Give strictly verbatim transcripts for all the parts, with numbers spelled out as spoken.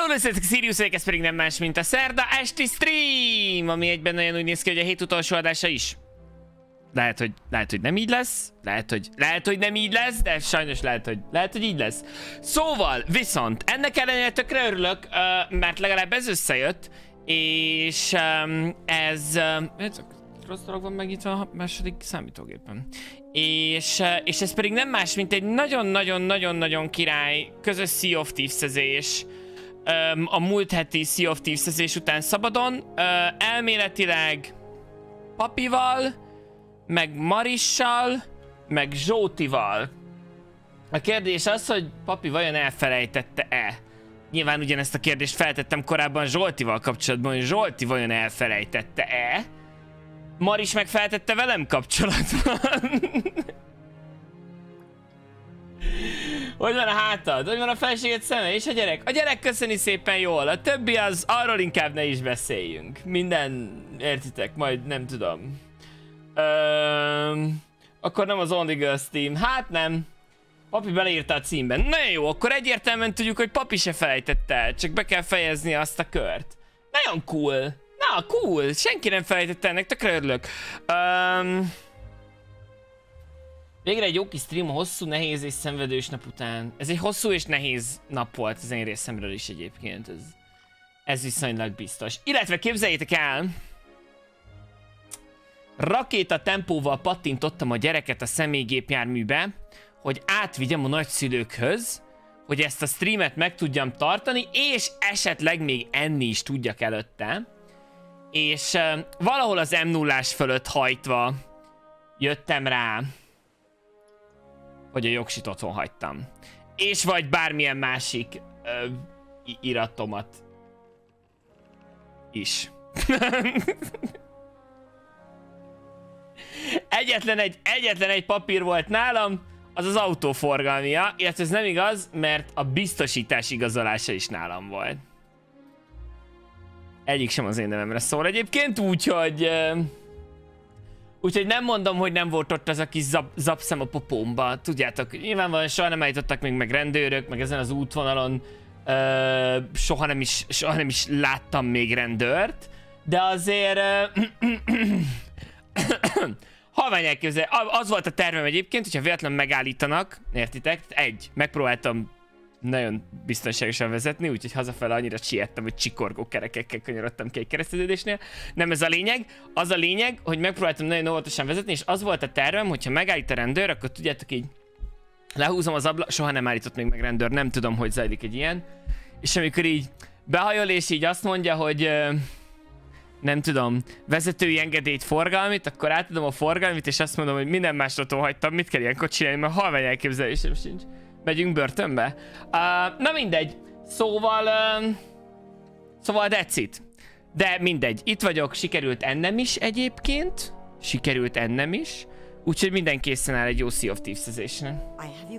Hello, összetek Siriusok, ez pedig nem más, mint a szerda esti stream, ami egyben nagyon úgy néz ki, hogy a hét utolsó adása is. Lehet, hogy, lehet, hogy nem így lesz, lehet, hogy, lehet, hogy nem így lesz, de sajnos lehet, hogy, lehet, hogy így lesz. Szóval, viszont, ennek ellenére tökre örülök, uh, mert legalább ez összejött, és um, ez... Uh, rossz dolog van megnyitva a második számítógépen. És, uh, és ez pedig nem más, mint egy nagyon-nagyon-nagyon-nagyon király közös Sea of Thieves-ezés. Um, a múlt heti Sea of Thieves-ezés után szabadon. Uh, elméletileg Papival, meg Marissal, meg Zsótival. A kérdés az, hogy Papi vajon elfelejtette-e? Nyilván ugyanezt a kérdést feltettem korábban Zsoltival kapcsolatban, hogy Zsolti vajon elfelejtette-e? Maris meg feltette velem kapcsolatban. Hogy van a hátad? Hogy van a feleséged szeme? És a gyerek? A gyerek köszöni szépen jól. A többi az, arról inkább ne is beszéljünk. Minden, értitek? Majd nem tudom. Öm, akkor nem az Only Girls Team. Hát nem. Papi beleírta a címben. Nagyon jó, akkor egyértelműen tudjuk, hogy Papi se felejtette el. Csak be kell fejezni azt a kört. Nagyon cool. Na, cool. Senki nem felejtette, ennek tökre örülök. Öm, végre egy jó kis stream a hosszú, nehéz és szenvedős nap után. Ez egy hosszú és nehéz nap volt az én részemről is egyébként. Ez, ez viszonylag biztos. Illetve képzeljétek el, rakéta tempóval pattintottam a gyereket a személygépjárműbe, hogy átvigyem a nagyszülőkhöz, hogy ezt a streamet meg tudjam tartani, és esetleg még enni is tudjak előtte. És uh, valahol az em nullás fölött hajtva jöttem rá, hogy a jogsit otthon hagytam. És vagy bármilyen másik uh, iratomat is. Egyetlen egy, egyetlen egy papír volt nálam, az az autóforgalmia, illetve ez nem igaz, mert a biztosítás igazolása is nálam volt. Egyik sem az én nevemre szól egyébként, úgyhogy... Uh, úgyhogy nem mondom, hogy nem volt ott az a kis zap, zapszem a popómba. Tudjátok, nyilvánvalóan soha nem állítottak még meg rendőrök, meg ezen az útvonalon uh, soha, nem is, soha nem is láttam még rendőrt, de azért... Uh, halvány elképzelni. Az volt a tervem egyébként, hogyha véletlenül megállítanak, értitek? Egy, megpróbáltam nagyon biztonságosan vezetni, úgyhogy hazafele annyira siettem, hogy csikorgó kerekekkel kanyarodtam ki egy kereszteződésnél. Nem ez a lényeg. Az a lényeg, hogy megpróbáltam nagyon óvatosan vezetni, és az volt a tervem, hogyha megállít a rendőr, akkor tudjátok így lehúzom az ablak, soha nem állított még meg rendőr, nem tudom, hogy zajlik egy ilyen. És amikor így behajol, és így azt mondja, hogy nem tudom, vezetői engedélyt, forgalmit, akkor átadom a forgalmit, és azt mondom, hogy minden másra hagytam, mit kell ilyenkor csinálni, mert halvány elképzelésem sincs. Megyünk börtönbe? Uh, na mindegy. Szóval... Uh, szóval that's it. De mindegy. Itt vagyok, sikerült ennem is egyébként. Sikerült ennem is. Úgyhogy minden készen áll egy jó Sea of Thieves-ezésre.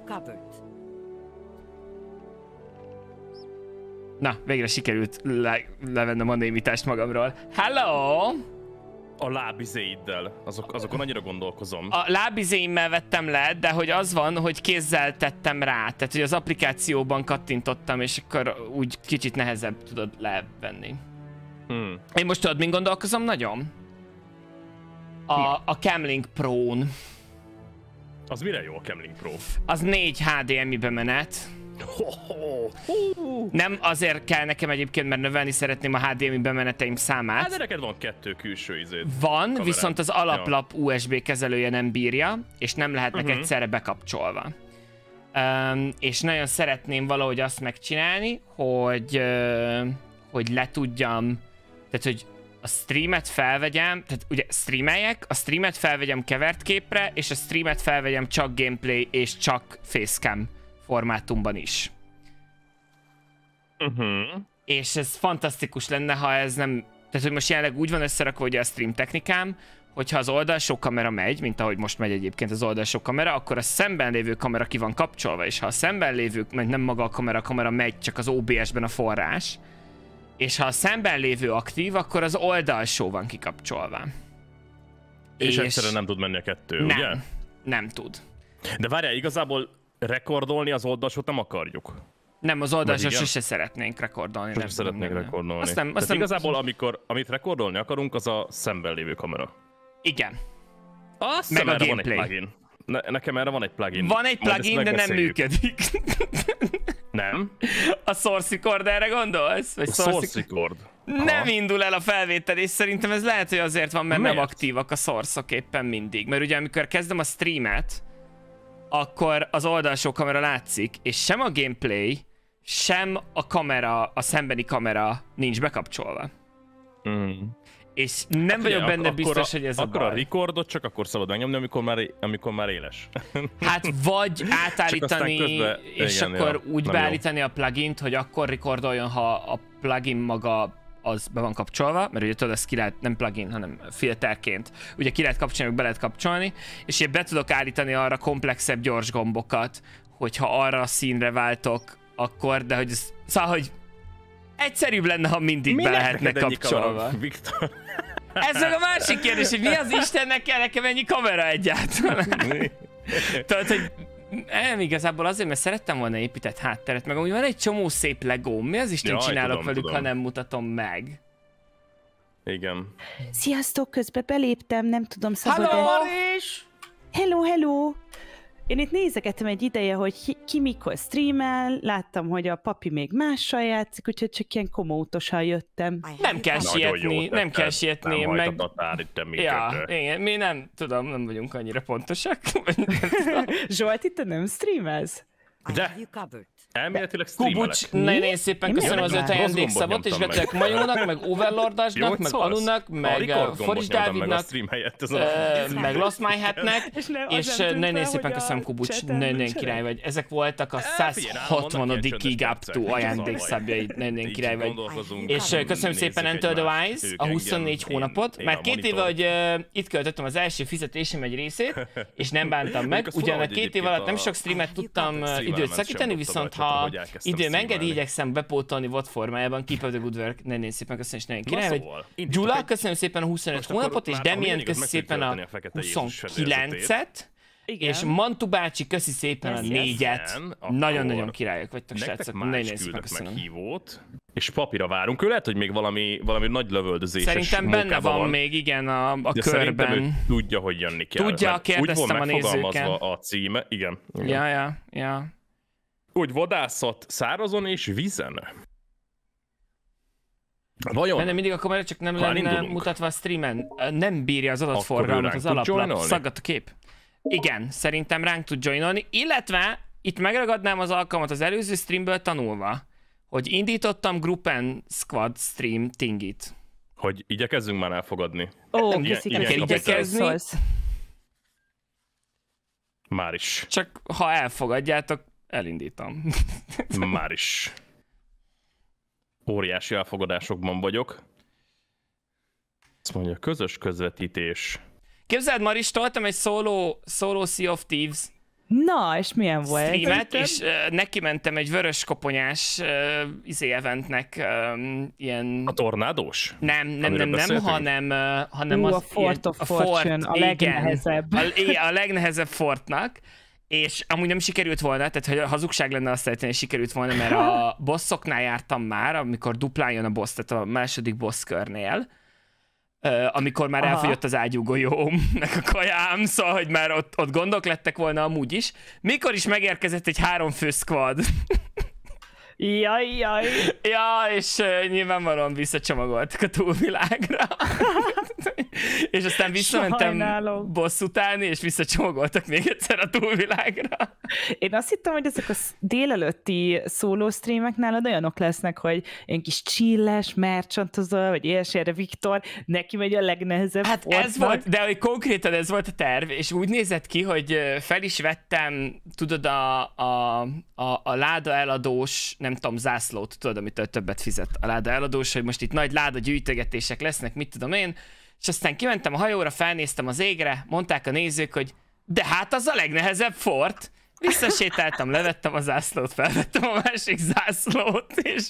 Na, végre sikerült le levennem a némítást magamról. Hello! A lábizéiddel, azok, azokon annyira gondolkozom. A lábizéimmel vettem le, de hogy az van, hogy kézzel tettem rá. Tehát, hogy az applikációban kattintottam, és akkor úgy kicsit nehezebb tudod levenni. Hmm. Én most tudod, mint gondolkozom nagyon? A, a Camlink Pro-n. Az mire jó a Camlink Pro? Az négy há dé em i bemenet. Ho, ho, ho. Nem azért kell nekem egyébként, mert növelni szeretném a há dé em i bemeneteim számát. Hát de neked van kettő külső izét. Van, kamerán. Viszont az alaplap ja. u es bé kezelője nem bírja, és nem lehetnek uh-huh. egyszerre bekapcsolva. Um, és nagyon szeretném valahogy azt megcsinálni, hogy, uh, hogy le tudjam, tehát hogy a streamet felvegyem, tehát ugye streameljek, a streamet felvegyem kevert képre, és a streamet felvegyem csak gameplay és csak facecam formátumban is. Uh-huh. És ez fantasztikus lenne, ha ez nem... Tehát, hogy most jelenleg úgy van összerakva, hogy a stream technikám, hogyha az oldalsó kamera megy, mint ahogy most megy egyébként az oldalsó kamera, akkor a szemben lévő kamera ki van kapcsolva, és ha a szemben lévő, mert nem maga a kamera, a kamera megy, csak az o bé es-ben a forrás, és ha a szemben lévő aktív, akkor az oldalsó van kikapcsolva. És, és egyszerűen nem tud menni a kettő, nem, ugye? Nem tud. De várjál, igazából rekordolni az oldalsót nem akarjuk. Nem, az oldalsó sose szeretnénk rekordolni. Sose szeretnénk nem, rekordolni. Azt nem, azt Tehát nem... igazából, amikor, amit rekordolni akarunk, az a szemben lévő kamera. Igen. Azt Meg a erre van gameplay. egy plugin. Ne, nekem erre van egy plugin. Van egy Majd plugin, ezt de nem megbeszéljük. működik. Nem? A source recorderre gondolsz? Vagy A source record. Nem indul el a felvétel, és szerintem ez lehet, hogy azért van, mert Miért? nem aktívak a source-ok éppen mindig. Mert ugye amikor kezdem a streamet, akkor az oldalsó kamera látszik, és sem a gameplay, sem a kamera, a szembeni kamera nincs bekapcsolva. Mm. És nem Hát vagyok ugye, benne ak- biztos, akkor hogy ez a Akkor a baj. recordot csak akkor szabad megnyomni, amikor már, amikor már éles. Hát vagy átállítani, közben- és igen, akkor ja, úgy nem beállítani a plugint, hogy akkor recordoljon, ha a plugin maga az be van kapcsolva, mert ugye tudod, ezt ki lehet, nem plugin, hanem filterként, ugye ki lehet kapcsolni, meg be lehet kapcsolni, és én be tudok állítani arra komplexebb gyors gombokat, hogyha arra a színre váltok, akkor, de hogy ez, szóval, hogy egyszerűbb lenne, ha mindig be lehetne kapcsolva. Viktor. Ez meg a másik kérdés, hogy mi az Istennek kell nekem ennyi kamera egyáltalán? Tudod, hogy nem igazából azért, mert szerettem volna épített hátteret, meg amúgy van egy csomó szép legóm, mi az Isten Jaj, csinálok tudom, velük, tudom. ha nem mutatom meg? Igen. Sziasztok, közbe beléptem, nem tudom szabad-e. Halló, Maris! Hello, hello! Én itt nézegetem egy ideje, hogy ki, ki mikor streamel, láttam, hogy a papi még mással játszik, úgyhogy csak ilyen komótosan jöttem. Nem kell Nagyon sietni, jó nem tetted. kell sietni, nem meg... hajtottál itt minket. Ja, igen, mi nem tudom, nem vagyunk annyira pontosak. Zsolti, te nem streamelsz? De elméletileg streamelek. Kubucs, nagyon szépen Én köszönöm az meg öt rossz ajándékszavot, és gombot gratulálok nyomtam Majónak, meg Overlordasnak, Jót meg szólsz? Alunak, A meg record gombot Foris nyomtam meg a Dávidnak, stream helyett, ez a... Ö, meg Lost My Hatnek, És nem- az és nem tűnt nagyon fel, szépen hogy köszönöm a Kubucs, chaten nagyon nincsenek. király vagy. Ezek voltak a figyelj, nálam vannak százhatvanedik ilyen up csöndes to percek, ajándékszabjaid, nagyon Így király vagy. gondolkozunk, És ö, köszönöm nézzük szépen Enter the egymást, Wise ők a engem, huszonnégy én- hónapot. én Már a két éve, monitor. hogy ö, itt költöttem az első fizetésem egy részét, és nem bántam meg. Mondjuk azt Ugyan a valahogy két év egyébként alatt nem a- sok streamet tudtam ö, streamelem, időt sem szakítani, dobtam viszont rajta, ha hogy elkezdtem időm engedi, streamelni. igyekszem bepótolni volt formájában. Keep up the good work. Nagyon szépen köszönöm, és nagyon Na király vagy. szóval, indítok Gyula, egy- köszönöm szépen a huszonöt Most akkor hónapot, és már Demian, amíg köszi meg szépen tudjuk a tölteni a Fekete Jézus huszonkilencet. Igen. És Mantu bácsi, köszi szépen a Yes, yes. négyet. akkor Nagyon-nagyon királyok vagytok, Nektek srácok. már Nagyon is szépen küldök köszönöm. meghívót, és papíra várunk. Ő lehet, hogy még valami, valami nagy lövöldözéses Szerintem benne munkában van még, igen, a, a de szerintem ő körben. tudja, hogy jönni kell. Tudja, mert kérdeztem a úgy van megfogalmazva nézőken. a címe. Igen. igen. Ja, ja, ja. Úgy vadászat szárazon és vízen. Vajon? Benne mindig a kamera csak nem Ha lenne elindulunk. mutatva a streamen. Nem bírja az Akkor ő adatforgalmat, ránk az tud alaplap. joinolni? Szaggat a kép. Igen, szerintem ránk tud joinolni, illetve itt megragadnám az alkalmat az előző streamből tanulva, hogy indítottam Group and Squad stream tingit. Hogy igyekezzünk már elfogadni. Ó, Igen, köszi, igen, köszi, kell köszi, igyekezni. szólsz. Már is. Csak ha elfogadjátok, elindítom. Már is. Óriási elfogadásokban vagyok. Azt mondja, közös közvetítés. Képzeld, Maris, toltam egy solo, solo Sea of Thieves Na, és milyen volt? streamet, és uh, neki mentem egy vörös koponyás uh, izé eventnek, um, ilyen... A tornádós? Nem, nem, Amiről nem, nem, beszéltünk? hanem, uh, hanem Ú, az a Fort of Fortune, a igen. legnehezebb. A, igen, a legnehezebb fortnak, és amúgy nem sikerült volna, tehát hogy hazugság lenne azt állítani, hogy sikerült volna, mert a bosszoknál jártam már, amikor duplán jön a boss, tehát a második boss körnél, uh, amikor már Aha. elfogyott az ágyúgolyóm, meg a kajám, szóval, hogy már ott, ott gondok lettek volna amúgy is. Mikor is megérkezett egy háromfő squad. Jaj, jaj. Ja, és uh, nyilvánvalóan visszacsomagoltak a túlvilágra. És aztán visszamentem Sajnálom. boss utáni, és visszacsomagoltak még egyszer a túlvilágra. Én azt hittem, hogy ezek a sz- délelőtti szóló streamek nálad olyanok lesznek, hogy ilyen kis chilles, mercsantozol, vagy ilyesére Viktor, neki megy a legnehezebb Hát Fortnak. ez volt, de hogy konkrétan ez volt a terv, és úgy nézett ki, hogy ö, fel is vettem, tudod, a, a, a, a láda eladós, nem tudom, zászlót, tudod, amitől többet fizet a láda eladós, hogy most itt nagy láda gyűjtögetések lesznek, mit tudom én, és aztán kimentem a hajóra, felnéztem az égre, mondták a nézők, hogy de hát az a legnehezebb fort. Visszasétáltam, levettem a zászlót, felvettem a másik zászlót, és...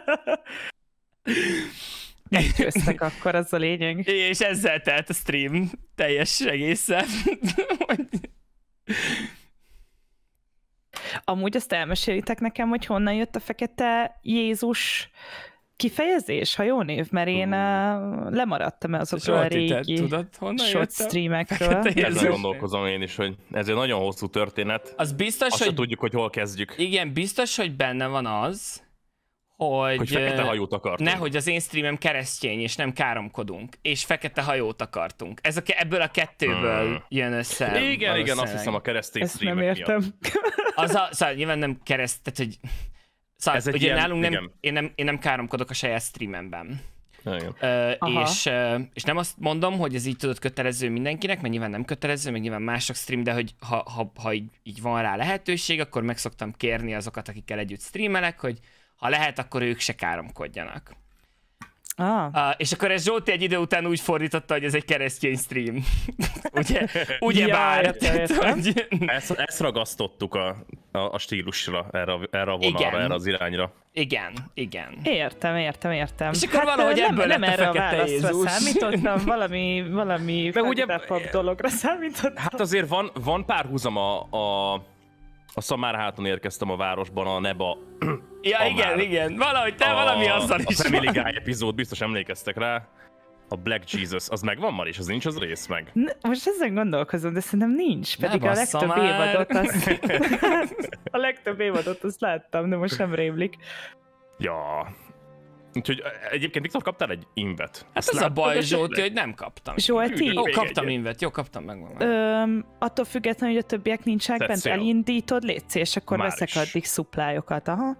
Meggyőztek akkor, az a lényeg. És ezzel telt a stream teljes egészen. Amúgy azt elmesélitek nekem, hogy honnan jött a Fekete Jézus kifejezés, ha jó név, mert én uh, lemaradtam azokról a régi tudod, short streamekről. Ezzel gondolkozom én is, hogy ez egy nagyon hosszú történet. Az biztos, Azt hogy... tudjuk, hogy hol kezdjük. Igen, biztos, hogy benne van az, hogy... Hogy fekete hajót akartunk. Nehogy az én streamem keresztény, és nem káromkodunk. És fekete hajót akartunk. Ez a, ebből a kettőből hmm. jön össze. Igen, igen, azt hiszem a keresztény Ezt streamek nem értem. Az a, szóval nyilván nem kereszt, tehát hogy... Szóval, Ez egy ugye ilyen, nálunk nem, igen. én, nem, én nem káromkodok a saját streamemben. Igen. Ö, és, ö, és nem azt mondom, hogy ez így tudod kötelező mindenkinek, mert nyilván nem kötelező, meg nyilván mások stream, de hogy ha, ha, ha így, így van rá lehetőség, akkor meg szoktam kérni azokat, akikkel együtt streamelek, hogy ha lehet, akkor ők se káromkodjanak. Ah. Uh, és akkor ez Zsolti egy idő után úgy fordította, hogy ez egy keresztény stream. ugye ugye Ja, bár. értem, értem. Hogy... Ezt, ezt ragasztottuk a, a, a stílusra, erre, erre a vonalra, Igen. erre az irányra. Igen, igen. Értem, értem, értem. És akkor valahogy nem, ebből nem lett a erre a Fekete válaszra Jézus. számítottam, valami, valami ugye- fekete dologra számítottam. Hát azért van, van párhuzam a, a, a Szamára háton érkeztem a városban, a Neba. Ja, a igen, már- igen. Valahogy te a, valami azzal a is Family van. Guy epizód, biztos emlékeztek rá. A Black Jesus, az megvan már is, az nincs az rész meg. Ne, most ezen gondolkozom, de szerintem nincs, Ne pedig a bassza legtöbb már. évadot azt... a legtöbb évadot azt láttam, de most nem rémlik. Ja. Úgyhogy egyébként Viktor, kaptál egy invet. Hát az a baj, Zsolti, hogy nem kaptam. Zsolti? Ó, Még kaptam egyet. invet, jó, kaptam meg. meg. Öm, attól függetlenül, hogy a többiek nincsenek bent, Tetszél. elindítod, létsz, és akkor Már veszek is. addig szuplályokat, aha.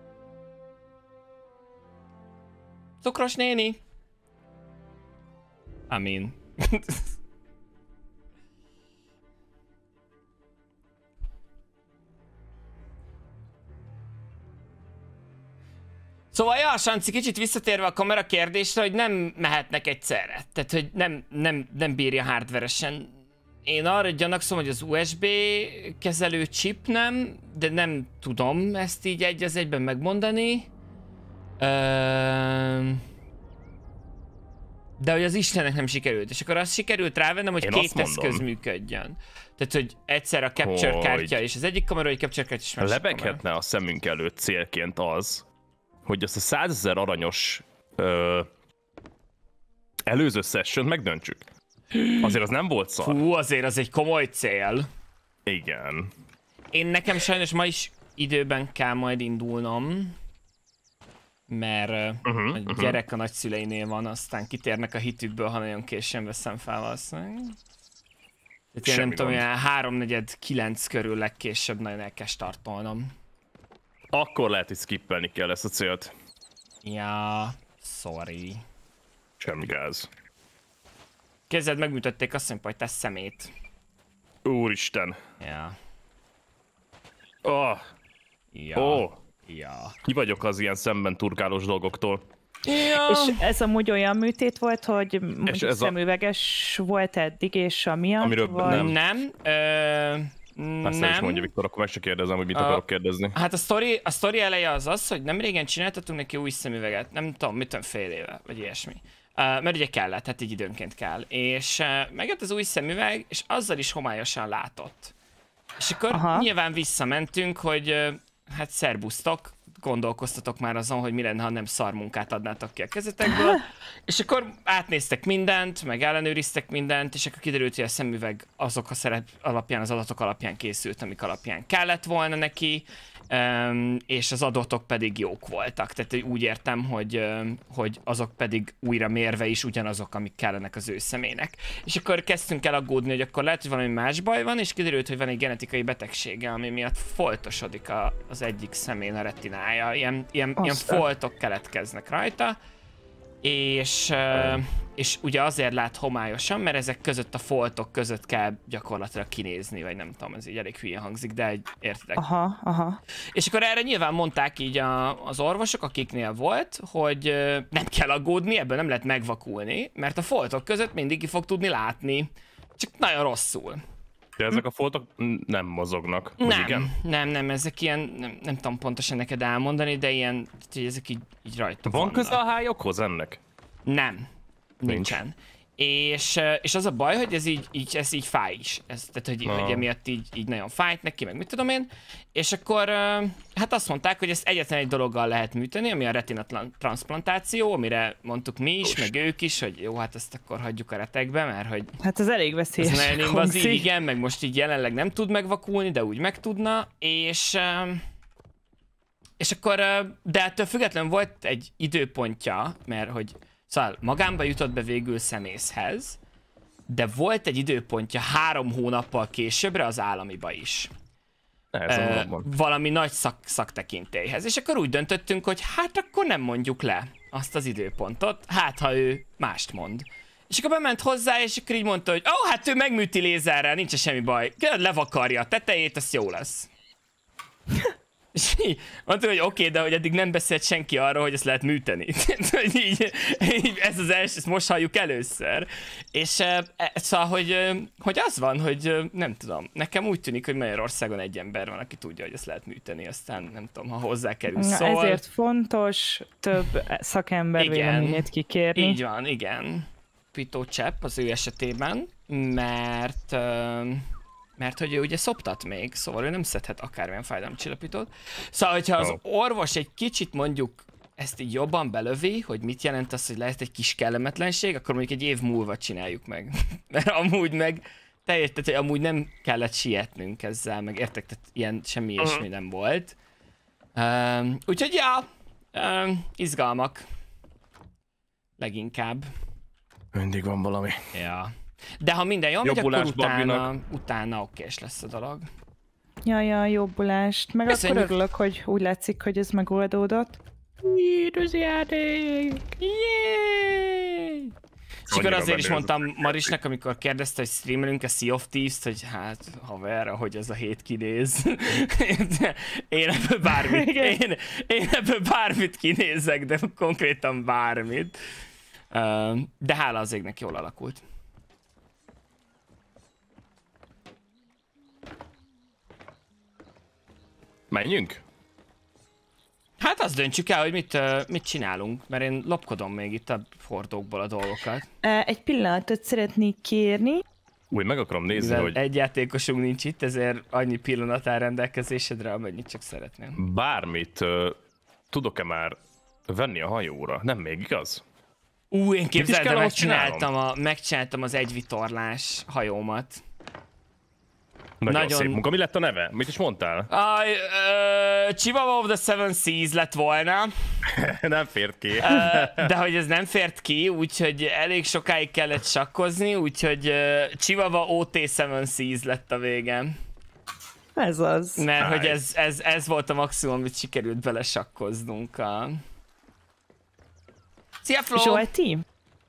Cukros néni. Amin. Szóval, ja, Sanci, kicsit visszatérve a kamera kérdésre, hogy nem mehetnek egyszerre. Tehát, hogy nem, nem, nem bírja hardveresen. Én arra gyanakszom, hogy az u es bé kezelő chip nem, de nem tudom ezt így egy az egyben megmondani. Ö... De hogy az Istennek nem sikerült. És akkor azt sikerült rávennem, hogy Én két azt mondom. eszköz működjön. Tehát, hogy egyszer a capture Hogy- kártya és az egyik kamera, egy capture kártya és másik kamera. Lebeghetne a szemünk előtt célként az, hogy azt a százezer aranyos ö, előző session megdöntsük. Azért az nem volt szar. Hú, azért az egy komoly cél. Igen. Én nekem sajnos ma is időben kell majd indulnom, mert uh-huh, a gyerek uh-huh. a nagyszüleinél van, aztán kitérnek a hitükből, ha nagyon későn veszem fel valószínűleg. Tehát én nem tudom, gond. ilyen háromnegyed kilenc körül legkésőbb nagyon el kell startolnom. Akkor lehet, hogy skippelni kell ezt a célt. Ja, sorry. Semmi gáz. Kézed megműtötték azt mondja, hogy te szemét. Úristen. Ja. Oh, Ja. oh. Ja. Ki vagyok az ilyen szemben turkálós dolgoktól. Ja. És ez amúgy olyan műtét volt, hogy mondjuk ez a- szemüveges volt eddig, és amiatt, Amiről vagy... nem. Nem. Ö, Azt nem is nem. mondja Viktor, akkor meg se kérdezem, hogy mit A- akarok kérdezni. Hát a sztori, a sztori eleje az az, hogy nem régen csináltatunk neki új szemüveget, nem tudom, mit tudom, fél éve, vagy ilyesmi. Uh, mert ugye kellett, hát így időnként kell. És uh, megjött az új szemüveg, és azzal is homályosan látott. És akkor Aha. nyilván visszamentünk, hogy uh, hát szerbusztok, gondolkoztatok már azon, hogy mi lenne, ha nem szarmunkát adnátok ki a kezetekből. És akkor átnéztek mindent, meg ellenőriztek mindent, és akkor kiderült, hogy a szemüveg azok a szerep alapján, az adatok alapján készült, amik alapján kellett volna neki, um, és az adatok pedig jók voltak. Tehát úgy értem, hogy, um, hogy azok pedig újra mérve is ugyanazok, amik kellenek az ő szemének. És akkor kezdtünk el aggódni, hogy akkor lehet, hogy valami más baj van, és kiderült, hogy van egy genetikai betegsége, ami miatt foltosodik a, az egyik szemén a retinája. Ilyen, ilyen, ilyen Aztán. foltok keletkeznek rajta, és, uh, és ugye azért lát homályosan, mert ezek között a foltok között kell gyakorlatilag kinézni, vagy nem tudom, ez így elég hülye hangzik, de egy, értitek. Aha, aha. És akkor erre nyilván mondták így a, az orvosok, akiknél volt, hogy ö, nem kell aggódni, ebből nem lehet megvakulni, mert a foltok között mindig ki fog tudni látni, csak nagyon rosszul. De ezek a foltok n- nem mozognak. Vagy Nem, igen? nem, nem, ezek ilyen, nem, nem tudom pontosan neked elmondani, de ilyen, hogy ezek így, így rajta Van vannak. köze a hályokhoz ennek? Nem, nincsen. És, és az a baj, hogy ez így, így, ez így fáj is. Ez, tehát, hogy, Ah. hogy emiatt így, így nagyon fájt neki, meg mit tudom én. És akkor hát azt mondták, hogy ezt egyetlen egy dologgal lehet műteni, ami a retina transplantáció, amire mondtuk mi is, meg ők is, hogy jó, hát ezt akkor hagyjuk a retekbe, mert hogy Hát az elég ez veszélyes. nagyon invazív, hangzik. igen, meg most így jelenleg nem tud megvakulni, de úgy meg tudna, és... öm, És akkor, ö, de ettől függetlenül volt egy időpontja, mert hogy szóval magánba jutott be végül szemészhez, de volt egy időpontja három hónappal későbbre az államiba is. Ez Ö, a valami nagy szak, szaktekintélyhez. És akkor úgy döntöttünk, hogy hát akkor nem mondjuk le azt az időpontot, hát ha ő mást mond. És akkor bement hozzá, és akkor így mondta, hogy ó, oh, hát ő megműti lézerrel, nincs semmi baj, levakarja a tetejét, az jó lesz. És így mondta, hogy oké, okay, de hogy eddig nem beszélt senki arról, hogy ezt lehet műteni. Hogy így, így, ez az első, ezt most halljuk először. És e, szóval, hogy, hogy az van, hogy nem tudom, nekem úgy tűnik, hogy Magyarországon egy ember van, aki tudja, hogy ezt lehet műteni, aztán nem tudom, ha hozzá kerül Na, szól. ezért fontos több szakember Igen. véleményét kikérni. Így van, igen. Pitó csepp az ő esetében, mert... Uh, mert hogy ő ugye szoptat még, szóval ő nem szedhet akármilyen fájdalomcsillapítót. Szóval, hogyha az Oh. orvos egy kicsit mondjuk ezt így jobban belövi, hogy mit jelent az, hogy lehet egy kis kellemetlenség, akkor mondjuk egy év múlva csináljuk meg. Mert amúgy meg teljes, tehát, hogy amúgy nem kellett sietnünk ezzel, meg értek, tehát ilyen semmi ilyesmi nem volt. Um, úgyhogy ja, um, izgalmak. Leginkább. Mindig van valami. Ja. De ha minden jól megy, akkor Jobbulás utána, Babinak. utána okés lesz a dolog. Jaj, jaj, jobbulást. Meg Köszönjük. akkor örülök, hogy úgy látszik, hogy ez megoldódott. Írőzi játék! Yay! És akkor Annyira azért is menő ez mondtam Marisnak, amikor kérdezte, hogy streamelünk a Sea of Thieves-t, hogy hát haver, ahogy ez a hét kinéz. Én ebből bármit, Igen. én, én ebből bármit kinézek, de konkrétan bármit. Uh, de hála az égnek jól alakult. Menjünk? Hát azt döntsük el, hogy mit, uh, mit csinálunk, mert én lopkodom még itt a hordókból a dolgokat. Ö, Egy pillanatot szeretnék kérni. Úgy meg akarom nézni, Mivel hogy egy játékosunk nincs itt, ezért annyi pillanat áll rendelkezésedre, amennyit csak szeretném. bármit uh, tudok-e már venni a hajóra. Nem még, igaz? Ú, én képzeld, kell de ahhoz megcsináltam, a, megcsináltam az egyvitorlás hajómat. Nagyon, Nagyon- szép munka. Mi lett a neve? Mit is mondtál? Aj, uh, Chihuahua of the Seven Seas lett volna, Nem fért ki. uh, de hogy ez nem fért ki, úgyhogy elég sokáig kellett sakkozni, úgyhogy uh, Chihuahua o té Seven Seas lett a végem. Ez az. Mert hogy Nice. ez, ez, ez volt a maximum, amit sikerült bele sakkoznunk. A... Szia, Flo! Zsolti?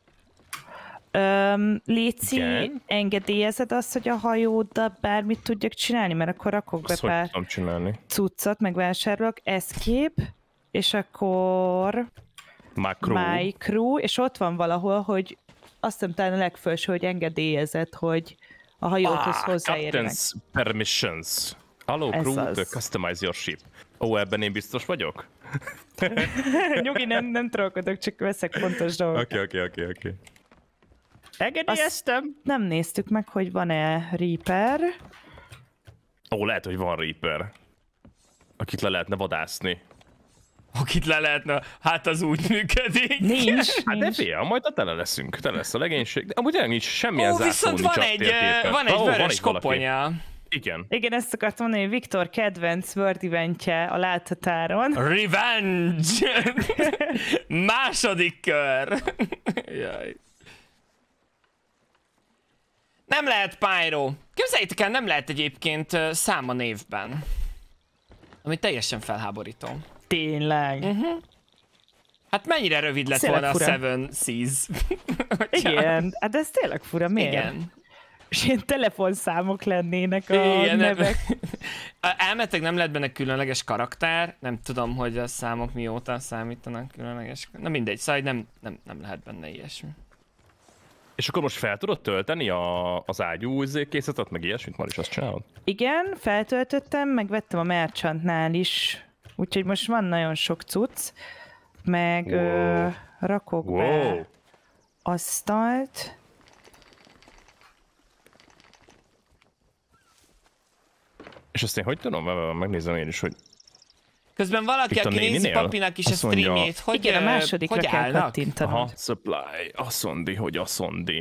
Öm, Léci, Igen? engedélyezed azt, hogy a hajóddal bármit tudjak csinálni, mert akkor rakok be Azt hogy pár tudom csinálni? cuccot, megvásárolok, Escape, és akkor Macro. My Crew, és ott van valahol, hogy azt hiszem talán a legfelső, hogy engedélyezed, hogy a hajóhoz Ah, hozzáérjenek. Captain's Permissions. Allow Ez crew az. to customize your ship. Ó, ebben én biztos vagyok? Nyugi, nem, nem trollkodok, csak veszek fontos dolgokat. Oké, oké, oké, oké. Engedélyeztem. Nem néztük meg, hogy van-e Reaper. Ó, lehet, hogy van Reaper. Akit le lehetne vadászni. Akit le lehetne, hát az úgy működik. Nincs, Hát de nincs. fia, majd a tele leszünk. Tele lesz a legénység. De amúgy tényleg nincs semmilyen Ó, zászló, viszont nincs van a egy, térképen. ö, van egy Ó, vörös itt valaki. koponya. Igen. Igen, ezt akartam mondani, hogy Viktor kedvenc World eventje a láthatáron. Revenge! Második kör! Jaj. Nem lehet Pyro. Képzeljétek el, nem lehet egyébként ö, szám a névben. Ami teljesen felháborító. Tényleg. Uh-huh. Hát mennyire rövid lett Tényleg volna a fura. Seven Seas. Igen, hát ez tényleg fura, miért? Igen. És ilyen telefonszámok lennének a Igen, nem- nevek. Elmetek nem lehet benne különleges karakter, nem tudom, hogy a számok mióta számítanak különleges. Na mindegy, szóval nem, nem, nem lehet benne ilyesmi. És akkor most fel tudod tölteni a, az ágyú készletet, meg ilyesmit, már is azt csinálod? Igen, feltöltöttem, meg vettem a Merchantnál is. Úgyhogy most van nagyon sok cucc. Meg Wow. ö, rakok Wow. be asztalt. És azt én hogy tudom? Megnézem én is, hogy... Közben valaki, Itt a aki nézi néninél? Papinak is a Azt mondja- streamjét, hogy, Igen, a ö, másodikra hogy kell állnak? kattintanod. Aha, supply. Asszondi, hogy asszondi.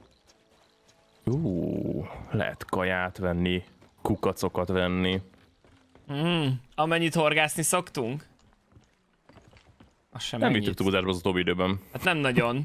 Ú, lehet kaját venni, kukacokat venni. Mm, amennyit horgászni szoktunk? Az sem Nem ennyit. vittük túlzásba az utóbbi időben. Hát nem nagyon.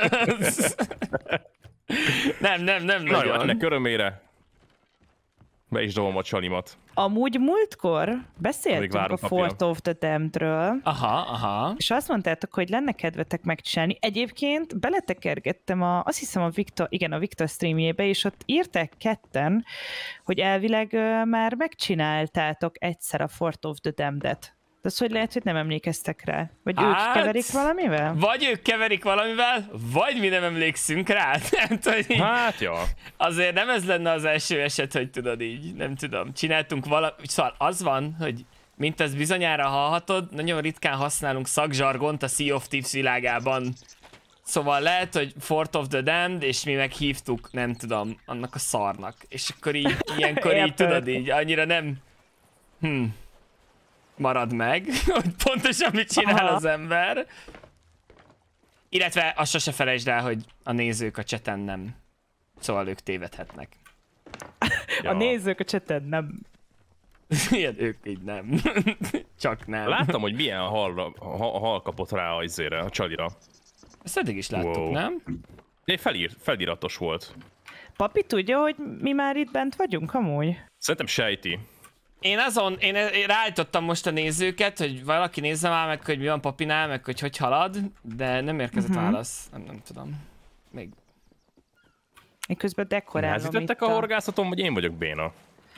nem, nem, nem Na jó, nagyon. ennek örömére be is dobom a csalimat. Amúgy múltkor Amíg beszéltünk a várunk Fort of the Damned-ről, Aha, aha. és azt mondtátok, hogy lenne kedvetek megcsinálni. Egyébként beletekergettem a, azt hiszem a Viktor, igen, a Viktor streamjébe, és ott írták ketten, hogy elvileg ö, már megcsináltátok egyszer a Fort of the Damned-et. De az, hogy lehet, hogy nem emlékeztek rá? Vagy Hát, ők keverik valamivel? Vagy ők keverik valamivel, vagy mi nem emlékszünk rá. Nem tudom, így, Hát ja. azért nem ez lenne az első eset, hogy tudod így, nem tudom. Csináltunk valami, szóval az van, hogy mint ezt bizonyára hallhatod, nagyon ritkán használunk szakzsargont a Sea of Thieves világában. Szóval lehet, hogy Fort of the Damned, és mi meghívtuk, nem tudom, annak a szarnak. És akkor így, ilyenkor így Érted. tudod így, annyira nem... Hm. Marad meg, hogy pontosan mit csinál Aha. az ember. Illetve azt sose felejtsd el, hogy a nézők a cseten nem. Szóval ők tévedhetnek. A nézők a cseten nem. Ilyen ők így nem. Csak nem. Láttam, hogy milyen hal, hal, hal kapott rá a izére, a csalira. Ezt eddig is láttuk, Wow. nem? Egy felír, feliratos volt. Papi tudja, hogy mi már itt bent vagyunk amúgy? Szerintem sejti. Én azon, én én ráállítottam most a nézőket, hogy valaki nézze már meg, hogy mi van Papinál, meg hogy hogy halad, de nem érkezett Mhm. válasz. Nem, nem tudom. Még. Én közben dekorálom itt Nehezítettek a horgászaton, vagy én vagyok béna?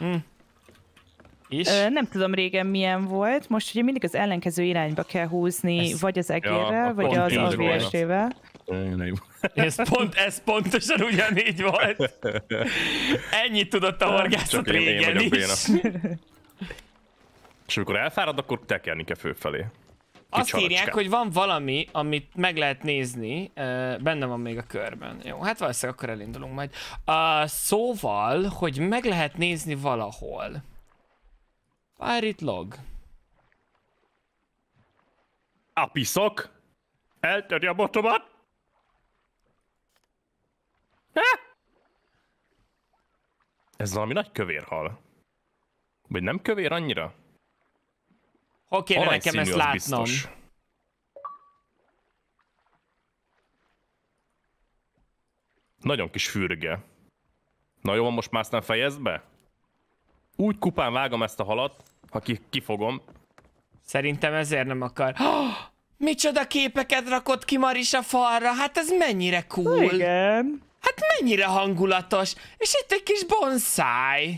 Is? Ö, nem tudom régen milyen volt, most ugye mindig az ellenkező irányba kell húzni, Ez- vagy az egérrel, Ja, vagy pont az én vagyok olyan. avs-vel. Ez, pont, ez pontosan ugyanígy volt. Ennyit tudott a horgászat Csak én- én régen vagyok is. És amikor elfárad, akkor tekerni kell fölfelé. Azt Kicsi írják, halacskát. hogy van valami, amit meg lehet nézni, uh, benne van még a körben. Jó, hát valószínűleg akkor elindulunk majd. Uh, szóval, hogy meg lehet nézni valahol. Fire it log. A piszok! Eltörje a botomat! Ha? Ez valami nagy kövér hal. Vagy nem kövér annyira? Hol kéne nekem Aranyszínű, ezt az látnom? biztos. Nagyon kis fürge. Na jó, most már aztán fejezd be? Úgy kupán vágom ezt a halat, ha ki, kifogom. Szerintem ezért nem akar. Oh, micsoda képeket rakott ki Maris a falra? Hát ez mennyire cool. Igen. Hát mennyire hangulatos. És itt egy kis bonszáj.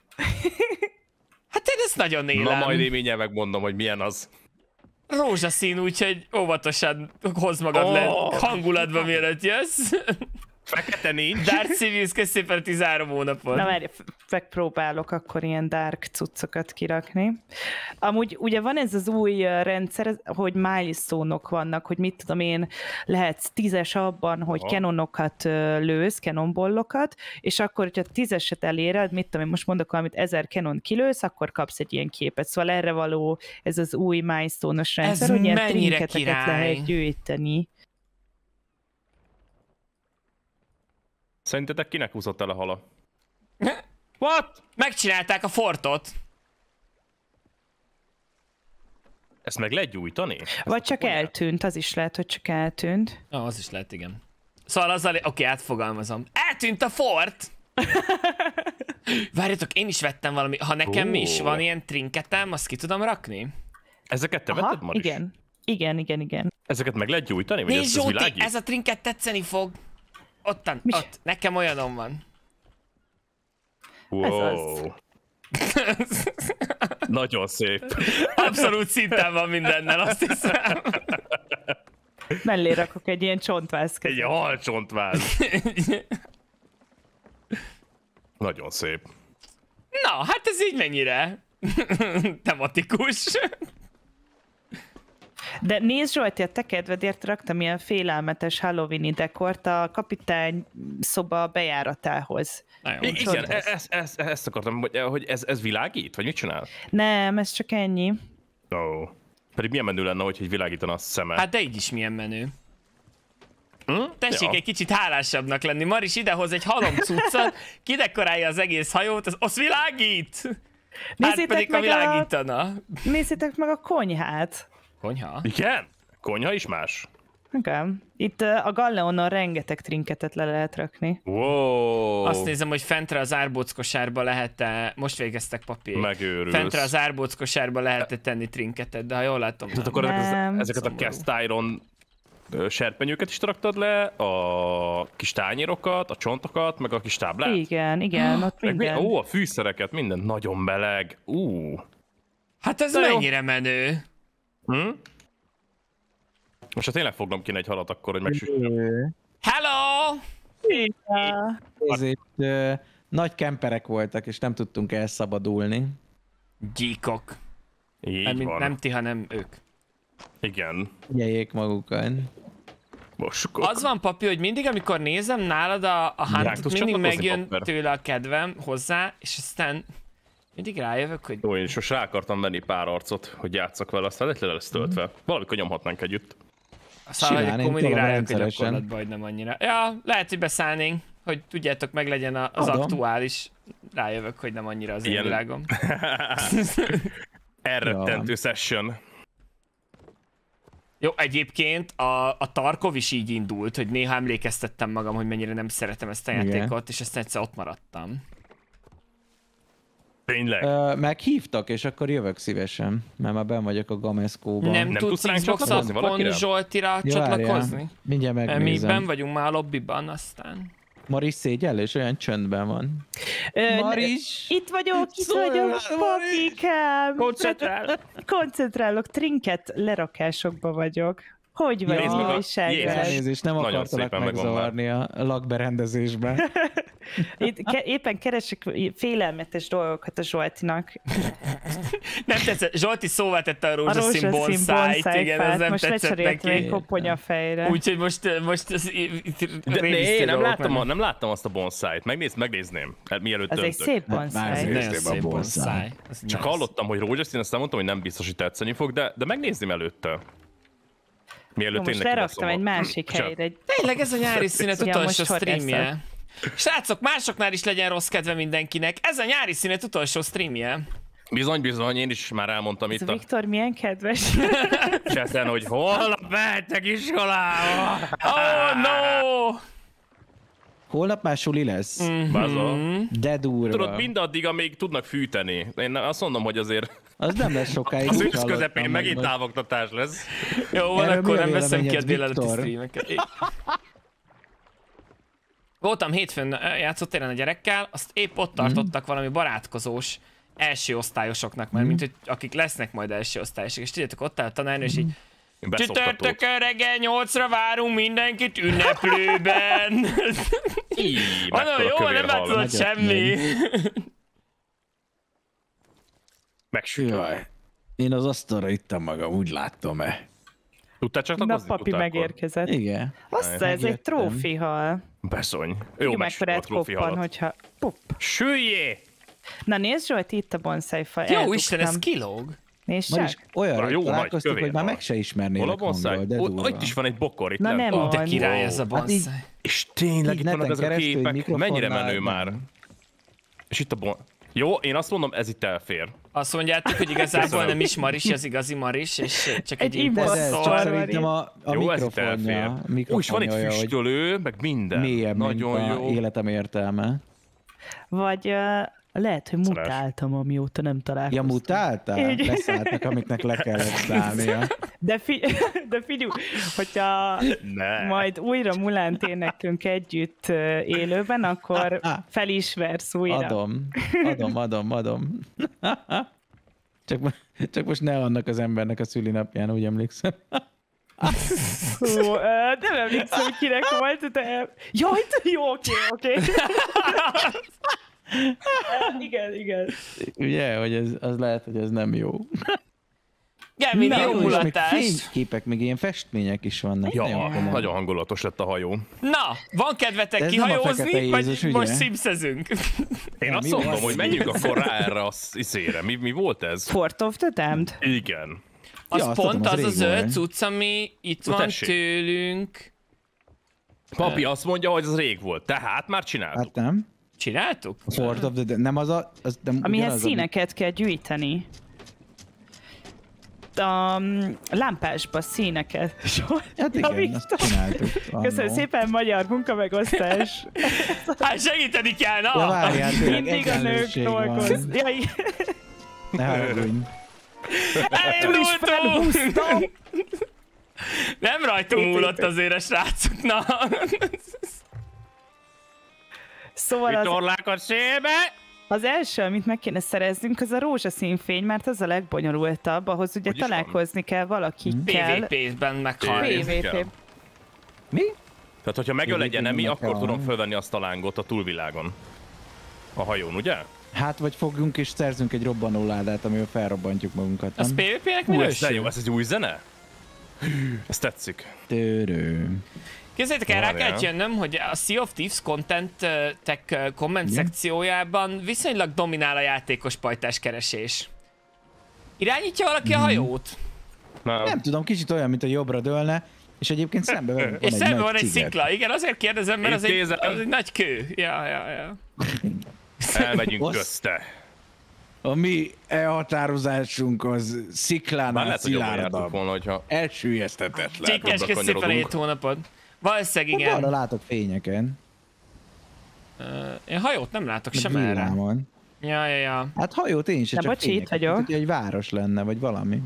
Hát én ezt nagyon élem. Na majd én mindjárt megmondom, hogy milyen az. Rózsaszín, úgyhogy óvatosan hozd magad Oh. le hangulatba, mielőtt jössz. Fekete nincs. Dark Civius, kösz szépen a tizenhárom hónapot. Na várj, f- megpróbálok akkor ilyen dark cuccokat kirakni. Amúgy ugye van ez az új ö, rendszer, ez- hogy milestone-ok vannak, hogy mit tudom én, lehetsz tízes abban, hogy Aha. canonokat ö, lősz, canonballokat, és akkor, hogyha tízeset eléred, mit tudom én, most mondok valamit, ezer canon kilősz, akkor kapsz egy ilyen képet. Szóval erre való ez az új milestone-os rendszer, hogy ilyen mennyire trinketeket király. lehet gyűjteni. Szerintetek kinek húzott el a hala? What? Megcsinálták a fortot. Ezt meg lehet gyújtani? Ezt Vagy a csak ponyát? eltűnt, az is lehet, hogy csak eltűnt. Ah, az is lehet, igen. Szóval azzal... Oké, okay, átfogalmazom. Eltűnt a fort! Várjatok, én is vettem valami... Ha nekem Ó. is van ilyen trinketem, azt ki tudom rakni? Ezeket te vetted, Maris? igen. Igen, igen, igen. Ezeket meg lehet gyújtani? Vagy Nézd, ez, ez Zsóti, világít? ez a trinket tetszeni fog. Ottan, Mi? ott. Nekem olyanom van. Wow. Ez Nagyon szép. Abszolút szinten van mindennel, azt hiszem. Mellé rakok egy ilyen csontvászket. Egy halcsontváz. Nagyon szép. Na, hát ez így mennyire tematikus. De nézd, Zsolti, a te kedvedért raktam ilyen félelmetes Halloween-i dekort a kapitány szoba bejáratához. Nagyon I- jó. igen, e- ezt, ezt, ezt akartam, hogy- hogy ez, ez világít? Vagy mit csinál? Nem, ez csak ennyi. Ó. Oh. Pedig milyen menő lenne, hogy így világítana a szeme. Hát de így is milyen menő. hm? Tessék Ja. egy kicsit hálásabbnak lenni. Maris idehoz egy halom cuccat, kidekorálja az egész hajót, az, az világít! Hát Nézzétek pedig a meg a- világítana. Nézzétek meg a konyhát. Konyha? Igen? Konyha is más? Igen. Itt uh, a Galleonon rengeteg trinketet le lehet rakni. Wow. Azt nézem, hogy fentre az árbóckosárba lehet-e, most végeztek papír. Megőrülsz. Fentre az árbóckosárba lehet-e tenni trinketet, de ha jól látom, Tehát nem. akkor ezeket, Nem. ezeket a Szomorú. cast iron ö, serpenyőket is raktad le, a kis tányérokat, a csontokat, meg a kis táblát? Igen, igen, ott Meg mi- minden. Ó, a fűszereket, minden nagyon meleg. Ú. Hát ez Na jó. mennyire menő. Hm? Most ha tényleg fognom kéne egy halat akkor, hogy megsüssem. Hello! Ja. Ezért ö, nagy kemperek voltak, és nem tudtunk elszabadulni. Gyíkok. Így Nem, van. nem ti, hanem ők. Igen. Figyeljék magukat. Boskok. Az van, papi, hogy mindig, amikor nézem nálad a, a huntot, tudsz mindig csatlakozni, megjön Popper? tőle a kedvem hozzá, és aztán mindig rájövök, hogy Jó, én is most rá akartam venni pár arcot, hogy játszak vele, aztán egyre lesz töltve. Valamikor nyomhatnánk együtt. Szóval, hogy Simán, akkor én mindig tolom rájövök a rendszeresen. gyakorlatba, hogy nem annyira. Ja, lehet, hogy beszállnénk, hogy tudjátok, meg legyen a- az Adom. aktuális. Rájövök, hogy nem annyira az én Ilyen- világom. Elrettentő session. Jó, egyébként a, a Tarkov is így indult, hogy néha emlékeztettem magam, hogy mennyire nem szeretem ezt a Igen. játékot, és aztán egyszer ott maradtam. Tényleg. Ö, meghívtak, és akkor jövök szívesen, mert már benn vagyok a Gameszkóban. Nem, Nem tudsz tudsz ránk Xbox-on csatlakozni valakire? Zsoltira Ja, csatlakozni? várjál. Mindjárt Mert mi megnézem. benn vagyunk már a lobbyban, aztán. Maris szégyell, és olyan csöndben van. Ö, Maris! Itt vagyok, itt Szólj vagyok, már, Maris! papikám! Koncentrál! Koncentrálok, trinket lerakásokba vagyok. Hogy vagy Nézd a meg a- újságod? Jézus. Elnézést, nem Nagyon akartalak szépen megvan megzavarni a lakberendezésben. Itt ke- éppen keresek félelmetes dolgokat a Zsoltinak. Nem tetszett, Zsolti szóvá tette a A rózsaszín rózsaszín bonszájt, igen, ez bonszájfát. nem Most tetszett lecseréltem egy neki. koponyafejre. Úgyhogy most, most ez, De né, nem láttam, a, nem láttam azt a bonszájt. Megnéz, megnézném, hát mielőtt Az egy döntök. szép már bonszáj. szép. nagyon Néztél szép a bonszáj. bonszáj. Az Csak nice. hallottam, hogy rózsaszín, aztán mondtam, hogy nem biztos, hogy tetszeni fog, de, de megnézném előtte. Mielőtt Jó, most tényleg leraktam egy kibaszom a- másik Bocsánat. helyre. Egy... Tényleg ez a nyári szünet Ja, utolsó most streamje. Srácok, másoknál is legyen rossz kedve mindenkinek. Ez a nyári szünet utolsó streamje. Bizony, bizony, én is már elmondtam Ez itt a a Viktor milyen kedves. chaten, hogy holnap mehettek iskolába. Oh no! Holnap már suli lesz. Mm. Baza. De durva. Tudod, mindaddig, amíg tudnak fűteni. Én azt mondom, hogy azért Az nem lesz sokáig. az úgy ősz hallottam közepén meg, megint hogy- távoktatás lesz. Jó, van, Erről akkor mi a nem veszem ki a véleményed, délelőtti Viktor? streameket. Voltam hétfőn játszottéren a gyerekkel, azt épp ott tartottak valami barátkozós első osztályosoknak, mert mint hogy akik lesznek majd első osztályosok, és tudjátok, ott áll a tanárnő, és így Beszoktatót. csütörtökön reggel nyolcra várunk mindenkit ünneplőben. Így, Mondom, mekkora jó, kövér nem hal. látszod Nagyot semmi. Megsütve. Jaj. Én az asztalra ittam magam, úgy láttam-e. Tudtál Na, csatlakozni? papi Tudtál akkor? megérkezett. Igen. Azt ez egy Megjöttem. trófihal. Beszony. Jó, Jó, megsütve a mekkorát trófi koppan, halat. hogyha... Pup. Süljé! Na nézd, Zsolt, itt a bonszájfa. Jó Isten, ez kilóg. Nézd Maris, csak. olyan Na, jó rég nagy találkoztuk, kövér hogy már hal. meg se Hol a ismernélek bonszáj? hangról, de Ó, durva. Itt is van egy bokor, itt Na, lent. nem Ó, van. De király ez a Hát így- bonszáj. És tényleg Így itt vannak neten ezek a keresztül, képek. mikrofonnál, Mennyire menő nem. már. És itt a bon... Jó, én azt mondom, ez itt elfér. Azt mondjátok, hogy igazából nem is Maris, az igazi Maris, és csak egy, Egy De, de, imposztor. csak Szar, szerintem a, a Jó, ez itt mikrofonja, elfér. Ó, és van egy mikrofonja olyan, hogy füstölő, meg minden. mélyebb, Nagyon mint a jó. életem értelme. Vagy uh, lehet, hogy Szarás. mutáltam, amióta nem Ja, találkoztam. mutáltál? Így. Leszálltak, amiknek le kellett szállnia. De, fi- de figyelj, hogyha Ne. majd újra Mulánt éneklünk együtt ö, élőben, akkor felismersz újra. Adom, adom, adom, adom. Csak, mo- csak most ne annak az embernek a szülinapján, úgy emlékszem. Hú, ö, nem emlékszem, hogy kinek volt, de... Jaj, de jó, oké, oké. Ö, igen, igen. Ugye, hogy ez, az lehet, hogy ez nem jó. Gemi, Na, jó jó, És még mulatás. fényképek, még ilyen festmények is vannak. Ja, Nagyon komoly. nagyon hangulatos lett a hajó. Na, van kedvetek Ez nem a kihajózni, Fekete vagy Jézus, most ugye? szimszezünk? Én Na, azt mi mondom, van? hogy menjünk akkor rá erre a izére. Mi, mi volt ez? Fort of the Damned? Igen. Az Ja, azt pont tudom, az az a rég zöld volt. cucc, ami itt Na, van tessék. tőlünk. Papi azt mondja, hogy az rég volt. Tehát már csináltuk. Hát nem. Csináltuk? Fort of the Dead. Nem az a... Az, nem, Amihez ugyanaz, színeket kell gyűjteni. A mm, lámpásba színeket. Hát igen, azt csináltuk. Köszönöm annó. szépen, magyar munkamegosztás. Hát segíteni kell, na! Ja, várjál, tényleg Mindig a nők egyenlőség van. dolgoznak. Ja, igen. Ne haragudj. Túl is felhúztam. Nem rajtunk múlott azért a srácok, na. Szóval az, Vitorlákat szélbe! az első, amit meg kéne szereznünk, az a rózsaszín fény, mert az a legbonyolultabb, ahhoz ugye Hogy is van? találkozni kell valakikkel. PvP-ben meghalni. PvP. PvP. Mi? Tehát, hogyha megöl egy Végig enemi, meg akkor kell tudom valami. fölvenni azt a lángot a túlvilágon. A hajón, ugye? Hát vagy fogjunk és szerzünk egy robbanó ládát, amivel felrobbantjuk magunkat. Az nem? PvP-nek Hú, ez de minőség? jó, ez egy új zene? Ez tetszik. Törő. Képzeljétek el, rá Várjál. kellett jönnöm, hogy a Sea of Thieves content-tek komment Igen. szekciójában viszonylag dominál a játékos pajtás keresés. Irányítja valaki a hajót? Nem. Nem tudom, kicsit olyan, mint a jobbra dölne, és egyébként szembe velünk van És egy szemben nagy van egy ciget. szikla. Igen, azért kérdezem, mert az egy, Intézem. az egy nagy kő. Ja, ja, ja. Elmegyünk Ossz. közte. A mi elhatározásunk az Már sziklánál lehet, hogy jobban jártuk szilárdabb. volna, hogyha... Elsüllyesztetetlen. Csíkes, jobbra kösz szépen kanyarodunk. hét hónapod. Valószínűleg Arra igen. látok fényeken. Ö, Én hajót nem látok meg sem erre. villámon. Ja, ja, ja. Hát hajót én is, Na, csak bocs, itt fényeket, vagyok. mint hogy egy város lenne, vagy valami.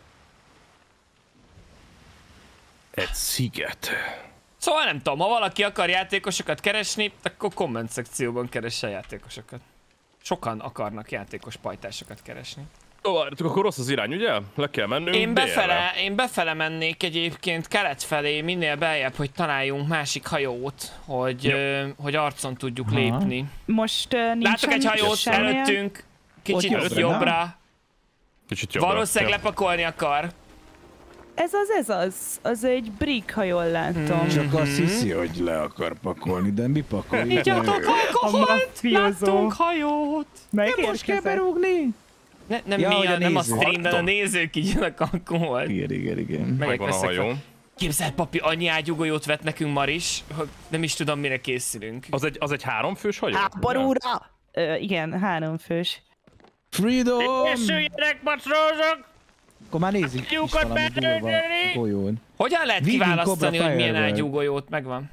Egy sziget. Szóval nem tudom, ha valaki akar játékosokat keresni, akkor komment szekcióban keresse játékosokat. Sokan akarnak játékos pajtásokat keresni. Ó, várjátok, akkor rossz az irány, ugye? Le kell mennünk Én délre. befele, én befele mennék egyébként kelet felé, minél beljebb, hogy találjunk másik hajót, hogy, Jó. ö, hogy arcon tudjuk Aha. lépni. Most uh, nincsen Látok egy hajót semmilyen- előttünk, kicsit Ott jobbra. jobbra, jobbra. Kicsit jobbra. Valószínűleg Ja. lepakolni akar. Ez az, ez az. Az egy brig, ha jól látom. Csak azt hiszi, hogy le akar pakolni, de mi pakoljuk le? Igyatok A alkoholt! mafiózó. Láttunk hajót! Nem most kell Megérkezett. berúgni? Ne, nem Ja, mi, hogy a a, nem a nézők. streamben, a Adtam. nézők igyanak alkoholt. Igen, igen, igen. Megyek, Megvan a veszek hajó. fel. Képzeld, papi, annyi ágyugójót vett nekünk Maris, hogy nem is tudom, mire készülünk. Az egy, az egy háromfős hajó? Háborúra! Ö, igen, három fős. Freedom! Készüljenek, matrózsok! Akkor már nézzük is Lyukat valami durva betölteni! golyón. Hogyan lehet Viking kiválasztani, Cobra hogy milyen Firebird. ágyugójót megvan?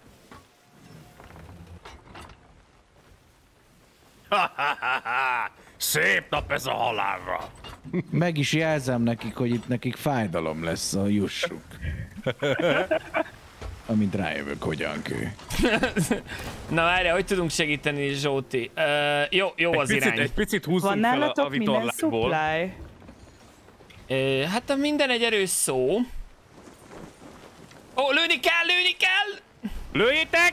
Szép nap ez a halálra! Meg is jelzem nekik, hogy itt nekik fájdalom lesz a jussuk. Amint rájövök, hogyan kő. Na várjál, hogy tudunk segíteni, Zsóti? Uh, jó, jó Egy az picit, irány. egy picit Van húzzunk fel a, a nálatok minden vitorlákból. supply? Uh, hát a minden egy erős szó. Ó, lőni kell, lőni kell! Lőjétek!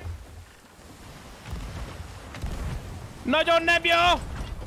Nagyon nem jó!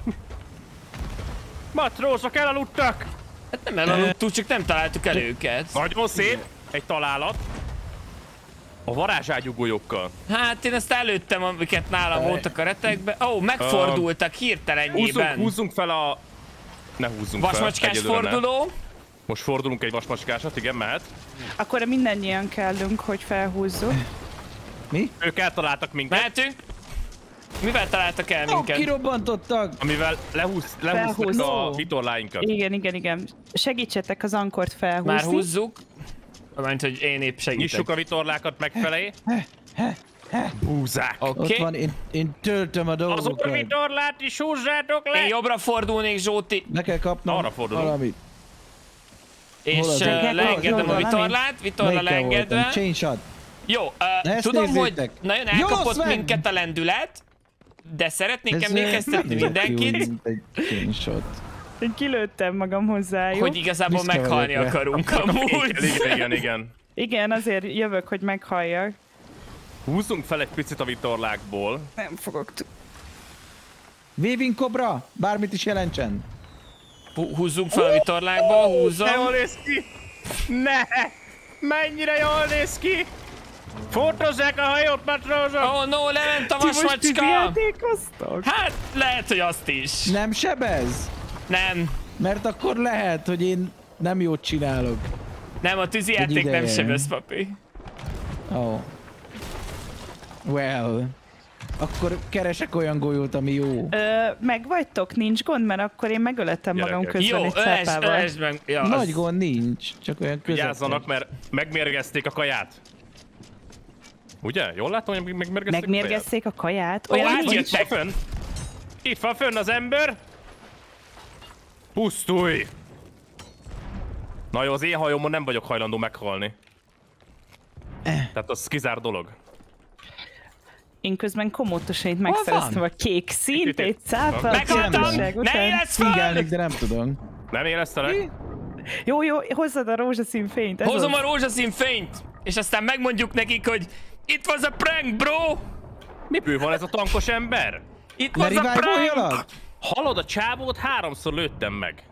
Matrózok elaludtak! Hát nem elaludtuk, csak nem találtuk el őket. Nagyon szép! Egy találat. A varázságyugójókkal. Hát én ezt előttem, amiket nálam voltak a retekben. Ó, oh, megfordultak Húzzunk, hirtelenjében. húzzunk fel a... Ne húzzunk fel. Vasmacskás egyelőre ne. forduló. Most fordulunk egy vasmacskásat, igen, mehet. Akkor mindannyian kellünk, hogy felhúzzuk. Mi? Ők eltaláltak minket, Mehetünk. Mivel találtak el Oh, minket? kirobbantottak! amivel lehúz, lehúztak Felhúzó. a vitorláinkat. Igen, igen, igen. Segítsetek az ankort felhúzni. Már húzzuk. Mert hogy én épp segítek. Nyissuk a vitorlákat megfelé. Búzák. Oké. Ott Okay. van, én, én töltöm a Az dolgokat. orvitorlát is húzzátok le! Én jobbra fordulnék, Zsóti, Be kell kapnom Arra fordulunk. valamit. és Hol az uh, egy- leengedem Hol a van, vitorlát, vitorla Melyikkel leengedve. voltam? Chain shot. Jó, uh, Ezt tudom, hogy nézzétek. nagyon Jó, elkapott Sven! minket a lendület, de szeretnék Ez, emlékeztetni eh, nem nézett ki úgy, mindenkit, mint egy chain shot. Én kilőttem magam hozzájuk. hogy igazából Büszke meghalni vagyok rá. akarunk Igen, amúgy. igen, igen, igen. Igen, azért jövök, hogy meghalljak. Húzzunk fel egy picit a vitorlákból. Nem fogok t- Waving Cobra! Bármit is jelentsen. Hú- Húzzunk fel a vitorlákba, húzzom. De jól néz ki! Ne! Mennyire jól néz ki! Fotózzák a hajót, matrózok! Oh no, lement a Ti most vasmacska! játékoztok? Hát, lehet, hogy azt is. Nem sebez? Nem. Mert akkor lehet, hogy én nem jót csinálok. Nem, a tűzijáték nem ideje. sebez, papi. Oh. Well. Akkor keresek olyan golyót, ami jó. Ö, megvagytok? Nincs gond, mert akkor én megöletem magam Gyerekek. közben Jó, egy ölesd, cápával. ölesd meg. Ja, Nagy az... gond nincs, csak olyan közepes. Vigyázzanak, mert megmérgezték a kaját. Ugye? Jól látom, hogy megmérgezték Megmérgezték a kaját? Ó, Olyan átjött. nincs. a kaját? Itt van fönn! Itt van fönn az ember! Pusztulj! Na jó, az én hajómon nem vagyok hajlandó meghalni. Tehát az kizár dolog. Én közben komótosaint megszereztem a kék színt, Itt, itt, egy itt. cápa. Meghaltam! kívánság Ne után. élesz fel! Figyelnék, de nem tudom. Nem éreztelek? Jó, jó, hozzad a rózsaszín fényt. Ez Hozom az. a rózsaszín fényt, és aztán megmondjuk nekik, hogy itt was a prank, bro! Miből van ez a tankos ember? Itt Ne was a prank! revive-oljalak? Hallod, a csávót háromszor lőttem meg.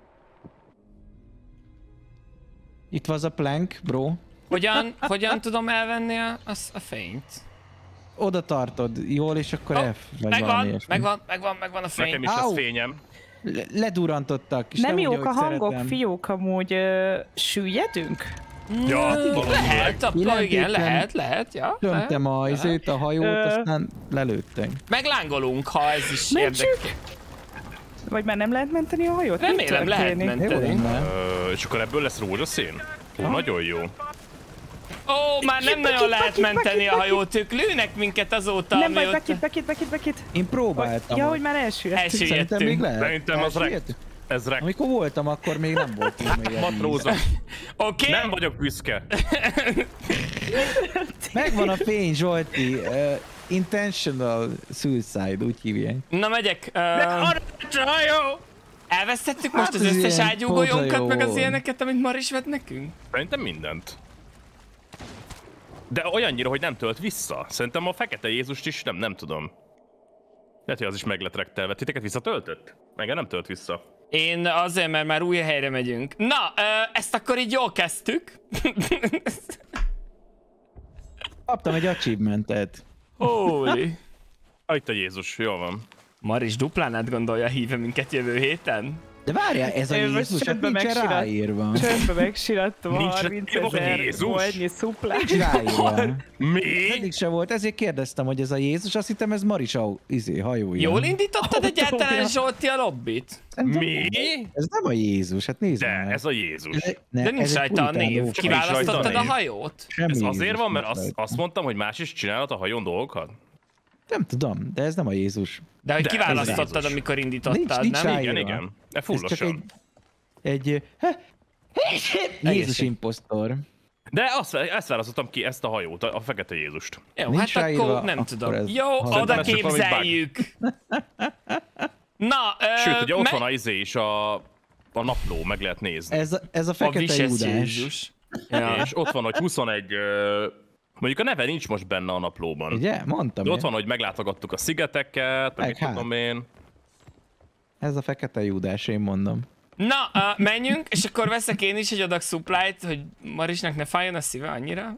Itt van az a plank, bro. Hogyan, hogyan tudom elvenni a, a, a fényt? Oda tartod jól, és akkor Oh, F, vagy valami megvan, ilyesmi. megvan, megvan, megvan a Nekem fény. is az Au! fényem. Le- ledurrantottak, és Nem úgy, jók ahogy a hangok, szeretem. fiók, amúgy ö, süllyedünk? Ja, Lehet, a igen, Pillantéken lehet, lehet, ja. Tömtem a, lehet, izét, a hajót, Ö. aztán lelőttek. Meglángolunk, ha ez is Mentsük? érdekel. Vagy már nem lehet menteni a hajót? Remélem, Mit lehet történik? menni. Jó Menteni. lenne. Ö, és akkor ebből lesz rózsaszín? Ó, nagyon jó. Ó, már nem Bekit, nagyon bekit, lehet bekit, menteni bekit, a hajót, ők lőnek minket azóta, Nem baj, amióta bekit, bekit, bekit, bekit. Én próbáltam. Ja, hogy már elsüllyedtünk. Szerintem még elsüllyedtünk. lehet. Szerintem az rek. Elsüllyedtünk? Ez rek. Amikor voltam, akkor még nem volt így még a víz. Matrózok. Oké, Nem vagyok büszke. Megvan a fény, Zsolti. Uh, intentional suicide, úgy hívják. na megyek. Uh, Hajó! elvesztettük Hát most az ez összes ilyen ágyúgolyónkat, meg az pózajó. ilyeneket, amit Maris vett nekünk? Szerintem mindent. De olyannyira, hogy nem tölt vissza. Szerintem a fekete Jézust is nem, nem tudom. Lehet, hogy az is meg lett rektelve. Titeket visszatöltött? Engem nem tölt vissza. Én azért, mert már új helyre megyünk. Na, ö, ezt akkor így jól kezdtük. Kaptam egy achievementet. Holy. Ah, itt a Jézus, jól van. Maris duplán átgondolja hívja minket jövő héten. De várjál, ez a Én most Jézus, hát csöndbe nincsen megsirat- ráírva. Csöndbe megsírattam a Nincs harminc írva, hogy ezer Jézus? goldnyi szuplát. Nincs ráírva. Mi? Eddig se volt, ezért kérdeztem, hogy ez a Jézus, azt hittem ez Marisa izé, hajója. Jól indítottad egyáltalán, Autója. Zsolti, a lobbit? Szerintem Mi? Ez nem a Jézus, hát nézd De, meg. ez a Jézus. Ez egy- ne, De ez nincs egy rajta a puritán név. ló. Kiválasztottad rajta a a név. hajót? Semmi Ez Jézus azért van, mert nincs azt, rajta. azt mondtam, hogy más is csinálhat a hajón dolgokat? Nem tudom, de ez nem a Jézus. De hogy De, ez kiválasztottad, Jézus. amikor Nincs, indítottad, nincs nem? ráírva. Igen, Írva. igen. E Ez csak fullosan. egy... egy Jézus Egészség. impostor. De azt, ezt választottam ki, ezt a hajót, a, a fekete Jézust. Jó, Nincs hát ráírva, akkor nem akkor tudom. ez- Jó, Szerintem oda ez csak valami bug. képzeljük. Na, ö, Sőt, ugye ott me- van a izé is, a, a napló, meg lehet nézni. Ez a, ez a a fekete Vises Júdás. Jézus. Ja. És ott van, hogy huszonegy... ö, Mondjuk a neve nincs most benne a naplóban. Ugye? Mondtam De ott én. van, hogy meglátogattuk a szigeteket, Meg mit hát. tudom én. Ez a fekete Júdás, én mondom. Na, uh, menjünk, és akkor veszek én is egy adag supply-t, hogy Marisnak ne fájjon a szíve annyira.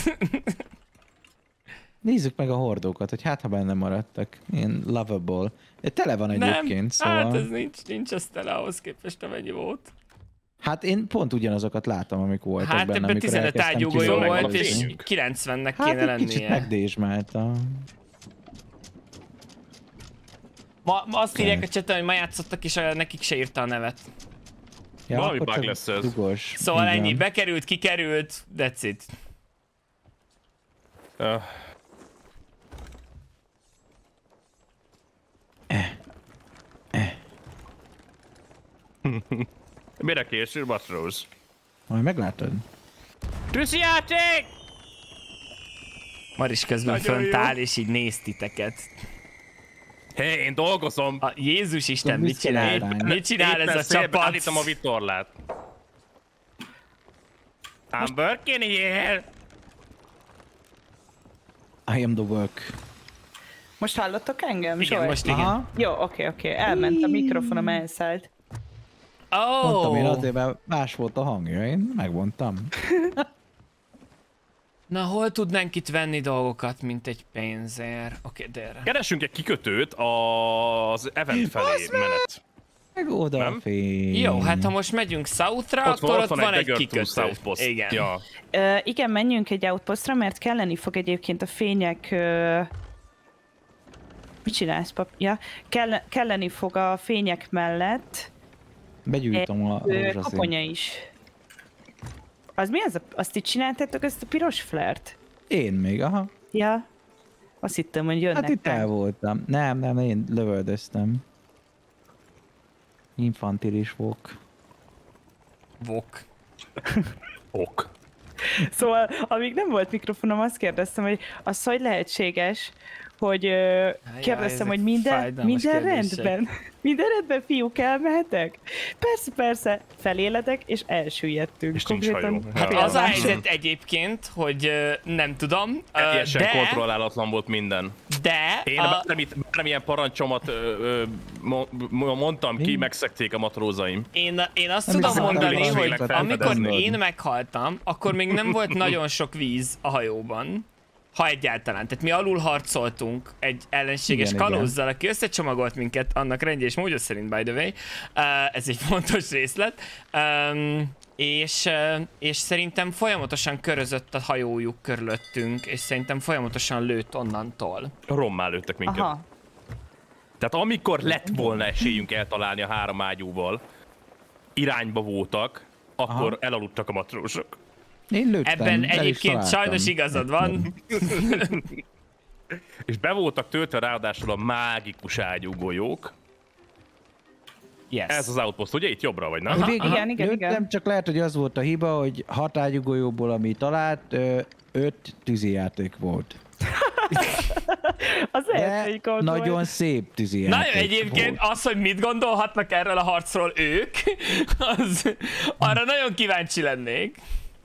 Nézzük meg a hordókat, hogy hát ha benne maradtak. Ilyen lovable. De tele van Nem, egyébként, szóval... hát ez nincs, nincs az tele ahhoz képest, amennyi volt. Hát én pont ugyanazokat látom, amik voltak Hát benne, ebben amikor tizenöt elkezdtem ágyúgolyó kiszolni. volt, Megvan a és fényünk. kilencvennek Hát kéne egy kicsit lennie. megdésmálta. Ma, ma azt írják a chaten, hogy ma játszottak, és a- nekik se írta a nevet. Ja, Valami akkor bug csak lesz ez. Dugos. Szóval Igen. ennyi, bekerült, kikerült, that's it. Uh, Mire készül, Matróz? Majd meglátod. Tűzijáték! Maris közben Nagyon fönt jó. áll, és így néz titeket. Hé, hey, én dolgozom. A Jézus Isten Mit mit csinál? csinál? Mit csinál Éppen ez a szépen csapat? állítom a vitorlát. I'm working here. I am the work. Most hallottok engem? Igen, Zsolt? most igen. Aha. Jó, oké, oké. Elment a mikrofonom, elszállt. Oh. Mondtam én azért, mert más volt a hangja, én megmondtam. Na, hol tudnánk itt venni dolgokat, mint egy pénzért? Oké, okay, de Keresünk egy kikötőt az event felé menet. Meg odafény. jó, hát ha most megyünk Southra, Ott van, akkor ott ott van van egy egy Dagger to kikötő. Southpost. Igen. Ja. Ö, igen, menjünk egy outpostra, mert kelleni fog egyébként a fények... Ö... Mit csinálsz, pap? Ja, kell, kelleni fog a fények mellett Begyújtom a ö, rózsaszínt. koponya is. Az mi az? A, azt itt csináltátok, ezt a piros flert? Én még, aha. Ja. Azt hittem, hogy jönnek. Hát itt rá. el voltam. Nem, nem, én lövöldöztem. Infantilis vok. Vok. Ok. Szóval, amíg nem volt mikrofonom, azt kérdeztem, hogy az hogy lehetséges, hogy ö, kérdeztem, ezek hogy minden, fájdalmas minden kérdések. rendben. Minden rendben, fiúk, elmehetek? Persze, persze, feléledek, és elsüllyedtünk. És nincs hajó. Hát Ja. az a félmásod. helyzet egyébként, hogy ö, nem tudom, ö, Teljesen de, kontrollálatlan volt minden. de Én a, bármit, bármilyen parancsomat ö, ö, mo- mo- mondtam ki, Mi? megszekték a matrózaim. én, én azt Nem tudom hiszem, mondani, hogy hogy felfedezni. amikor én meghaltam, akkor még nem volt nagyon sok víz a hajóban. Ha egyáltalán. Tehát mi alul harcoltunk egy ellenséges Igen, kalózzal, aki összecsomagolt minket, annak rendje és módja szerint, by the way. Uh, ez egy fontos részlet. Um, és, uh, és szerintem folyamatosan körözött a hajójuk körülöttünk, és szerintem folyamatosan lőtt onnantól. Rommá lőttek minket. Aha. Tehát amikor lett volna esélyünk eltalálni a három ágyúval, irányba voltak, akkor Aha. elaludtak a matrósok. Én lőttem, Ebben el is egyébként találtam. sajnos igazad van. És be voltak töltve ráadásul a mágikus ágyú golyók. Yes. Ez az outpost, ugye? Itt jobbra vagy, nem? Aha. Végig Igen, igen, lőttem, igen. csak lehet, hogy az volt a hiba, hogy hat ágyúgolyóból, ami talált, ö, öt tűzijáték volt. Az lehet, De hogy gond nagyon volt. szép tűzijáték Na egyébként volt. az, hogy mit gondolhatnak erről a harcról ők, az, arra nagyon kíváncsi lennék.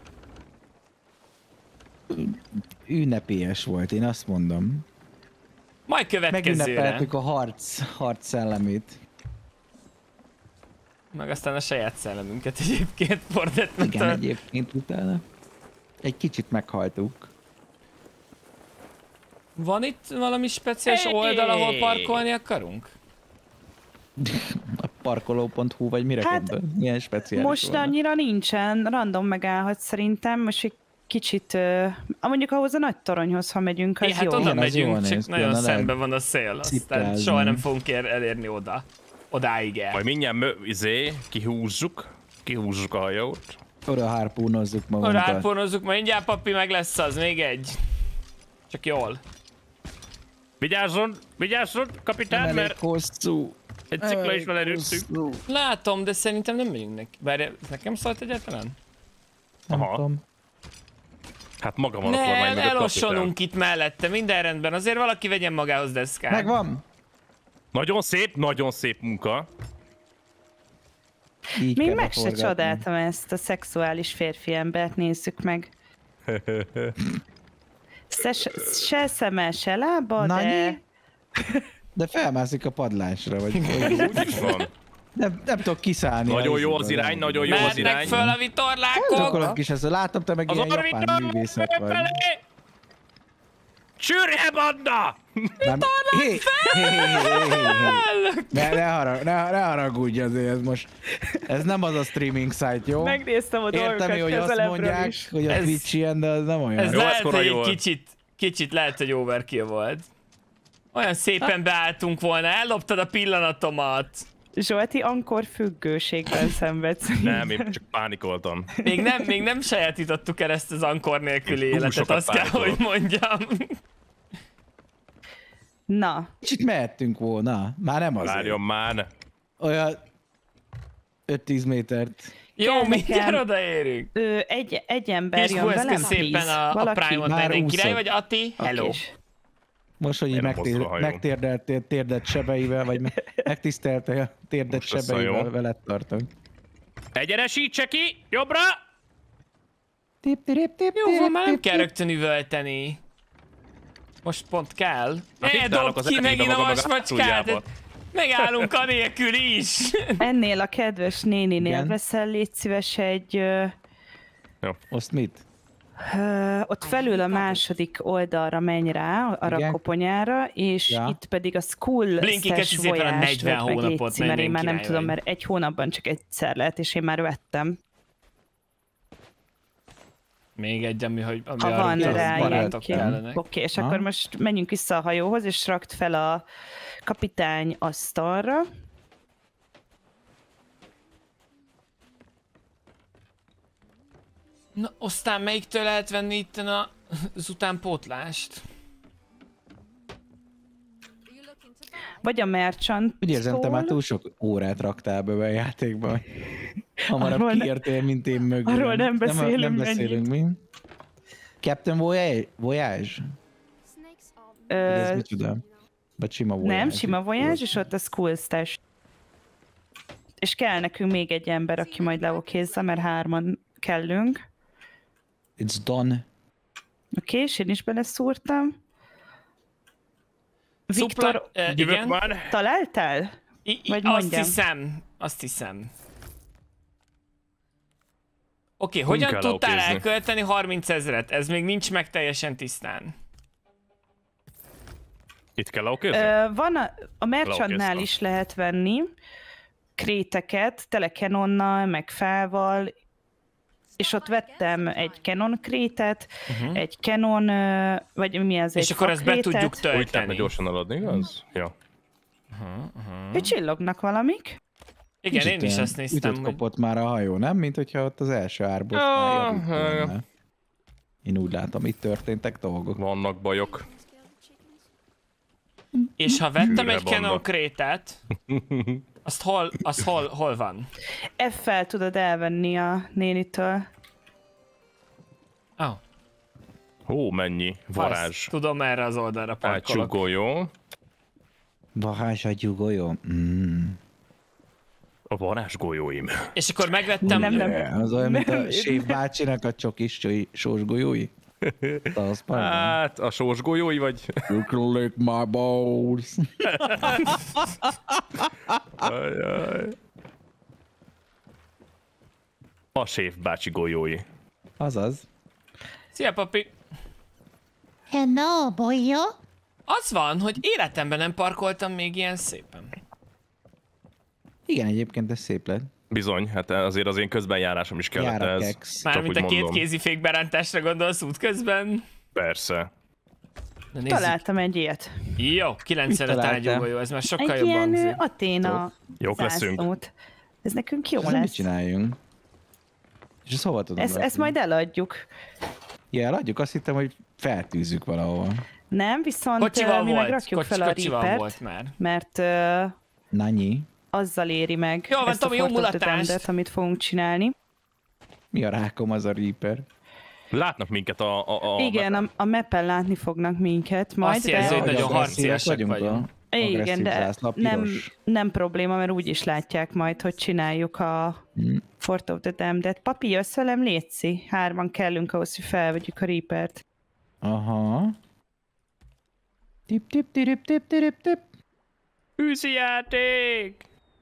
Ünnepélyes volt, én azt mondom. Majd következőre. Megünnepeltük a harc, harc szellemét. Meg aztán a saját szellemünket egyébként Igen, fordítottan. egyébként utána. Egy kicsit meghaltuk. Van itt valami speciális oldal, ahol parkolni akarunk? A parkoló pont hu vagy mire Hát, gondol? Milyen speciális Most volna? annyira nincsen, random megállhat szerintem, most egy kicsit, uh, mondjuk ahhoz a nagy toronyhoz, ha megyünk, az É, hát jó. onnan Igen, az jól megyünk, csak néz ki, nagyon onnan szembe lehet van a szél, aztán ciprázni. soha nem fogunk ér elérni oda. Odáig el. Majd mindjárt mö, izé, kihúzzuk, kihúzzuk a hajót. Oda harpúnozzuk magunkat. Ráponozzuk, majd mindjárt papi meg lesz az, még egy. Csak jól. Vigyázzon, vigyázzon, Nem kapitán, elég mert hosszú. egy cikla is belerültünk. Hosszú. Látom, de szerintem nem megyünk neki. Bár ez nekem szólt egyáltalán? Nem Aha. tudom. Hát maga van a kormány, Nem, meg a kapitán. elossonunk itt mellette, minden rendben. Azért valaki vegyen magához deszkát. Megvan? Nagyon szép, nagyon szép munka. Így Még kell meg se beforgatni. csodáltam ezt a szexuális férfi embert, nézzük meg. Se, se szeme, se lába, de... Nanyi? De felmászik a padlásra, vagy... Úgy is van. nem, nem tudok kiszállni. Nagyon a jó az izéből. irány, nagyon jó az Mennek irány. föl a vitorlákok! Sokolok is ezt, látom, te meg Az ilyen japán orbital művészet vagy. felé! Sürje, banda! Nem... Hé, hé, hé, hé, hé, hé. Ne, ne, harag, ne, ne haragudj azért, ez most... Ez nem az a streaming site, jó? Megnéztem a dolgokat Értem, hogy azt közelebbről mondják, is. hogy a Ez- Twitch ilyen, de az nem olyan. Ez Jó, lehet, ez korai hogy egy volt. kicsit, kicsit lehet, hogy overkill volt. Olyan szépen beálltunk volna, elloptad a pillanatomat. Zsolti ankor függőségben szenvedsz. Nem, én csak pánikoltam. Még nem, még nem sajátítottuk el ezt az ankor nélküli Én túl életet, sokat azt kell, hogy pánikolok. mondjam. Na, Kicsit mehettünk volna, már nem azért. Várjon már. Olyan öt-tíz métert. Jó, Kell mindjárt nekem. odaérünk. ő, egy, egy ember És jön velem, köszönöm szépen please. a, a Valaki? Prime-ot, Már Nenen király, úszok. vagy Ati? Hello. Okés. Most, hogy így Én nem megtér, mozdul a hajó. megtérdeltél térdet sebeivel, vagy me- megtiszteltél a térdet Most lesz a sebeivel, jó. veled tartok. Egyenesítse ki, jobbra! Tip, tip, tip, Jó, van, már nem tip, kell tip. rögtön üvölteni. Most pont kell. Hát Ne, itt állok dobd az ki elébe megint a magam meg a vasmacskát! hátuljába. Megállunk anélkül is. Ennél a kedves néninél Igen. veszel, légy szíves egy... Ö, Azt mit? ö, ott felül a második oldalra menj rá, arra Igen. a koponyára, és Ja. itt pedig a School Blinky, Stash köszi szépen a Voyage-t negyven vedd meg, légy hónapot, szíves, mert én nagyon már nem király tudom, vagy. mert egy hónapban csak egyszer lehet, és én már vettem. Még egy, ami, hogy, ami Ha arra van utal, rá az barátok ilyen. kellenek. Oké, és Ha? akkor most menjünk vissza a hajóhoz, és rakd fel a kapitány asztalra. Na, aztán melyiktől lehet venni itt a, az utánpótlást? Vagy a merchant. Úgy érzem, te már túl sok órát raktál be a játékba. Hamarabb Arról ne- kiértél, mint én mögül. arról nem Nem, beszélünk nem beszélünk mi? Captain Voyage? Voyage? Vagy ez Ö, micsoda? Vagy sima Voyage? nem, sima Voyage, és ott a School Stash. És kell nekünk még egy ember, aki majd leokézza, mert hárman kellünk. It's done. Oké, és én is beleszúrtam. Viktor, Szupla, uh, Jövök igen. már. találtál? I, I, Vagy azt mondjam. hiszem, azt hiszem. Oké, okay, hogyan kell tudtál leokézni. elkölteni harminc ezret? Ez még nincs meg teljesen tisztán. Itt kell leokézni? Ö, van a, a merchantnál Leokéztem. is lehet venni kréteket, tele Canonnal, meg fával, és ott vettem egy Canon krétet, uh-huh. egy Canon, ö, vagy mi az, És egy akkor ezt be fakrétet. tudjuk Úgy lehetne tölteni. gyorsan eladni, igaz? Ja. Hogy csillognak valamik. Igen, én Kicsit is olyan azt néztem, ütött hogy... kapott már a hajó, nem? Mint hogyha ott az első árboss Ja, már javító ja, ja. lenne. Én úgy látom, itt történtek dolgok. Vannak bajok. És ha vettem Sűrre egy Canon vannak. krétet, azt hol, azt hol, hol van? F-fel tudod elvenni a nénitől. Oh, Hó, mennyi varázs. azt tudom, erre az oldalra parkolok. Átsugoljon. Varázs a gyugolyo. Mm. A varázsgolyóim. És akkor megvettem... Nem, nem. Yeah, az olyan, mint Nem, a Sév bácsinak a csokis csói- sósgolyói. Az pardon. Hát, a sósgolyói vagy? You can lick my balls. Ajaj. A séf bácsi golyói. Azaz. Szia, papi! Hello, boyo. Az van, hogy életemben nem parkoltam még ilyen szépen. Igen, egyébként ez szép lett. Bizony, hát azért az én közbenjárásom is kellett Jár a ez. kex. Csak Mármint úgy a két mondom. kézifék berántásra gondolsz útközben? Persze. Na nézzük. Találtam egy ilyet. Jó, kilencvenöt Mit találtál? ágyúba jó, ez már sokkal Egy jobb ilyen ö, hangzik. Aténa Jók leszünk. zászlót. Ez nekünk jó És mit lesz. csináljunk? És ezt hova tudom Ezt, ezt rakni? majd eladjuk. Ja, eladjuk, azt hittem, hogy feltűzzük valahova. Nem, viszont Kocsival ö, mi volt, meg rakjuk Kocsi, fel a kocsival Reapert, volt már. mert ö, Nanyi. azzal éri meg Jó van, ezt a Tomi, jó Fort of the mulatást! Damned-et, amit fogunk csinálni. Mi a rákom az a Reaper? Látnak minket a... a, a Igen, a, a mappen látni fognak minket majd, Azt jelzi, de... hogy nagyon agresszívek harciasak vagyunk. a Igen, agresszív de zászlap nem, piros. nem probléma, mert úgy is látják majd, hogy csináljuk a Hmm. Fort of the Damned-et. Papi, jössz velem, létszi. Hárman kellünk ahhoz, hogy felvegyük a Reapert. Aha. Tip, tip, tip, tip, tip, tip. Hűzi játék!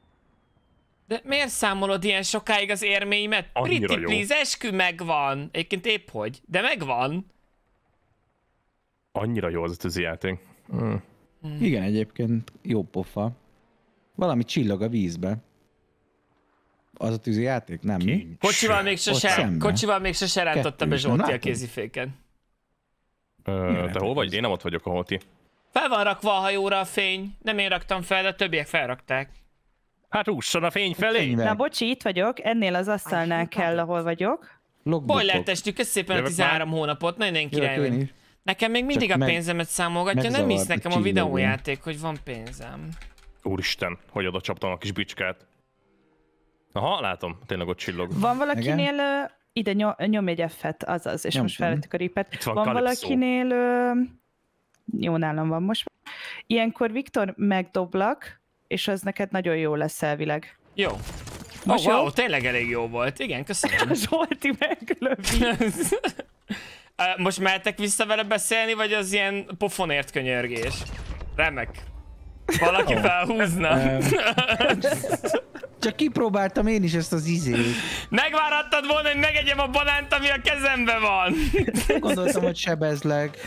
De miért számolod ilyen sokáig az érmeimet? Annyira Pretty jó. please, eskü megvan. Egyébként épp hogy, de megvan. Annyira jó az a tűzijáték. Mm. Igen, egyébként jó pofa. Valami csillog a vízbe. Az a tűzi játék? Nem, mi? Kocsival még Ott sose, szembe. kocsival még sose rántotta Kettő be is, nem Zsolti a látod? kéziféken. Ö, te hol vagy? Én nem ott vagyok, ahol ti. Fel van rakva a hajóra a fény. Nem én raktam fel, de a többiek felrakták. Hát ússon a fény felé! Fényvel. Na bocsi, itt vagyok, ennél az asztalnál kell, ahol vagyok. Logbookok. Boiler testük, kösz szépen a Jövök tizenhárom hónapot, nagyon Jövök király én vagy. is. Nekem még mindig Csak a meg- pénzemet számolgatja, nem megzavart hisz a nekem a csillogó. videójáték, hogy van pénzem. Úristen, hogy oda csaptam a kis bicskát. Aha, látom, tényleg ott csillog. Van valakinél, ö, ide nyom, nyomj egy F-et, azaz, és Nyomtam. most felvettük a Reapert. Itt van Van Calypso. valakinél, ö, jó, nálam van most. Ilyenkor Viktor megdoblak, és az neked nagyon jó lesz elvileg. Jó. Most oh, jó? wow, tényleg elég jó volt. Igen, köszönöm. Zsolti meglövi. Ö, Most mehetek vissza vele beszélni, vagy az ilyen pofonért könyörgés? Remek. Valaki felhúzna. Csak kipróbáltam én is ezt az izét. Megvárhattad volna, hogy megegyem a banánt, ami a kezemben van. Gondoltam, hogy sebezleg.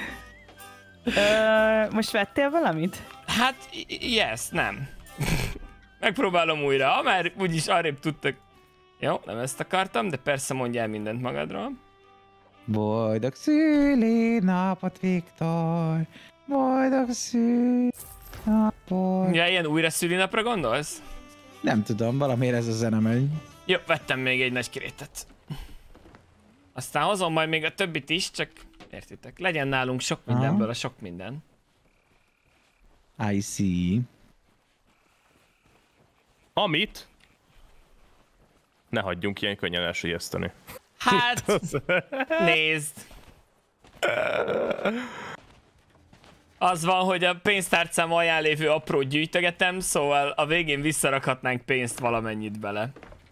Ö, most vettél valamit? Hát, yes, nem. Megpróbálom újra, mert úgyis arrébb tudtak. Jó, nem ezt akartam, de persze mondjál mindent magadról. Boldog szülinapot, Viktor! Boldog szülinapot! Ja, ilyen újra szülinapra gondolsz? Nem tudom, valamiért ez a zene megy. Jó, vettem még egy nagy kirétet. Aztán hozom majd még a többit is, csak értitek, legyen nálunk sok mindenből a sok minden. I see. Amit ne hagyjunk ilyen könnyen elsüllyeszteni. Hát, nézd. Az van, hogy a pénztárcám alján lévő aprót gyűjtögetem, szóval a végén visszarakhatnánk pénzt valamennyit bele.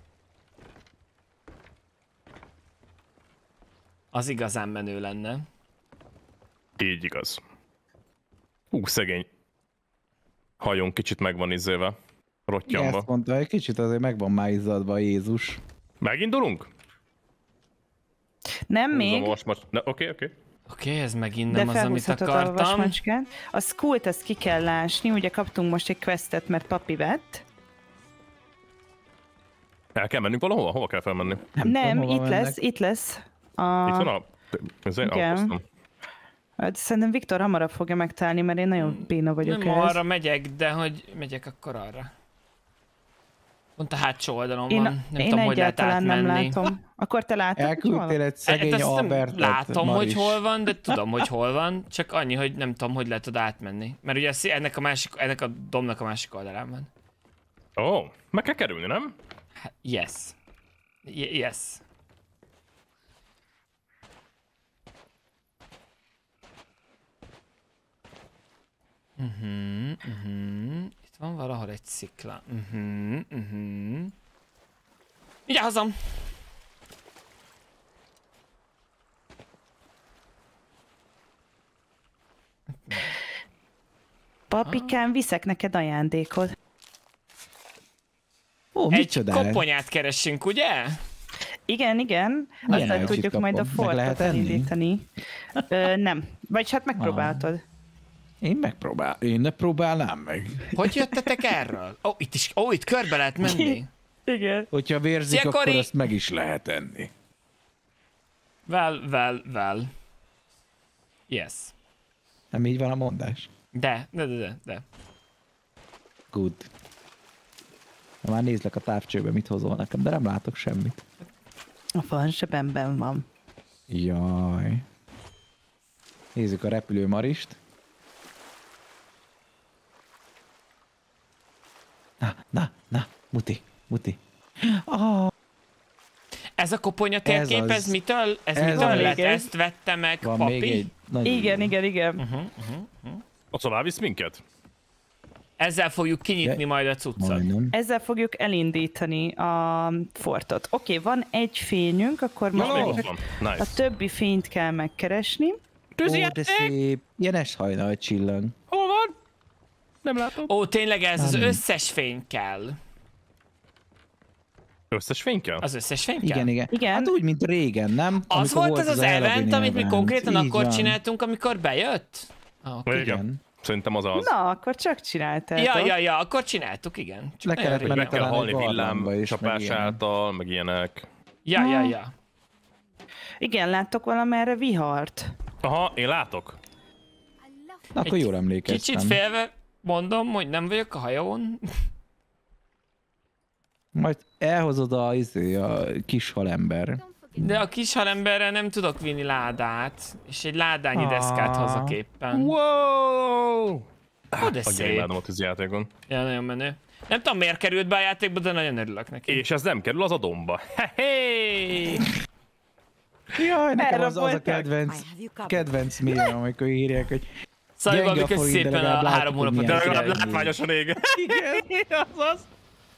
Az igazán menő lenne. Így igaz. Hú, szegény. Hajón kicsit meg van izélve. Rottyamba. Ezt mondta, egy kicsit azért meg van már izzadva Jézus. Megindulunk? Nem még, Most, most. Oké, oké. Okay, Oké, okay, ez megint de nem az, amit felhúzhatod a akartam. vasmacskát. A Skult ezt ki kell lásni, ugye kaptunk most egy questet, mert papi vett. El kell mennünk valahova? Hova kell felmenni? Nem, Nem, tudom, hova itt mennek. lesz, itt lesz. A... Itt van a... Ezért Igen. elhoztam. Hát szerintem Viktor hamarabb fogja megtalálni, mert én nagyon béna vagyok Nem ehhez. arra megyek, de hogy megyek akkor arra. Pont a hátsó oldalon Én, van, nem én tudom, hogy lehet egyáltalán nem átmenni. látom. Akkor te látod, hogy hol Elküldtél van? egy szegény Hát azt nem Albertet, látom, Maris. hogy hol van, de tudom, hogy hol van, csak annyi, hogy nem tudom, hogy lehet oda átmenni. Mert ugye ez- ennek a, másik, ennek a domnak a másik oldalán van. Ó, oh, meg kell kerülni, nem? Hát, yes. Y- yes. Mhm, mhm. Itt van valahol egy szikla. Mhm, mhm. Mindjárt hozom. Papikám, viszek neked ajándékot. Ó, Egy micsoda? koponyát keressünk, ugye? Igen, igen. Milyen Aztán elcsit tudjuk majd a kapom? Meg fortot lehet enni? elindítani. Ö, nem. Vagy hát megpróbáltad. Én megpróbál, én ne próbálnám meg. Hogy jöttetek erről? Ó, oh, itt is, ó, oh, itt körbe lehet menni. Igen. Hogyha vérzik, Szia, akkor Kori! azt meg is lehet enni. Well, well, well. Yes. Nem így van a mondás? De, de, de, de, de. Good. Na, már nézlek a távcsőbe, mit hozol nekem, de nem látok semmit. A falsebemben van. Jaj. Nézzük a repülő Marist. Na, na, na, muti, muti. Oh, Ez a koponya Ez térkép, ez, az. mitől, ez, Ez mitől az. lett? Igen. Ezt vette meg van papi? még egy nagyon Igen, jó. igen, igen. Uh-huh. Ott szóval visz minket? Ezzel fogjuk kinyitni Ja, majd a cuccot. Majdnem. Ezzel fogjuk elindítani a fortot. Oké, okay, van egy fényünk, akkor Na, még most ott van. a Nice. többi fényt kell megkeresni. Ó, de Tűzijáték! szép. Ilyen esthajnal csillag. Hol van? Nem látom. Ó, tényleg ez az Nem. összes fény kell. Összes fény kell? Az összes fény kell? Igen, igen. Igen. Hát úgy, mint régen, nem? Az Amikor volt az az a event, Halloween amit mi event. konkrétan Így akkor van. csináltunk, amikor bejött? Ah, okay. Igen. Igen. Szerintem az az. Na, akkor csak csináltál. Ja, ja, ja, akkor csináltuk, igen. Csak Le nagyon kellett régen. Meg kell talán halni egy barlangba is, meg villámcsapás ilyenek. által, meg ilyenek. Ja, ja, ja. Igen, láttok valamerre vihart? Aha, én látok. Na, akkor Egy jól emlékeztem. Kicsit félve mondom, hogy nem vagyok a hajón. Majd elhozod a, izé, a kis halember. De a kis halemberrel nem tudok vinni ládát, és egy ládányi deszkát Ah. hozok éppen. Wow! Ó, de Adja, szép. imádom a tűzjátékon. Ja, nagyon menő. Nem tudom, miért került be a játékba, de nagyon örülök neki. És ez nem kerül az adomba. Hey! Jaj, nekem Erre az, az a voltak. kedvenc, kedvenc mérem, amikor írják, hogy Szóval gyenge a valami forint, de szépen a legalább három látjuk, hogy hónapot. De milyen legalább Legalább látványosan ég. igen.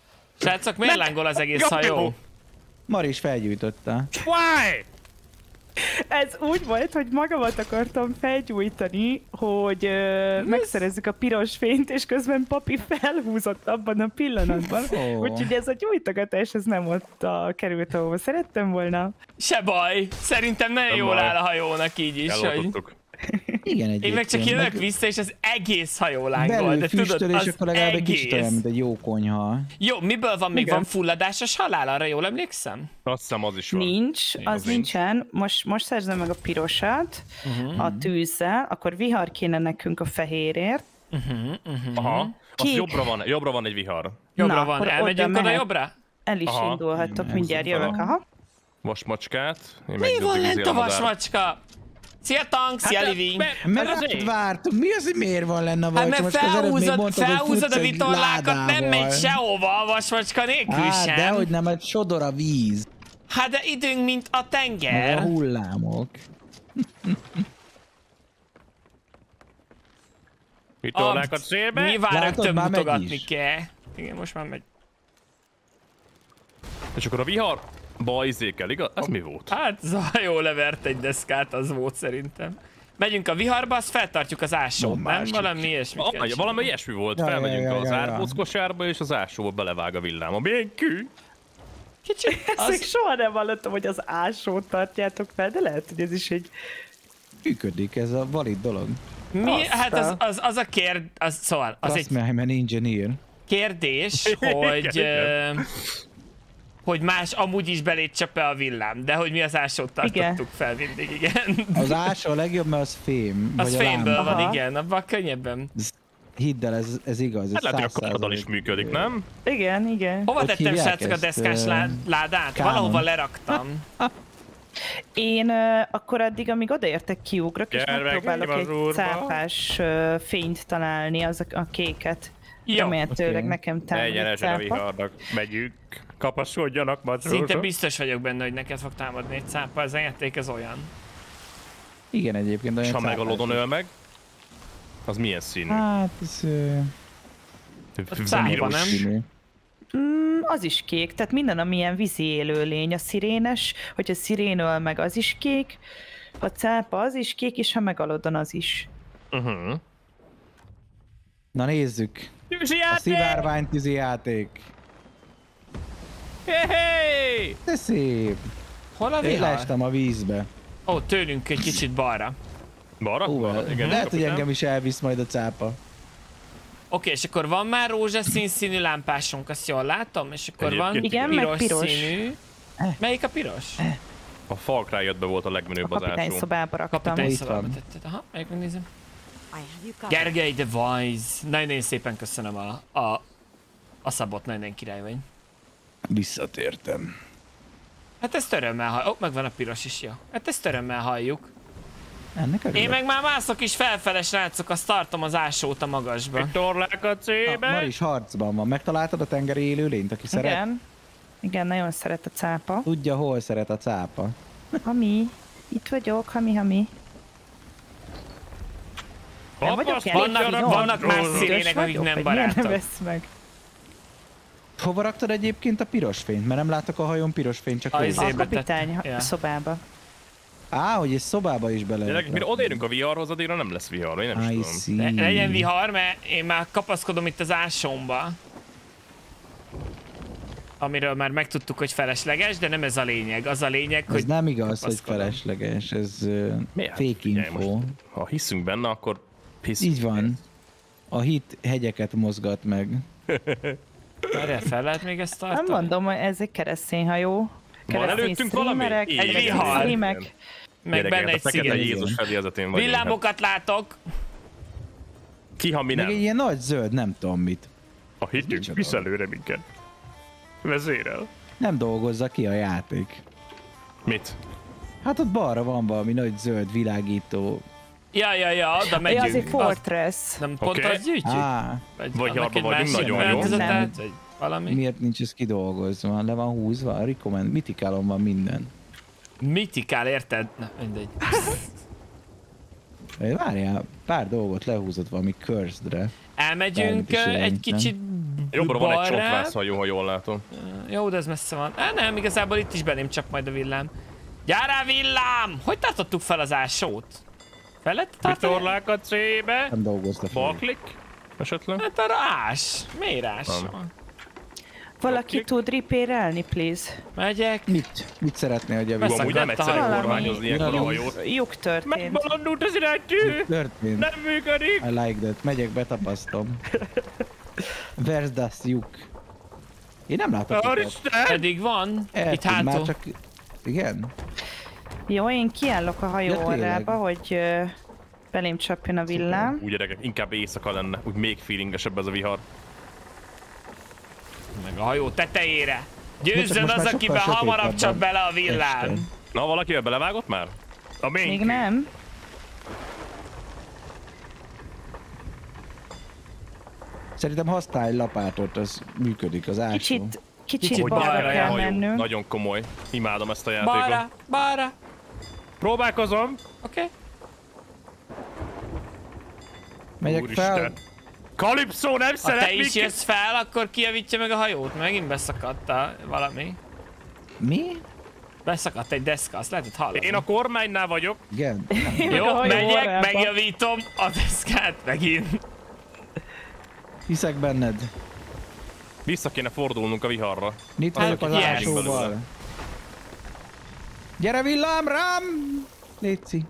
Srácok, miért lángol az egész hajó? Mari is felgyújtotta. Why? Ez úgy volt, hogy magamat akartam felgyújtani, hogy ö, megszerezzük a piros fényt, és közben papi felhúzott abban a pillanatban. Ó. Úgyhogy ez a gyújtogatás, ez nem ott a, került, ahova szerettem volna. Se baj, szerintem nagyon Nem jól baj. áll a hajónak így is, hogy... Eloldottuk. Igen, egyébként. Én meg csak jövök meg vissza, és az egész hajó lángol, belül de tudod, füstöl, és az akkor legalább egy kicsit olyan, egész. mint egy jó konyha. Jó, miből van még? Igen. Van fulladásos halál, arra jól emlékszem? Azt hiszem az is van. Nincs, az az nincsen. Most, most szerzem meg a pirosat Uh-huh. a tűzzel, akkor vihar kéne nekünk a fehérért. Uh-huh, uh-huh. Aha, az Kék. jobbra van, jobbra van egy vihar. Jobbra Na, van, akkor elmegyünk oda oda mehet. jobbra? El is Aha. indulhattok, Nem, mindjárt ez jövök. van. Aha. Vasmacskát. Én Mi meggyőzzük van lent a izélemadár. vasmacska? Szia Tank, szia Living! Mert Hát rád vártunk. Mi az, hogy miért van lenne a Hát vasmacska? mert Most az előbb még felhúzod, mondtad, hogy felhúzod futsz a egy vitorlákat, nem ládával. megy sehova a vasmacska nélkül Á, sem. dehogy nem, mert sodor a víz. Hát de időnk, mint a Meg a tenger. hullámok. Vitorlákat szélbe. Nyilván Látod, rögtön már megy mutogatni is. kell. Igen, most már megy. És akkor a vihar bajzékel, igaz? Ez mi volt? Hát Zajó levert egy deszkát, az volt szerintem. Megyünk a viharba, azt feltartjuk az ásót, No, nem? másik. Valami ilyesmi kell Ah, ja, valami ilyesmi volt, Ja, ja, felmegyünk ja, az ja, ja. árbóckosárba, és az ásóba belevág a villám. A bénkű. Kicsit, Ezt még az, soha nem hallottam, hogy az ásót tartjátok fel, de lehet, hogy ez is egy... Működik, ez a valid dolog. mi, Azt hát a- az, az, az a kérd, az, szóval, az egy Azt I'm an engineer. kérdés, hogy, Igen, ö, hogy más amúgy is belét csap be a villám, de hogy mi az ásót tartottuk Igen. fel mindig, igen. Az ásó a legjobb, mert az fém. Az vagy a fémből lámpa. van, Aha. igen, abban könnyebben. Hidd el, ez, ez igaz. Ez Hát lehet, hogy a száz karddal is százalék. működik, nem? Igen, igen. Hova Hogy tettem, hívják srácok, a ezt? deszkás Ö, lá- ládát? Kánon. Valahova leraktam. Én ö, akkor addig, amíg odaértek, kiugrok, és Gyere, megpróbálok meg, egy ki van zúrva. cápás ö, fényt találni, az a, a kéket. Jó. Remélhetőleg oké. nekem támad egy Egyenesen a cápa. viharnak. Megyünk. Kapaszkodjanak, Szinte matrózok. biztos vagyok benne, hogy neked fog támadni egy cápa, ez a játék az olyan. Igen, egyébként. És olyan ha cápás megalodon is. öl meg, az milyen színű? Hát, ez... ö, cápa, Vírus. nem? színű. Mm, az is kék, tehát minden, ami ilyen vízi élőlény, a szirénes, hogyha szirén öl meg, az is kék, a cápa az is kék, és ha megalodon, az is. Uh-huh. Na nézzük. Tűzi A játék! szivárványtűzi játék. Hey! De szép. Hol a Én vihar? leestem a vízbe. Ó, tőlünk egy kicsit balra. Balra? Ú, Balra, igen, lehet, hogy kapitán. engem is elvisz majd a cápa. Oké, és akkor van már rózsaszín színű lámpásunk, azt jól látom? És akkor van Egyébként igen. Igen, meg piros. színű. Melyik a piros? A Far Cry ötbe volt a A legmenőbb az kapitány ásó. szobába raktam. Kapitány itt szobába van. tetted. Aha, melyik megnézem. I have you covered. Gergely the Wise. Nagyon-nagyon szépen köszönöm a, a, a szabot, nagyon király vagy. Visszatértem. Hát ezt örömmel halljuk. Ó, megvan a piros is, jó. Hát ezt örömmel halljuk. Ennek örülök. Én meg már mászok is felfele, srácok, azt tartom az ásót a magasba. Vitorlákat A szébe! Maris harcban van. Megtaláltad a tengeri élőlényt, aki szeret? Igen. Igen, nagyon szeret a cápa. Tudja, hol szeret a cápa. Hami, itt vagyok, hami, hami. Nem vagyok elég Vannak, finom. vannak más Büdös színének, akik vagyok, nem vagy miért nem barátok. vesz meg? Hova raktad egyébként a piros fényt? Mert nem látok a hajón piros fényt, csak A rózsa. izé- A Szépen kapitány tettem. Ja. szobába. Á, hogy egy szobába is bele. Gyerekek, mire odaérünk a viharhoz, addigra nem lesz vihar, én nem I is tudom. see. Le- legyen vihar, mert én már kapaszkodom itt az ásomba. Amiről már megtudtuk, hogy felesleges, de nem ez a lényeg. Az a lényeg, Ez hogy nem igaz, hogy kapaszkodom. felesleges, ez uh, Miért? fake Figyelj, info. most, ha hiszünk benne, akkor hisz. Így van. A hit hegyeket mozgat meg. Erre fel lehet még ezt tartani? Nem mondom, hogy ez egy keresztény hajó. Keresztény előttünk valami? streamerek, Egy keresztény vihar. streamek. Meg Gyerekek, benne a egy fekete sziget. Jézus fedélzetén vagyunk. Hát. Villámokat látok. Ki, ha mi Meg nem? egy ilyen nagy zöld, nem tudom mit. A hitünk micsoda? visz előre minket. Vezérel. Nem dolgozza ki a játék. Mit? Hát ott balra van valami nagy zöld világító. Ja, ja, ja, oda Ja, megyünk. az egy Az- Fortress. Nem pont Oké. azt gyűjtjük? Á, Vagy, Vagy annak arba egy vagyunk, másik nagyon jó. változatát, vagy valami? miért nincs ez kidolgozva? Le van húzva? Recommend. Mitikálon van minden. Mitikál, érted? Na, mindegy. Hey, várjál, pár dolgot lehúzott valami cursed-re. Elmegyünk Bármit is ö, egy jelentene. kicsit Jobbra van egy balrább. csontvászhajó, ha jól látom. Jó, de ez messze van. Á, nem, igazából itt is belém csap majd a villám. Gyere villám! Hogy tartottuk fel az ásót? Fel lehet tartani? Vitorlák a C-be. Nem dolgozta fel. Balklik. Esetleg. Hát arra ás. Miért ás? Valaki Oké. tud repairelni, please? Megyek. Mit? Mit szeretnél, hogy Amúgy Beszakadt nem a egyszerű hajó. kormányozni ilyenkor a hajót. Lyuk történt. Megbalandult az iránytű! történt? Nem működik! I like that. Megyek, betapasztom. Where's the lyuk? Én nem látok lyukat. Úristen! Pedig van. Eltűnt Itt hátul. már csak... Igen? Jó, én kiállok a hajó Ja, tényleg. orrába, hogy ö, belém csapjon a villám. Úgy gyerekek, inkább éjszaka lenne, úgy még feelingesebb ez a vihar. Meg a hajó tetejére. Győzzön most az, már akiben sokkal hamarabb sötétebb csap van. bele a villám. Este. Na, valakivel belevágott már? A Még ménykű. nem. Szerintem használj lapátot, az működik az ásó. Kicsit, kicsit Kicsit balra balra kell jár. hajó. mennünk. Nagyon komoly. Imádom ezt a játékot. Balra, balra. Próbálkozom. Oké. Megyek fel. Úristen. Kalipszó nem Ha szeret te is minket. jössz fel, akkor kijavítja meg a hajót. Megint beszakadt a valami. Mi? Beszakadt egy deszka, azt lehetett hallani. Én a kormánynál vagyok. Igen. Én meg a Jó, hajó megyek, orrába. megjavítom a deszkát megint. Hiszek benned. Vissza kéne fordulnunk a viharra. Mit Hát, vagyok az yes. ásóval. Gyere villám rám! Léci.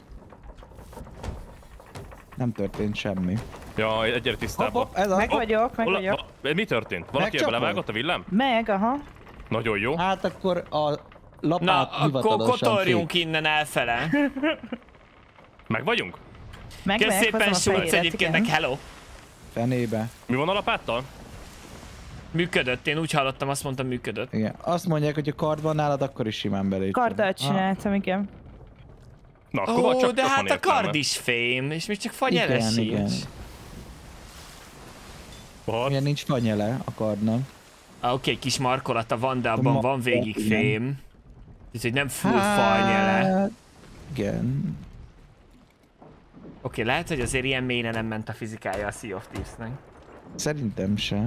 Nem történt semmi. Ja, egyre Hopp, tisztább. hopp, ez a... Meg vagyok, meg Hol- vagyok. ha- Mi történt? Valakivel Megcsapod? belevágott a villám? Meg, aha. Nagyon jó. Hát akkor a lapát Na, akkor hivatalosan kotorjunk fék. innen elfele. Meg vagyunk? Meg, Kösz meg, szépen, hozom a Schulz, fehéret, egyébként igen. meg hello. Fenébe. Mi van a lapáttal? Működött, én úgy hallottam, azt mondtam működött. Igen. Azt mondják, hogy a kard van nálad, akkor is simán belépsz. Karddal csináltam, igen. Na, akkor Ó, csak de csak hát van a értelme. kard is fém, és még csak fagyere Igen, igen. sincs. What? Milyen nincs fanyele a kardnak. Ah, Oké, kis markolata van, de abban ma- van végig igen. fém. Úgyhogy nem full fajnyele. Hát, igen. Oké, lehet, hogy azért ilyen mélyre nem ment a fizikája a Sea of Thieves-nek. Szerintem se.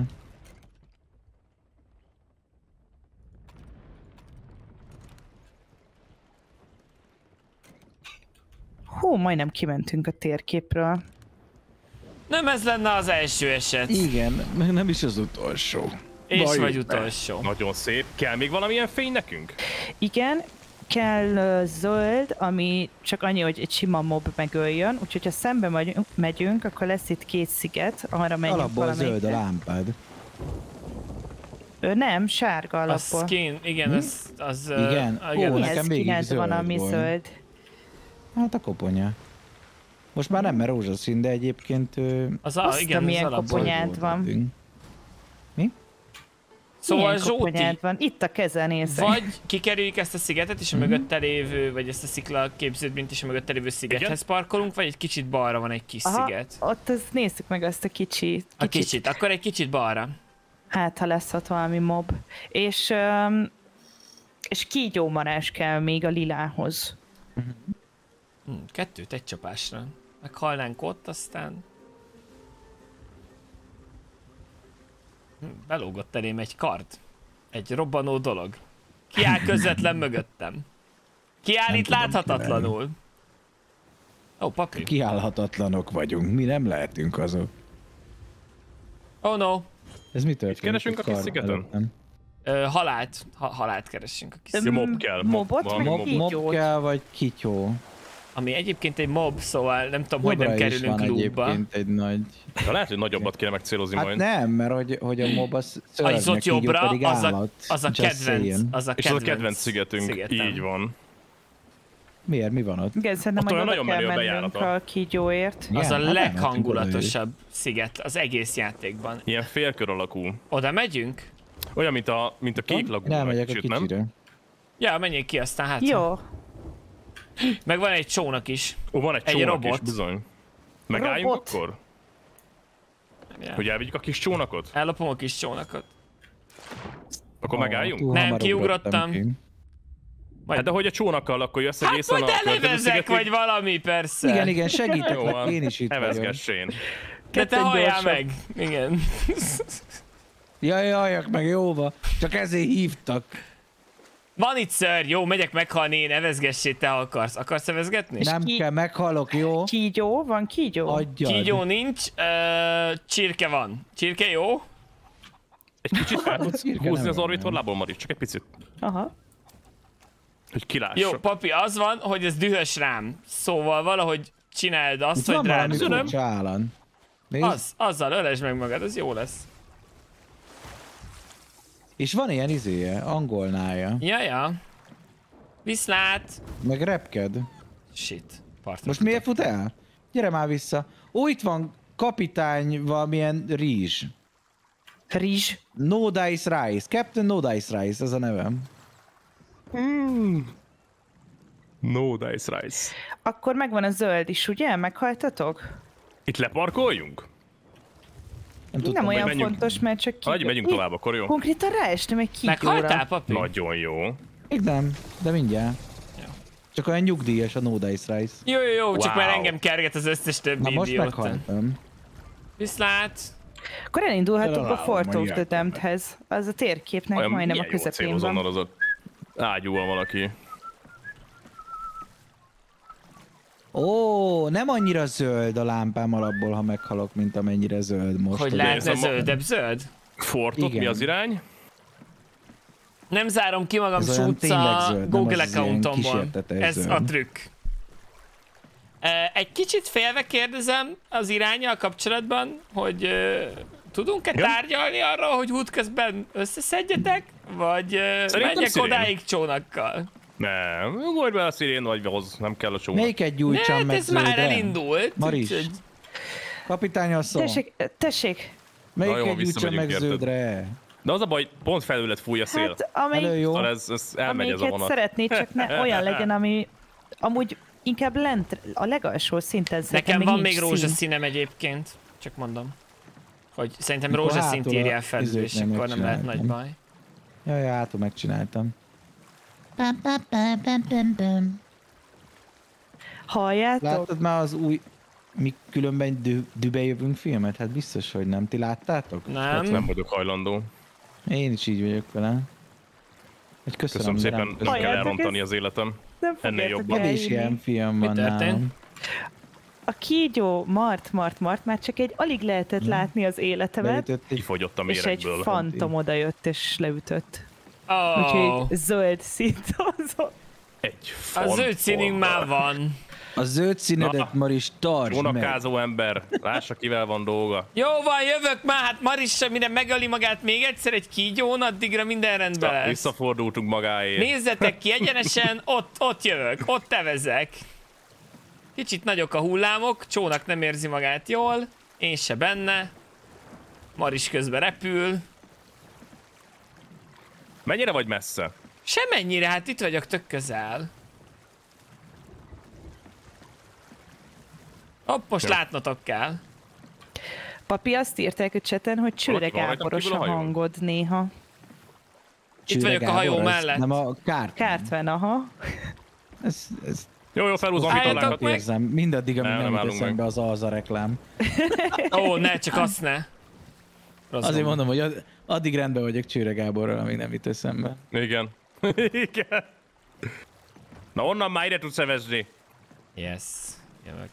Hú, majdnem kimentünk a térképről. Nem ez lenne az első eset. Igen, meg nem is az utolsó. És Valljuk vagy be. utolsó. Nagyon szép. Kell még valamilyen fény nekünk? Igen, kell ö, zöld, ami csak annyi, hogy egy sima mob megöljön, úgyhogy ha szembe megy- megyünk, akkor lesz itt két sziget, arra megyünk Alapból zöld a valamelyikre. lámpád. Ö, nem, sárga A alapból. skin, igen, az... az ö, Igen? a- Ó, igen, nekem Mihez végig kínált van, zöld ami volt. zöld? Hát a koponya. Most már nem, mert rózsaszín, de egyébként... Ö, az a, Azt igen, a milyen az alapból. koponyád zöld van. voltunk. Szóval Milyen Zsóti, koponyád van? Itt a kezen nézek. vagy kikerüljük ezt a szigetet, és a Mhm. mögötte lévő, vagy ezt a szikla képződményt is a mögötte lévő szigethez parkolunk, vagy egy kicsit balra van egy kis Aha, sziget. ott az, nézzük meg azt a kicsit. A kicsit, akkor egy kicsit balra. Hát, ha lesz ott valami mob. És, um, és kígyómarás kell még a lilához. Hm, kettőt egy csapásra. Meghalnánk ott, aztán... Hm, belógott elém egy kard. Egy robbanó dolog. Ki áll közvetlen mögöttem? Ki áll Nem itt tudom láthatatlanul? Ó, papi. Kiállhatatlanok vagyunk, mi nem lehetünk azok. Oh no. Ez mi történik? keresünk a Egy kis kard szigeten? előttem. Ö, halált. Ha, halált keressünk a kis Öm, Ja, mob kell. Mob, Mobot, van, meg mob. Mob, kígyót. mob kell, vagy kityó? Ami egyébként egy mob, szóval nem tudom, hogy nem Mobra is kerülünk van loopba. egyébként egy nagy... De lehet, hogy nagyobbat kéne megcélozni Hát majd. nem, mert hogy, hogy a mob az Az szörny, ott a kígyó jobbra, pedig az a, állat. az a Just kedvenc, saying. az a És az a kedvenc, kedvenc szigetünk, szigetem. így van. Miért? Mi van ott? Igen, szerintem Ott majd olyan oda nagyon kell menő a mennünk bejárata. a kígyóért. Az a Igen? Hát nem leghangulatosabb sziget az egész játékban. Ilyen félkör alakú. Oda megyünk? Olyan, mint a, mint a kék mehetünk. lagúna, Elmegyek a kicsit, nem? kicsire. Ja, menjék ki aztán hát. Jó. Meg van egy csónak is. Ó, van egy Egy csónak robot. is, bizony. Megálljunk Robot. akkor? Ja. Hogy elvigyük a kis csónakot? Ellopom a kis csónakot. Akkor Ó, megálljunk? túl Nem, hamar kiugrottam. ugrottam ki. Majd... Hát de hogy a csónakkal, akkor jössz hát egészen majd a következő elevezek, szigetig? vagy valami, persze. Igen, igen, segítek Jó meg, van, én is itt vagyok. evezgess én. De te Ketten halljál gyorsabb. meg. Igen. Jaj, jajak meg jóva, csak ezért hívtak. Van itt ször, jó, megyek meghalni, én evezgessét, te ha akarsz. Akarsz evezgetni? Nem ki- kell, meghalok, jó? Kígyó, van kígyó? Adjad. Kígyó nincs, ö, csirke van. Csirke jó? Egy kicsit fel tudsz Cirke húzni nem az van, orbitorlából, Mari? Csak egy picit. Aha. Hogy kilássa. Jó, papi, az van, hogy ez dühös rám. Szóval valahogy csináld azt, Itt hogy van rád valami üzönöm. furcsa állam. Nézd. Az, azzal ölesd meg magad, az jó lesz. És van ilyen izéje, angolnája. Ja, ja. Viszlát. Meg repked. Shit. Partra Most miért fut el? Gyere már vissza. Ó, itt van kapitány valamilyen rizs. Rizs. No Dice Rice. Captain No Dice Rice, az a nevem. No dice rice. Akkor megvan a zöld is, ugye? Meghajtatok? Itt leparkoljunk? Nem Nem tudtam, olyan menjünk. fontos, mert csak kígyó. Hagyj, megyünk Ih, tovább, akkor jó? Konkrétan ráestem egy kígyóra. Meghaltál, papi? Nagyon jó. még nem, de mindjárt. Jó. Csak olyan nyugdíjas a No Dice Rice. Jó, jó, jó, csak Wow. már engem kerget az összes többi Na most idióta. meghaltam. Viszlát. Akkor elindulhatunk a Elállom, Fort majd of the ilyen. Damnedhez. Az a térképnek Olyan majdnem a milyen jó közepén cél azonnal van. az a ágyúval valaki. Ó, nem annyira zöld a lámpám alapból, ha meghalok, mint amennyire zöld most. Hogy ugye? lehetne ez a ma- zöldebb zöld? Fortot, mi Igen. az irány? Nem zárom ki magam Ez olyan tényleg Suca zöld, nem Google az ilyen accountomból. kísértetes Ez zöld. a trükk. Ö, Egy kicsit félve kérdezem az iránnyal kapcsolatban, hogy ö, tudunk-e Igen? tárgyalni arról, hogy útközben összeszedjetek, vagy ö, Szerintem menjek szirén. odáig csónakkal? Nem, ugorj be a szirén, vagy hoz, nem kell a csónak. Melyiket gyújtsam Ne, meg ez már zöldre? elindult. Maris. úgyhogy- Kapitány asszony, Tessék, tessék. Na jó, melyiket gyújtsam visszamegyünk, meg érted? zöldre? De az a baj, pont felőled fúj a szél. Hát, amelyik, Elő jó. Szóval ez, ez elmegy ez a amelyiket vonat. szeretnéd, csak ne olyan legyen, ami amúgy inkább lent, a legalsó szinten. Nekem még van nincs még szín. rózsaszínem egyébként, csak mondom. Hogy szerintem Mikor rózsaszínt hátul a írjál fel, izét és nem akkor nem lehet nagy megcsináltam. baj. Jaj, hátul megcsináltam. Bum, bum, bum, bum, bum, bum. Halljátok? Láttad már az új Mi különben dü- dübe jövünk filmet? Hát biztos, hogy nem. Ti láttátok? Nem. Nem vagyok hajlandó. Én is így vagyok vele. Hogy köszönöm, Köszönöm de szépen, nem- nem kell Halljátok, elrontani ez- az életem. Nem ennél fogjátok jobban. Kevés elhinni. ilyen film Mi van történt? nálam. A kígyó Mart, Mart, Mart, már csak egy alig lehetett látni az életemet, Beütött egy... Kifogyott a és egy méregből. fantom odajött és leütött. Oh, Úgyhogy zöld szint az. Egy a zöld színünk már van. A zöld színedet, Na. Maris, tartsd meg! Csónakázó ember. Lássa, kivel van dolga. Jó van, jövök már, hát Marissa, mire megöli magát még egyszer egy kígyón, addigra minden rendben lesz. Visszafordultunk magáért. Nézzetek ki egyenesen, ott, ott jövök, ott tevezek. Kicsit nagyok a hullámok, Csónak nem érzi magát jól, én se benne. Maris közben repül. Mennyire vagy messze? Semennyire, hát itt vagyok tök közel. Hopp, most Jó. látnotok kell. Papi azt írták a cseten, hogy Csőre Valaki van rajtam Gáboros kívül a a hajón? hangod néha. Itt Csőre vagyok a hajó Gábor, az mellett. Nem a kárt. Kártven, aha. Ez, ez Jó, jó, felhúzom Álljatok vitorlákat. meg! érzem. Mindaddig, amíg Nem, nem, nem jut állunk eszembe meg. az alza reklám. Ó, ne, csak azt ne. Rossz Azért gond. mondom, hogy ad- addig rendben vagyok Csőre Gáborral, amíg nem jut eszembe. Igen. Igen. Na onnan már ide tudsz evezni. Yes, jövök.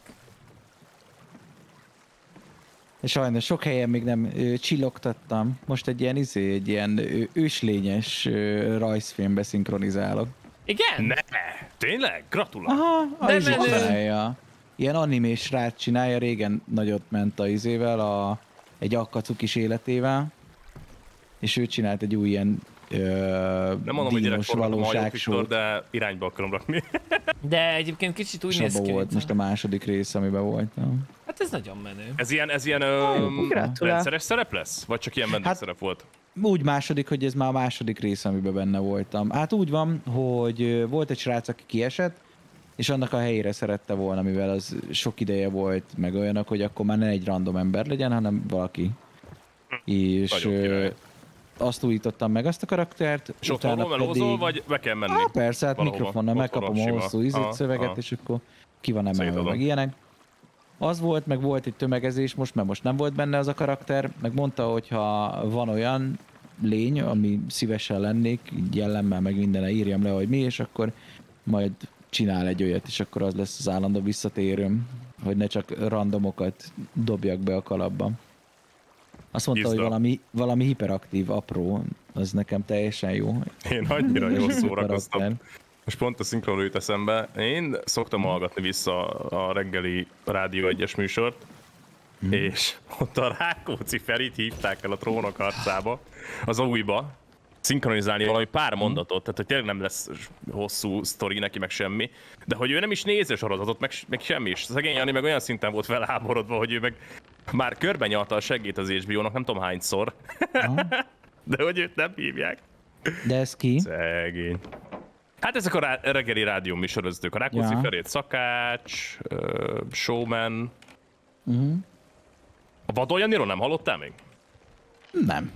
És sajnos sok helyen még nem ö, csillogtattam. Most egy ilyen izé, egy ilyen ö, őslényes ö, rajzfilmbe szinkronizálok. Igen? Ne! Tényleg? Gratulálok. Aha, a De izé menő. csinálja. Ilyen animés srác csinálja, régen nagyot ment a izével, a, egy akkacukis életével. És ő csinált egy új ilyen ö, Nem mondom, hogy dínos gyerekkorban a Major Viktor, valóságsót. de irányba akarom rakni. De egyébként kicsit úgy néz Saba ki, volt mint- most a második rész, amiben voltam. Hát ez nagyon menő. Ez ilyen, ez ilyen ö, gratulál. rendszeres szerep lesz? Vagy csak ilyen vendégszerep volt? Úgy második, hogy ez már a második rész, amiben benne voltam. Hát úgy van, hogy ö, volt egy srác, aki kiesett, és annak a helyére szerette volna, mivel az sok ideje volt, meg olyanok, hogy akkor már ne egy random ember legyen, hanem valaki. És Nagyon ö, király. azt újítottam meg azt a karaktert. És otthon utána melózol, vagy be kell menni? Á, persze, hát valahova? mikrofonnal Otthon megkapom a sima. hosszú izét, Aha, szöveget, aha. és akkor ki van emelve, Szétadom. meg ilyenek. Az volt, meg volt egy tömegezés most, mert most nem volt benne az a karakter, meg mondta, hogy ha van olyan lény, ami szívesen lennék, így jellemmel meg mindenre írjam le, hogy mi, és akkor majd csinál egy olyat, és akkor az lesz az állandó visszatérőm, hogy ne csak randomokat dobjak be a kalapba. Azt mondta, Izda. hogy valami, valami hiperaktív, apró, az nekem teljesen jó. Én annyira jól szórakoztam. Karakter. Most pont a szinkronról jut eszembe. Én szoktam hallgatni vissza a reggeli Rádió egyes műsort, hmm. és ott a Rákóczi Ferit hívták el a Trónok harcába, az újba, szinkronizálni valami pár mondatot, tehát hogy tényleg nem lesz hosszú sztori neki, meg semmi, de hogy ő nem is nézi a sorozatot, meg, meg semmi is. Szegény Jani meg olyan szinten volt felháborodva, hogy ő meg már körben nyalta a segít az há bé ó-nak, nem tudom hányszor, de hogy őt nem hívják. De ez ki? Szegény. Hát ezek a rá- reggeli rádió műsorvezetők, a Rákóczi Ja. Ferét, Szakács, uh, Showman. Uh-huh. A Vadon Janiról nem hallottál még? Nem.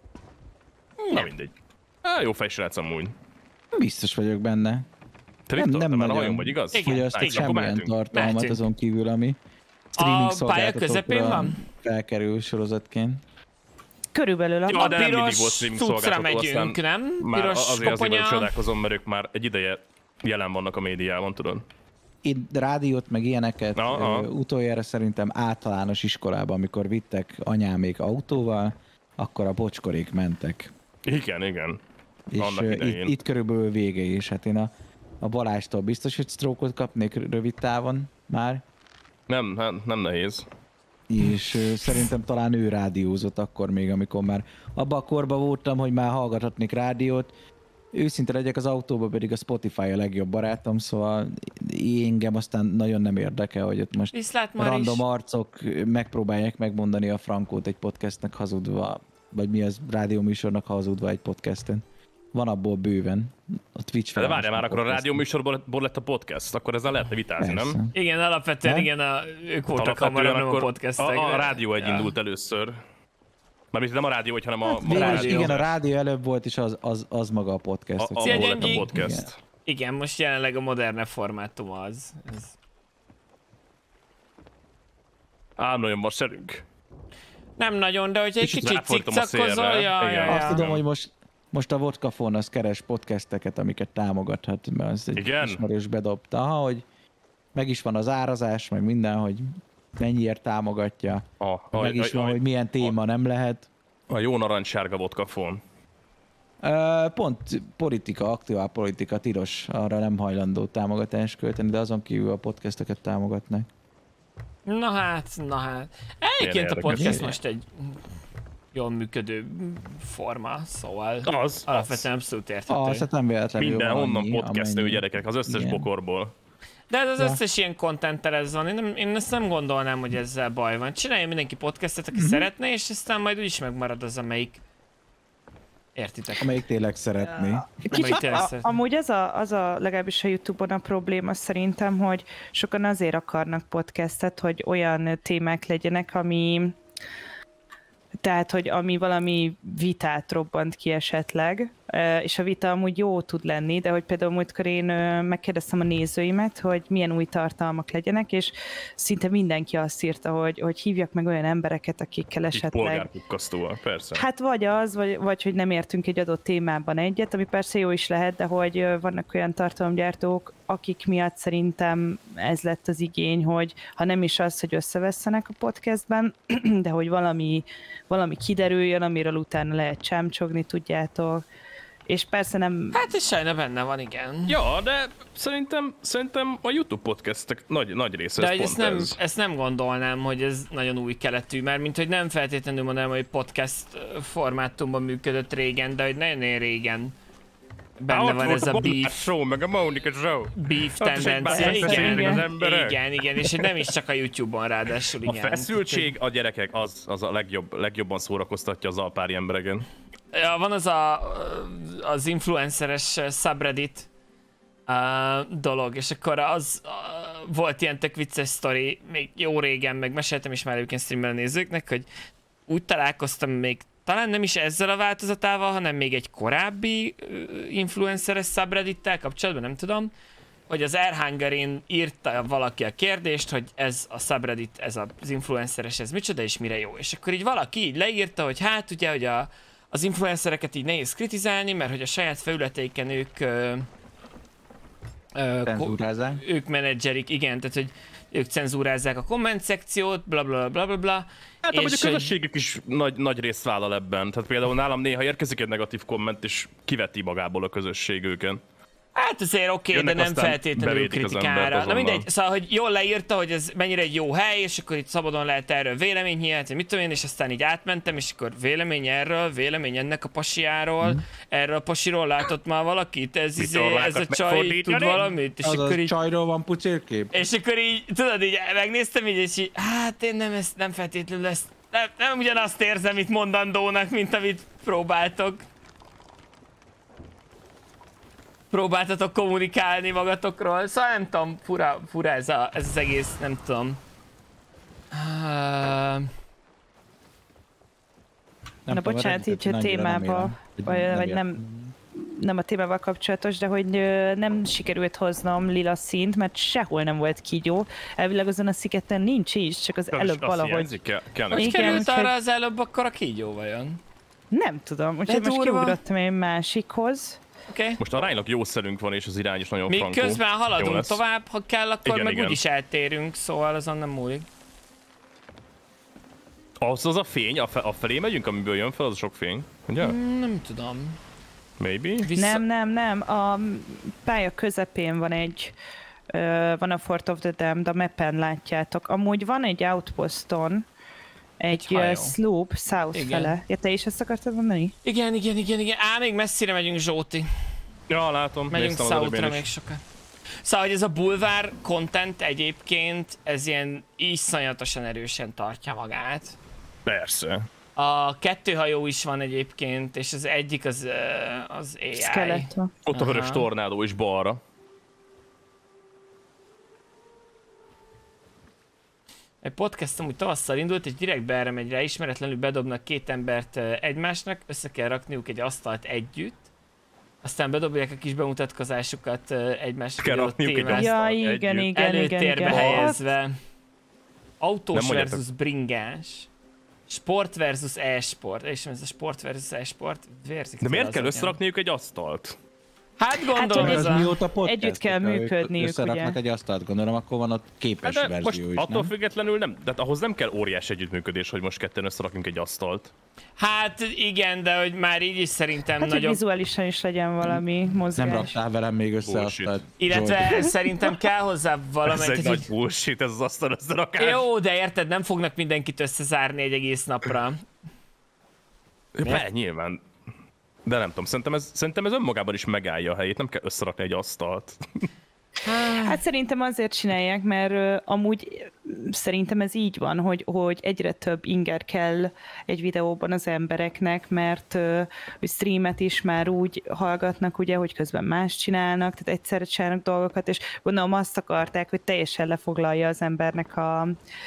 Na mindegy. Á, jó fejsrác amúgy. Biztos vagyok benne. Te Nem- Viktor, nem te már nagyon. nagyon vagy, igaz? Igen. Fogyasztok igen, akkor semmilyen mehetünk. tartalmat Mehetünk. azon kívül, ami streaming A pálya közepén szolgáltatókra van? felkerül sorozatként. Körülbelül a... Ja, A de nem mindig volt piros streaming cuccra szolgáltató, megyünk, aztán nem? Már Piros azért azért koponya. vagyok csodálkozom, mert ők már egy ideje jelen vannak a médiában, tudod? Én rádiót, meg ilyeneket Na, aha. ö, utoljára szerintem általános iskolában, amikor vittek anyámék autóval, akkor a bocskorék mentek. Igen, igen. És Annak ö, idején. itt, itt körülbelül vége is. Hát én a, a Balástól biztos, hogy sztrókot kapnék rövid távon már. Nem, nem, nem nehéz. És ö, szerintem talán ő rádiózott akkor még, amikor már abban a korban voltam, hogy már hallgathatnék rádiót. Őszinte legyek, az autóban pedig a Spotify a legjobb barátom, szóval engem aztán nagyon nem érdekel, hogy ott most Viszlát már is. random arcok megpróbálják megmondani a frankót egy podcastnek hazudva, vagy mi az rádióműsornak hazudva egy podcasten. Van abból bőven. A Twitch De várjál már, akkor a podcast. rádió műsorból lett a podcast, akkor ezzel lehetne vitázni, Persze. nem? Igen, alapvetően Nem? igen, a, ők voltak Alapvetően hamarabb, nem a akkor podcastek. A, a rádió egy indult először. Mármint nem a rádió, egy, hanem a, Hát, végül is rádió. igen, a rádió előbb volt, és az, az, az maga a podcast. a, hogy abból lett a Gyengék. podcast. Igen, most jelenleg a modernebb formátum az. Ez. Ám nagyon vaserünk. Nem nagyon, de hogyha egy Kicsit kicsit ráfordítom a cikcakozol, szélre. ja, Igen. ja, Azt ja. tudom, hogy most, most a Vodkafon az keres podcasteket, amiket támogathat, mert az egy Igen? ismerős bedobta, hogy meg is van az árazás, meg minden, hogy mennyiért támogatja, A, a, meg is a, van, a, hogy milyen téma nem lehet. a jó narancssárga vodkafon. Ö, Pont politika, aktuál politika tilos, arra nem hajlandó támogatást költeni, de azon kívül a podcasteket támogatnak. Na hát, na hát. Egyébként a érdekes. podcast most egy jól működő forma, szóval Az, alapvetően abszolút érthető. Az, hát nem véletlenül Minden van honnan annyi, podcastő amennyi- gyerekek, az összes Igen. bokorból. De ez az Ja. összes ilyen contenttel ez van. Én, nem, én ezt nem gondolnám, hogy ezzel baj van. Csinálja mindenki podcastet, Mhm. aki szeretne, és aztán majd úgyis megmarad az, amelyik... Értitek? Amelyik tényleg szeretné. Amelyik Kicsit, tényleg a, szeretne. amúgy az a, az a legalábbis a YouTube-on a probléma szerintem, hogy sokan azért akarnak podcastet, hogy olyan témák legyenek, ami tehát, hogy ami valami vitát robbant ki esetleg, eh, és a vita amúgy jó tud lenni, de hogy például múltkor én eh, megkérdeztem a nézőimet, hogy milyen új tartalmak legyenek, és szinte mindenki azt írta, hogy, hogy hívjak meg olyan embereket, akikkel Így esetleg... polgárpukkasztóval, persze. Hát vagy az, vagy, vagy hogy nem értünk egy adott témában egyet, ami persze jó is lehet, de hogy ö, vannak olyan tartalomgyártók, akik miatt szerintem ez lett az igény, hogy ha nem is az, hogy összevesszenek a podcastben, de hogy valami, valami kiderüljön, amiről utána lehet csámcsogni, tudjátok. És persze nem... Hát ez sajna benne van, igen. Ja, de szerintem, szerintem a YouTube podcastek nagy, nagy része De ez hogy pont ezt nem, ez. ezt nem gondolnám, hogy ez nagyon új keletű, mert mint hogy nem feltétlenül mondanám, hogy podcast formátumban működött régen, de hogy nagyon régen benne Á, van ott ez a Balázs beef, show, meg a Mónika show. beef Ott is egy tendencia. beszélgetnek Igen, az emberek. igen, igen, és hogy nem is csak a YouTube-on ráadásul, A igen. feszültség a gyerekek az, az a legjobb, legjobban szórakoztatja az alpári embereken. Ja, van az a, az influenceres subreddit uh, dolog, és akkor az uh, volt ilyen tök vicces sztori, még jó régen, meg meséltem is már egyébként streamben a nézőknek, hogy úgy találkoztam még talán nem is ezzel a változatával, hanem még egy korábbi uh, influenceres subreddittel kapcsolatban, nem tudom, hogy az Airhungerin írta valaki a kérdést, hogy ez a subreddit, ez az influenceres, ez micsoda és mire jó. És akkor így valaki így leírta, hogy hát ugye, hogy a, az influencereket így nehéz kritizálni, mert hogy a saját felületeiken ők ö, ö, Cenzúrázzák. ők menedzserik, igen, tehát hogy ők cenzúrázzák a komment szekciót, bla bla bla bla bla. Hát amúgy a és közösségük is nagy, nagy részt vállal ebben. Tehát például nálam néha érkezik egy negatív komment, és kiveti magából a közösség őken. Hát azért oké, okay, de Jönnek, nem aztán feltétlenül bevétik az embert kritikára. Na azonnal. mindegy, szóval, hogy jól leírta, hogy ez mennyire egy jó hely, és akkor itt szabadon lehet erről vélemény hihetni, mit tudom én, és aztán így átmentem, és akkor vélemény erről, vélemény ennek a pasiáról, mm. erről a pasiról látott már valakit, ez, izé, ez a csaj tud valamit, és Az akkor a így... csajról van pucérkép? És akkor így, tudod, így megnéztem így, és így, hát én nem, ezt, nem feltétlenül ezt, nem, nem ugyanazt érzem itt mondandónak, mint amit próbáltok. Próbáltatok kommunikálni magatokról, szóval nem tudom, fura, fura ez, a, ez az egész, nem tudom. Uh... Nem Na tudom, bocsánat, így annyira a nem témába, élem, hogy vagy, nem vagy értem. nem, nem a témával kapcsolatos, de hogy ö, nem sikerült hoznom lila színt, mert sehol nem volt kígyó. Elvileg azon a szigeten nincs is, csak az előbb valahogy... Hiányzik, kell, kell Hogy Igen, került úgyhogy- arra az előbb akkor a kígyó vajon? Nem tudom, úgyhogy most durva. kiugrottam egy másikhoz. Oké. Okay. Most aránylag jó szelünk van, és az irány is nagyon frankó. Miközben Jó haladunk lesz. tovább, ha kell, akkor Igen, meg igen. úgyis eltérünk, szóval azon nem múlik. Az az a fény, a, fe, a felé megyünk, amiből jön fel, az a sok fény. Ugye? Mm, nem tudom. Maybe? Vissza... Nem, nem, nem. A pálya közepén van egy, ö, van a Fort of the Damned, a mappen látjátok. Amúgy van egy outposton, egy, Egy hajó. egy sloop south Igen. fele. Ja, te is ezt akartad mondani? Igen, igen, igen, igen. Á, még messzire megyünk, Zsóti. Ja, látom. Megyünk néztem az előbb Southra én még is. sokat. Szóval, hogy ez a bulvár content egyébként, ez ilyen iszonyatosan erősen tartja magát. Persze. A kettő hajó is van egyébként, és az egyik az, ö, az á i. Skeleton. Ott a vörös Aha. tornádó is balra. Egy podcast amúgy tavasszal indult, és direktbe erre megy rá, ismeretlenül bedobnak két embert ö, egymásnak, össze kell rakniuk egy asztalt együtt, aztán bedobják a kis bemutatkozásukat ö, egymásnak, Kell egy adott rakniuk egy témát Ja, Asztalt igen, együtt. igen, igen, előtérbe igen. helyezve. Autós Nem mondjátok. versus bringás. Sport versus e-sport. És ez a sport versus e-sport vérzik. De fel miért az kell agyam. összerakniuk egy asztalt? Hát gondolom hogy ez Ez a... mióta podcast? Együtt kell hogyha ők működniük, összeraknak ugye? egy asztalt, gondolom, akkor van ott képes Hát de most verzió is, attól nem? függetlenül nem, de ahhoz nem kell óriás együttműködés, hogy most ketten összerakjunk egy asztalt. Hát igen, de hogy már így is szerintem Hát, hogy nagyobb... vizuálisan is legyen valami mozgás. Nem raktál velem még össze Bullshit. asztalt. Illetve szerintem kell hozzá Ez valamelyik... egy nagy bullshit, ez az asztal összerakás. Jó, de érted, nem fognak mindenkit összezárni egy egész napra. Be, nyilván. De nem tudom, szerintem ez, szerintem ez önmagában is megállja a helyét, nem kell összerakni egy asztalt. Hát szerintem azért csinálják, mert ö, amúgy ö, szerintem ez így van, hogy, hogy egyre több inger kell egy videóban az embereknek, mert ö, hogy streamet is már úgy hallgatnak, ugye, hogy közben más csinálnak, tehát egyszerre csinálnak dolgokat, és gondolom azt akarták, hogy teljesen lefoglalja az embernek a,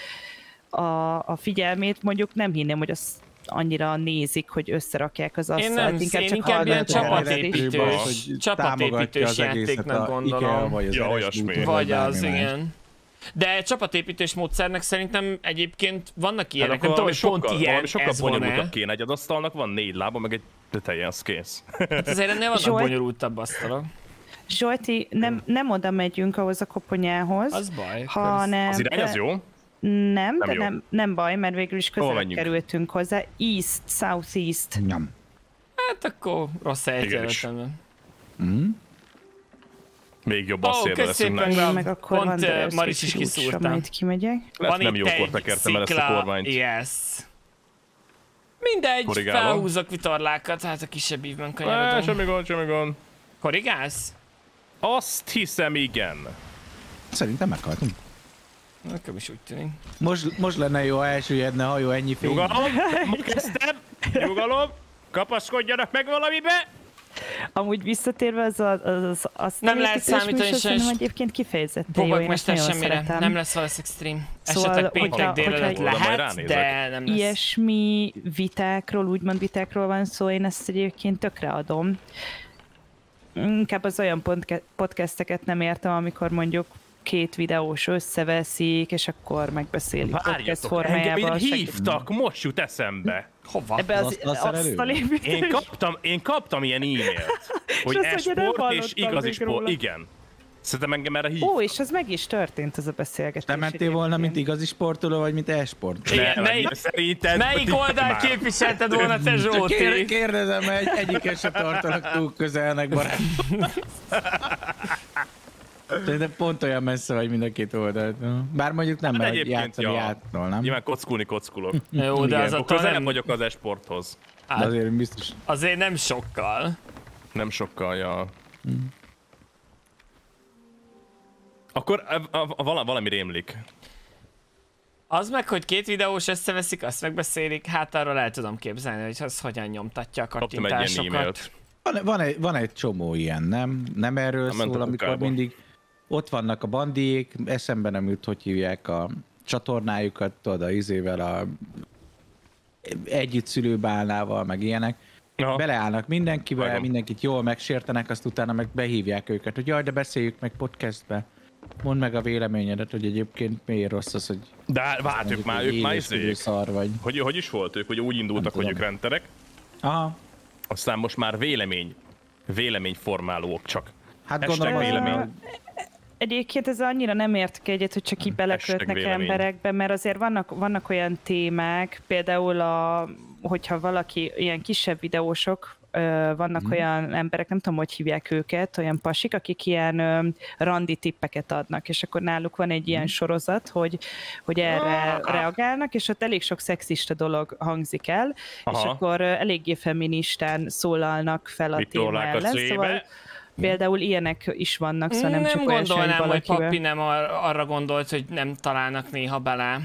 a, a figyelmét. Mondjuk nem hinném, hogy azt annyira nézik, hogy összerakják az asztalt, nem, inkább én csak inkább ilyen hallgatják. csapatépítős, hogy csapatépítős támogatja az egészet játéknak a gondolom. IKEA, vagy az Ja, er es olyasmi. Bluetooth, Vagy bármi az, más. igen. De csapatépítős módszernek szerintem egyébként vannak ilyenek, Hát nem tudom, valami hogy pont sokkal, ilyen valami sokkal ez van-e. bonyolultabb kéne, egy asztalnak van négy lába, meg egy teteje, az kész. Hát azért ennél vannak Zsolt- bonyolultabb asztalok. Zsolti, nem, nem oda megyünk ahhoz a koponyához, Az baj. hanem... Az irány az jó? Nem, de jó. nem, nem baj, mert végül is Hova közel menjünk? kerültünk hozzá. East, Southeast. Nyom. Hát akkor rossz helyet Igen is. jelöltem. Mm. Még jobb Ó, asszélbe köszönöm. leszünk. Meg Én meg akkor pont, van eh, Wanderers Maris is kicsi útra, kiszúrta. majd kimegyek. Lehet, nem itt jókor egy tekertem el ezt a szikla, kormányt. Yes. Mindegy, Korrigálom. felhúzok vitorlákat, hát a kisebb ívben Eh, kanyarodom. semmi gond, semmi gond. Korrigálsz? Azt hiszem, igen. Szerintem meghaltunk. Nekem is úgy tűnik. Most, most lenne jó, ha elsüllyedne a hajó ennyi fény. Nyugalom, ma kezdtem. Nyugalom. Kapaszkodjanak meg valamibe. Amúgy visszatérve az az, az, az Nem lehet építés számítani műsor, sajnos. szerintem egyébként kifejezetten jó, én ezt Bogakmester nagyon semmire. szeretem. Nem lesz valószínűleg stream. Szóval, Esetleg péntek hogyha- délelőtt hogyha- Oda majd lehet, ránézek. de nem lesz. Ilyesmi vitákról, úgymond vitákról van szó, én ezt egyébként tökre adom. Inkább az olyan podca- podcasteket nem értem, amikor mondjuk két videós összeveszik, és akkor megbeszélik podcast Várjatok, engem formájában. hívtak, most jut eszembe. Hova? Ebbe az, Az asztalszerelő? azt építést. Én kaptam, én kaptam ilyen e-mailt, hogy azt, hogy nem e-sport és hallottam igazi még sport. róla. Igen. Szerintem engem erre hív. Ó, és ez meg is történt, ez a beszélgetés. Te mentél volna, mint egyébként. igazi sportoló, vagy mint e-sportoló? Igen, melyik, Szerinted... melyik oldalt képviselted volna te, Kér- Zsolti? Kérdezem, mert egy, egyiket se tartanak túl közelnek, barát. Szerintem pont olyan messze vagy mind a két oldalt. Bár mondjuk nem, mert egyébként, játszani ja. játszol, nem? Nyilván kockulni kockulok. Jó, de Igen, az attól közel nem, vagyok az e-sporthoz. De azért biztos. azért nem sokkal. Nem sokkal, ja. Akkor a, a, a, vala- valami rémlik. Az meg, hogy két videós összeveszik, azt megbeszélik, hát arról el tudom képzelni, hogy az hogyan nyomtatja a Kaptam egy ilyen kattintásokat. e-mailt. Van, van, egy, van egy csomó ilyen, nem? Nem erről Nem ment szól, a amikor kukába. mindig ott vannak a bandiék, eszembe nem jut, hogy hívják a csatornájukat, tudod, a izével, a együtt szülőbálnával, meg ilyenek. Aha. Beleállnak mindenkivel, Vágom. mindenkit jól megsértenek, azt utána meg behívják őket, hogy jaj, de beszéljük meg podcastbe. Mondd meg a véleményedet, hogy egyébként miért rossz az, hogy De várjuk mondjuk, már, hogy ők már élősködő izék. szar vagy. Hogy, hogy is volt ők, hogy úgy indultak, hogy ők tudom. renterek, Aha, aztán most már vélemény, véleményformálók csak. hát Hashtag gondolom, az- vélemény. Egyébként ez annyira nem értek egyet, hogy csak így belekötnek vélemény. emberekbe, mert azért vannak, vannak olyan témák, például a, hogyha valaki, ilyen kisebb videósok, ö, vannak Mhm. olyan emberek, nem tudom, hogy hívják őket, olyan pasik, akik ilyen ö, randi tippeket adnak, és akkor náluk van egy Mhm. ilyen sorozat, hogy, hogy erre reagálnak, és ott elég sok szexista dolog hangzik el, Aha. és akkor ö, eléggé feministán szólalnak fel a Mit téma tolják a ellen, szébe? szóval például ilyenek is vannak, szóval nem, nem csak olyan sem, gondolnám, hogy valakivel. papi nem ar- arra gondolt, hogy nem találnak néha bele.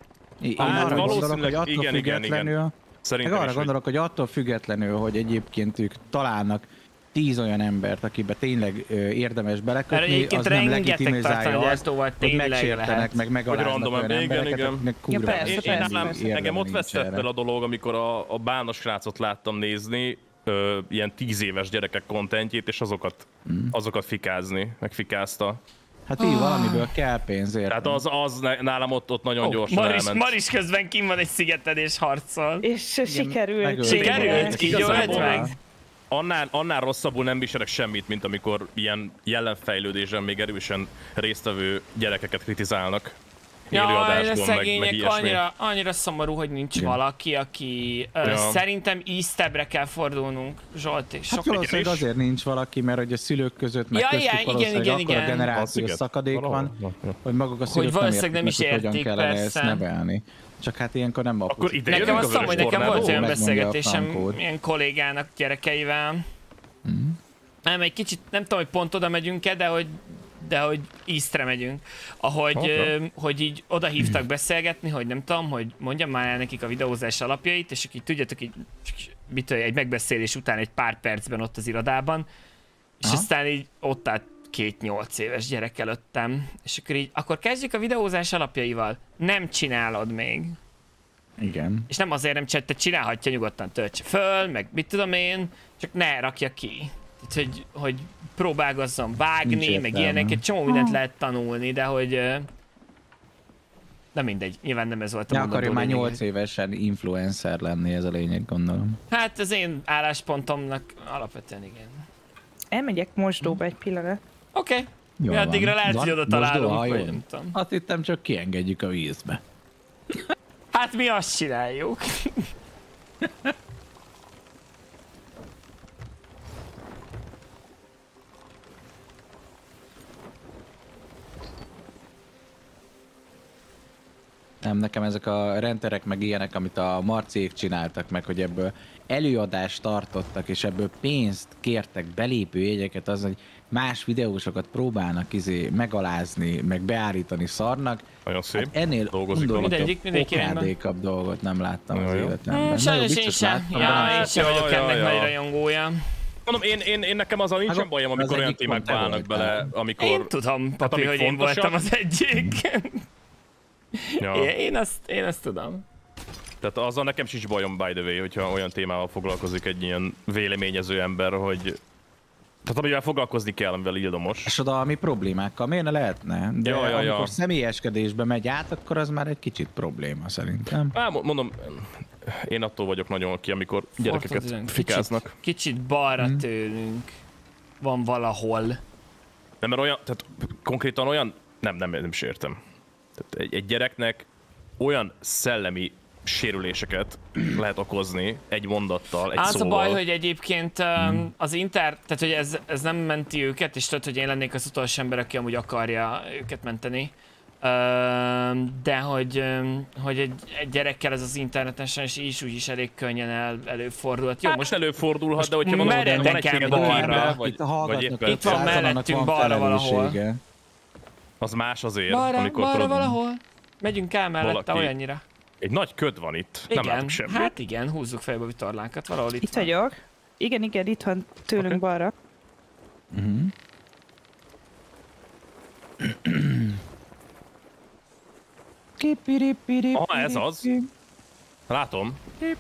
Én Hát arra gondolok, valószínűleg hogy attól igen, igen, függetlenül, igen. meg Szerintem arra is, hogy gondolok, hogy attól függetlenül, hogy egyébként ők találnak tíz olyan embert, akibe tényleg ö, érdemes Mert belekötni, egyébként az nem rengeteg legitimizálja azt, tartalomgyártóval hogy tényleg megsértenek, lehet. meg megaláznak random olyan ember, igen, embereket, igen. akiknek Ja, kurva persze, Én, persze, én persze. nálam, érdeme engem ott nincs vesztett erre. el a dolog, amikor a, a bános srácot láttam nézni, ö, ilyen tíz éves gyerekek kontentjét, és azokat, Mm. azokat fikázni, meg fikázta. Hát így valamiből kell pénz, értem. Tehát az, az ne- nálam ott, ott nagyon Ó, gyorsan Maris, elment. Maris közben kim van egy szigeten és harcol. És sikerült. megölt. Sikerült? tényleg. Így ölt Igazából meg? Annál, annál rosszabbul nem viselek semmit, mint amikor ilyen jelenfejlődésen még erősen résztvevő gyerekeket kritizálnak. Jaj, de Élőadásban, meg, meg szegények, ilyesmi. annyira, annyira szomorú, hogy nincs Igen. valaki, aki ö, Ja. szerintem Eastebbre kell fordulnunk, Zsolti. Hát Sok valószínűleg igen is. azért nincs valaki, mert hogy a szülők között meg Ja, köztük igen, valószínűleg igen, akkora igen. generációs Sziget. szakadék Valahol. van, hogy maguk a Hogy szülők nem valószínűleg értik nem is meg, hogy hogyan értik, kellene persze. ezt nevelni. Csak hát ilyenkor nem apusz. Akkor ide Nekem jövünk azt a mondom, hogy vörös nekem volt tornádó? olyan Megmondja a beszélgetésem frankót. ilyen kollégának gyerekeivel. Mhm. Nem, egy kicsit, nem tudom, hogy pont oda megyünk-e, de hogy, de hogy Eastre megyünk. Ahogy, Oké. ö, hogy így oda hívtak beszélgetni, hogy nem tudom, hogy mondjam már el nekik a videózás alapjait, és így tudjátok, így, mit tudom, egy megbeszélés után egy pár percben ott az irodában, és Aha. aztán így ott állt két nyolc éves gyerek előttem, és akkor így, akkor kezdjük a videózás alapjaival. Nem csinálod még. Igen. És nem azért nem csinál, te csinálhatja, nyugodtan töltse föl, meg mit tudom én, csak ne rakja ki. Tehát, hogy, hogy próbálkozzon vágni, Nincs meg értelme. ilyenek, egy csomó mindent lehet tanulni, de hogy... ö, Na mindegy, nyilván nem ez volt a Ne mondandó akarja már lényege. nyolc évesen influencer lenni, ez a lényeg, gondolom. Hát az én álláspontomnak alapvetően igen. Elmegyek mosdóba egy pillanat. Oké, okay. Jól Mi addigra van. lehet, Van hogy oda mosdó a találunk, vagy hajón? nem tudom. Azt hittem, csak kiengedjük a vízbe. Hát mi azt csináljuk. Nem, nekem ezek a renterek meg ilyenek, amit a Marciék csináltak meg, hogy ebből előadást tartottak, és ebből pénzt kértek, belépő jegyeket, az, hogy más videósokat próbálnak izé megalázni, meg beállítani szarnak. Nagyon szép. Hát ennél Dolgozik undorító, Mindegyik, mindenki rendben. okádékabb dolgot nem láttam az Jó, jó. életemben. Hmm, Na jó, sajnos én biztos sem. láttam, de nem Ja, én sokat. sem Ja, vagyok ja, ennek ja. nagy rajongója. Mondom, én, én, én nekem azzal nincsen Hát, bajom, az amikor olyan egyik témákba pont te állnak voltál. bele, amikor... Én tudom, papi, amik hogy én fontosak. voltam az egyik. Ja. Én, én, azt, én azt tudom. Tehát azzal nekem sincs bajom, by the way, hogyha olyan témával foglalkozik egy ilyen véleményező ember, hogy... Tehát amivel foglalkozni kell, amivel ildomos. És oda, ami problémákkal, miért ne lehetne? De Ja, ja, ja. amikor személyeskedésbe megy át, akkor az már egy kicsit probléma szerintem. Á, mo- mondom, én attól vagyok nagyon ki, amikor gyerekeket Fortod, fikáznak. Kicsit, kicsit balra Hmm. tőlünk van valahol. Nem, mert olyan, tehát konkrétan olyan, nem, nem, nem is értem. Tehát egy, egy gyereknek olyan szellemi sérüléseket lehet okozni egy mondattal, egy Az szóval. a baj, hogy egyébként um, az inter, tehát hogy ez, ez nem menti őket, és tudod, hogy én lennék az utolsó ember, aki amúgy akarja őket menteni. Um, de hogy, um, hogy egy, egy gyerekkel ez az internetesen is így úgy is elég könnyen el, előfordulhat. Jó, Hát most előfordulhat, most de hogyha van, meredeken van egy téged a balra. képbe, vagy, Itt vagy hallgatnak, éppen Itt van százan, annak mellettünk van balra valahol. felelőssége. az más azért, balra, amikor balra tudod, valahol. Megyünk el mellette Valaki- olyannyira. egy nagy köd van itt, nem Igen, látok semmit. hát igen, húzzuk fejbe a vitorlánkat, valahol itt, Itt van. vagyok. Igen, igen, itt van tőlünk Oké. balra. Mhm. Ah, ez az. Látom,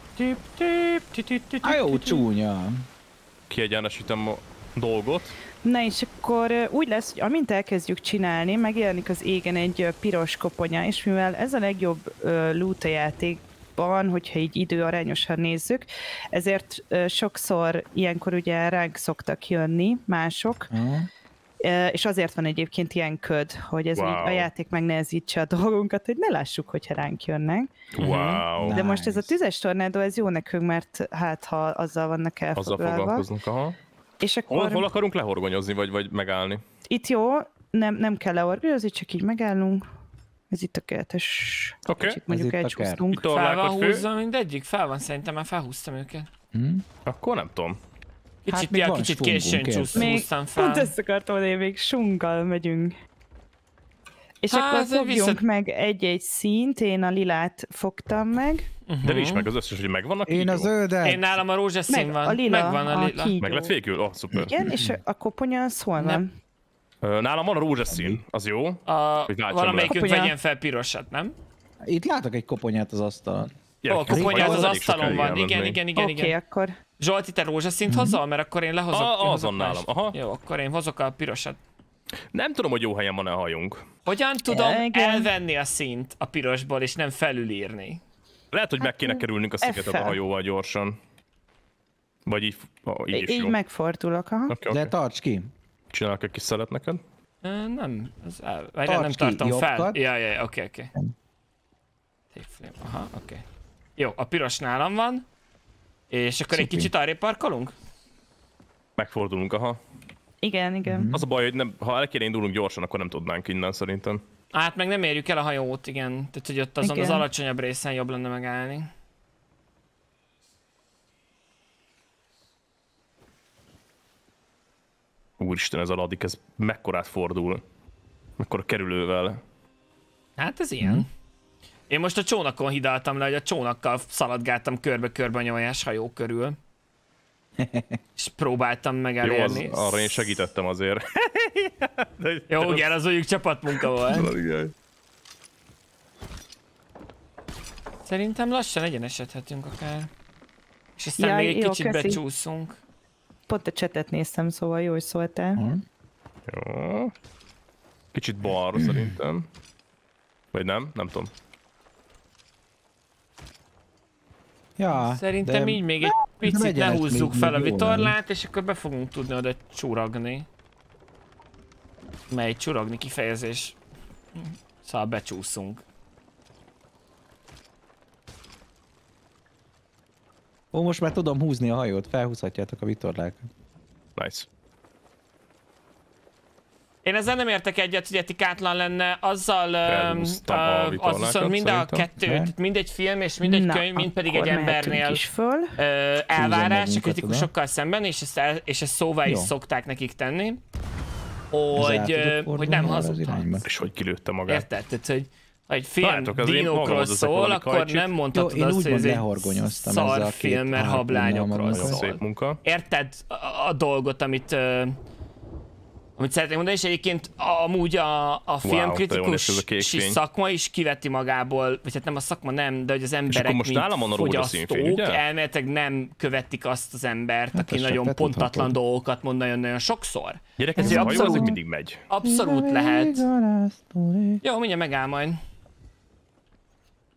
Á, jó, csúnya. kiegyenesítem a dolgot. Na és akkor ö, úgy lesz, hogy amint elkezdjük csinálni, megjelenik az égen egy ö, piros koponya, és mivel ez a legjobb ö, loot a játékban, hogyha így időarányosan nézzük, ezért ö, sokszor ilyenkor ugye ránk szoktak jönni mások, Aha. ö, és azért van egyébként ilyen köd, hogy ez Wow. így a játék megnehezítse a dolgunkat, hogy ne lássuk, hogyha ránk jönnek. Wow. De most ez a Nice. tüzes tornádó, ez jó nekünk, mert hát ha azzal vannak Azzal elfoglalva. foglalkoznak, aha. És Hol, akkor hol akarunk lehorgonyozni, vagy, vagy megállni? itt jó, nem, nem kell leorgulyozni, csak így megállunk. Ez itt tökéletes. Oké. Kicsit mondjuk Ez itt a kert. elcsúsztunk. Itt a Fel van lákat fő. húzva mindegyik? Fel van, szerintem már felhúztam őket. Hm? Akkor nem tudom. Kicsit, Hát még ja, van kicsit svungunk, későn érted? csúsz, Még húztam fel. pont ezt akartam, hogy még sunggal megyünk. És Hát, akkor azért fogjunk vissza- meg egy-egy színt, én a lilát fogtam meg. De nincs meg az összes, hogy megvannak Én így a jó? zöldet. Én nálam a rózsaszín Meg van. a lila, Megvan a a lila. kígyó. Meg lett végül? Oh, szuper. Igen, és a koponya az hol van? Ö, Nálam van a rózsaszín, az jó. A, Hogy váltsam valamelyikünk le. vegyen fel pirosat, nem? Itt látok egy koponyát az asztalon. Ó, a Gyerekek, koponya az az elég asztalon sokáig van. Igen, elmenni. igen, igen, Oké, igen. akkor Zsolti, te rózsaszínt hozol? Mert akkor én lehozok. A- én hozok azon más. nálam, aha. Jó, akkor én hozok a pirosat. Nem tudom, hogy jó helyen van-e a hajunk. Hogyan tudom Igen. elvenni a színt a pirosból, és nem felülírni? Lehet, hogy meg kéne kerülnünk a szigetet a F-fel. hajóval gyorsan. Vagy így, ah, így is így jó. megfordulok. Aha. Oké, De oké. tarts ki. Csinálok egy kis szelet neked. Ö, Nem, az el... Várjál, nem Tartsd ki tartom fel. jobbat. Ja, ja, ja, oké, oké. Take flame, aha, oké. Jó, a piros nálam van. És akkor egy Szupi. kicsit arrébb parkolunk? Megfordulunk, aha. Igen, igen. Mhm. Az a baj, hogy nem, ha el kéne indulnunk gyorsan, akkor nem tudnánk innen szerintem. Hát meg nem érjük el a hajót, igen. Tehát, hogy ott azon Igen. az alacsonyabb részen jobb lenne megállni. Úristen, ez a ladik, ez mekkorát fordul. Mekkora kerülővel. Hát ez ilyen. Mhm. Én most a csónakon hidaltam le, hogy a csónakkal szaladgáltam körbe-körbe a nyomajás hajó körül. És próbáltam meg Jó, az, elérni. arra én segítettem azért. De, Jó, igen, az mondjuk csapatmunka volt. igen. Szerintem lassan egyenesedhetünk akár. És aztán Jaj, még egy jó, kicsit köszi. becsúszunk. Pont a csetet néztem, szóval jó, hogy szóltál. Hm? Jó. Kicsit balra szerintem. Vagy nem? Nem tudom. Ja, Szerintem de így még egy nem picit egyenes, lehúzzuk még- fel a még jó vitorlát, és akkor be fogunk tudni oda csurogni. Mely csurogni kifejezés. Szóval becsúszunk. Ó, most már tudom húzni a hajót, felhúzhatjátok a vitorlákat. Nice. Én ezzel nem értek egyet, hogy etikátlan lenne, azzal öm, Felhúztam a ö, az vitorlákat, viszont mind a szerintem. kettő, Ne? tehát mind egy film és mind egy Na, könyv, mind pedig egy akkor mehetünk embernél is föl. ö, elvárás a magunkat kritikusokkal szemben, és ezt, el, és ezt szóvá is Jó. szokták nekik tenni, Ez hogy, át tudok ö, fordulni hogy nem arra az hazudhatsz. irányba. És hogy kilőtte magát. Érted? Tehát, hogy ha egy film Látok, ez én dinókról magamhoz ezek szól, valami akkor kajcsit. nem mondhatod Jó, én azt, úgy hogy ez van egy lehorgonyoztam ezzel a szar két film, mert harpónnal hablányokról magunkat. Nagyon szól. szép munka. Érted a, a dolgot, amit, ö, amit szeretnék mondani, és egyébként amúgy a, a te jó filmkritikus néz ki ez a kék fény. szakma is kiveti magából, vagy hát nem a szakma nem, de hogy az emberek, most mint nálam van a rózsaszín fény, fogyasztók ugye? elméletileg nem követik azt az embert, Hát aki ezt nagyon se te pontatlan tudhatod. dolgokat mond nagyon-nagyon sokszor. Gyerekek, ez Ez a hajó, az abszolút- még mindig megy. Abszolút lehet. Jó, mindjárt megáll majd.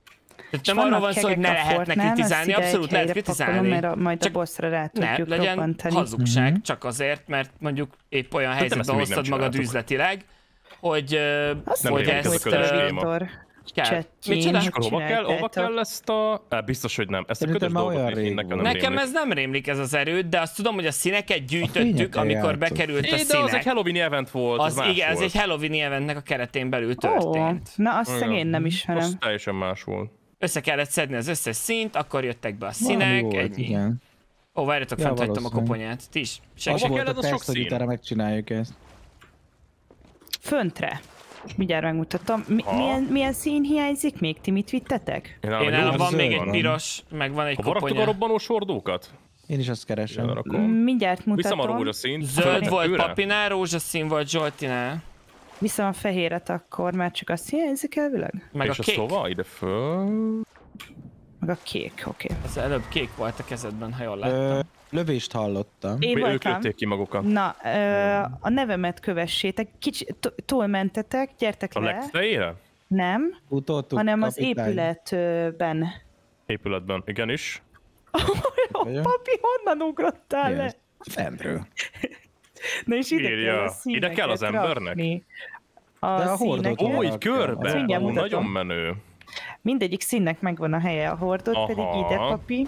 Tehát nem arról van szó, hogy ne lehetne kritizálni, abszolút lehet kritizálni. Mert a, majd Csak a bosszra rá ne tudjuk legyen robbantani. hazugság, Mhm. csak azért, mert mondjuk épp olyan ezt helyzetben még nem hoztad magad csináltuk. üzletileg, hogy, ö, Azt Nem hogy rémlik ez a ezt közös ö, téma. Viktor kell. chatjén, Micsoda? hogy Akkor hova kell, hova csináltátok. kell ezt a... Á, biztos, hogy nem. Ezt a Szerintem ködös már dolgot olyan még rég nekem volt. nem Nekem rémlik. ez nem rémlik ez az erőd, de azt tudom, hogy a színeket gyűjtöttük, fényekkel amikor játszott. bekerült a É, de az egy színek. Halloween event volt, az, Az más igen, ez volt. egy Halloween eventnek a keretén belül Ó, történt. na azt Igen. szegény nem ismerem. Az teljesen más volt. Össze kellett szedni az összes színt, akkor jöttek be a Valami színek, volt, ennyi. igen. Ó, várjatok, Ja, fent hagytam a valószínű. koponyát. Ti is. Az Segítség. Hova volt a kellett a sok teszt, hogy szín? utána megcsináljuk ezt. Föntre. Mindjárt megmutatom. Mi, Ha. milyen, milyen szín hiányzik még? Ti mit vittetek? Én Én nálam van zöld még egy van. piros, meg van egy Hova raktuk a koponya. robbanó sordókat? Én is azt keresem. Ide rakom. Mindjárt Viszem a mutatom. rózsaszínt. Zöld fölrakjuk volt őre? Papinál, rózsaszín volt Zsoltinál. Viszem a fehéret akkor, mert csak azt hiányzik elvileg? Meg És a a kék. szóval ide föl... Meg a kék, oké. Okay. Az előbb kék volt a kezedben, ha jól Ö, láttam. lövést hallottam. Én Ők voltam. lőtték ki magukat. Na, ö, a nevemet kövessétek. Kicsi, t- túlmentetek, gyertek A le. legtetejére? Nem, Utoltuk, hanem az kapitány. épületben. Épületben, igenis. Vagyok. Papi, honnan ugrottál Mi le? ez? Fentről. Na és ide Írja. kell a Ide színeket kell az embernek? rakni. A, De a hordót színeket. kell Ó, így rakja. körbe? Azt mindjárt Ó, mutatom. nagyon menő. Mindegyik színnek megvan a helye, a hordót Aha. pedig ide, papi.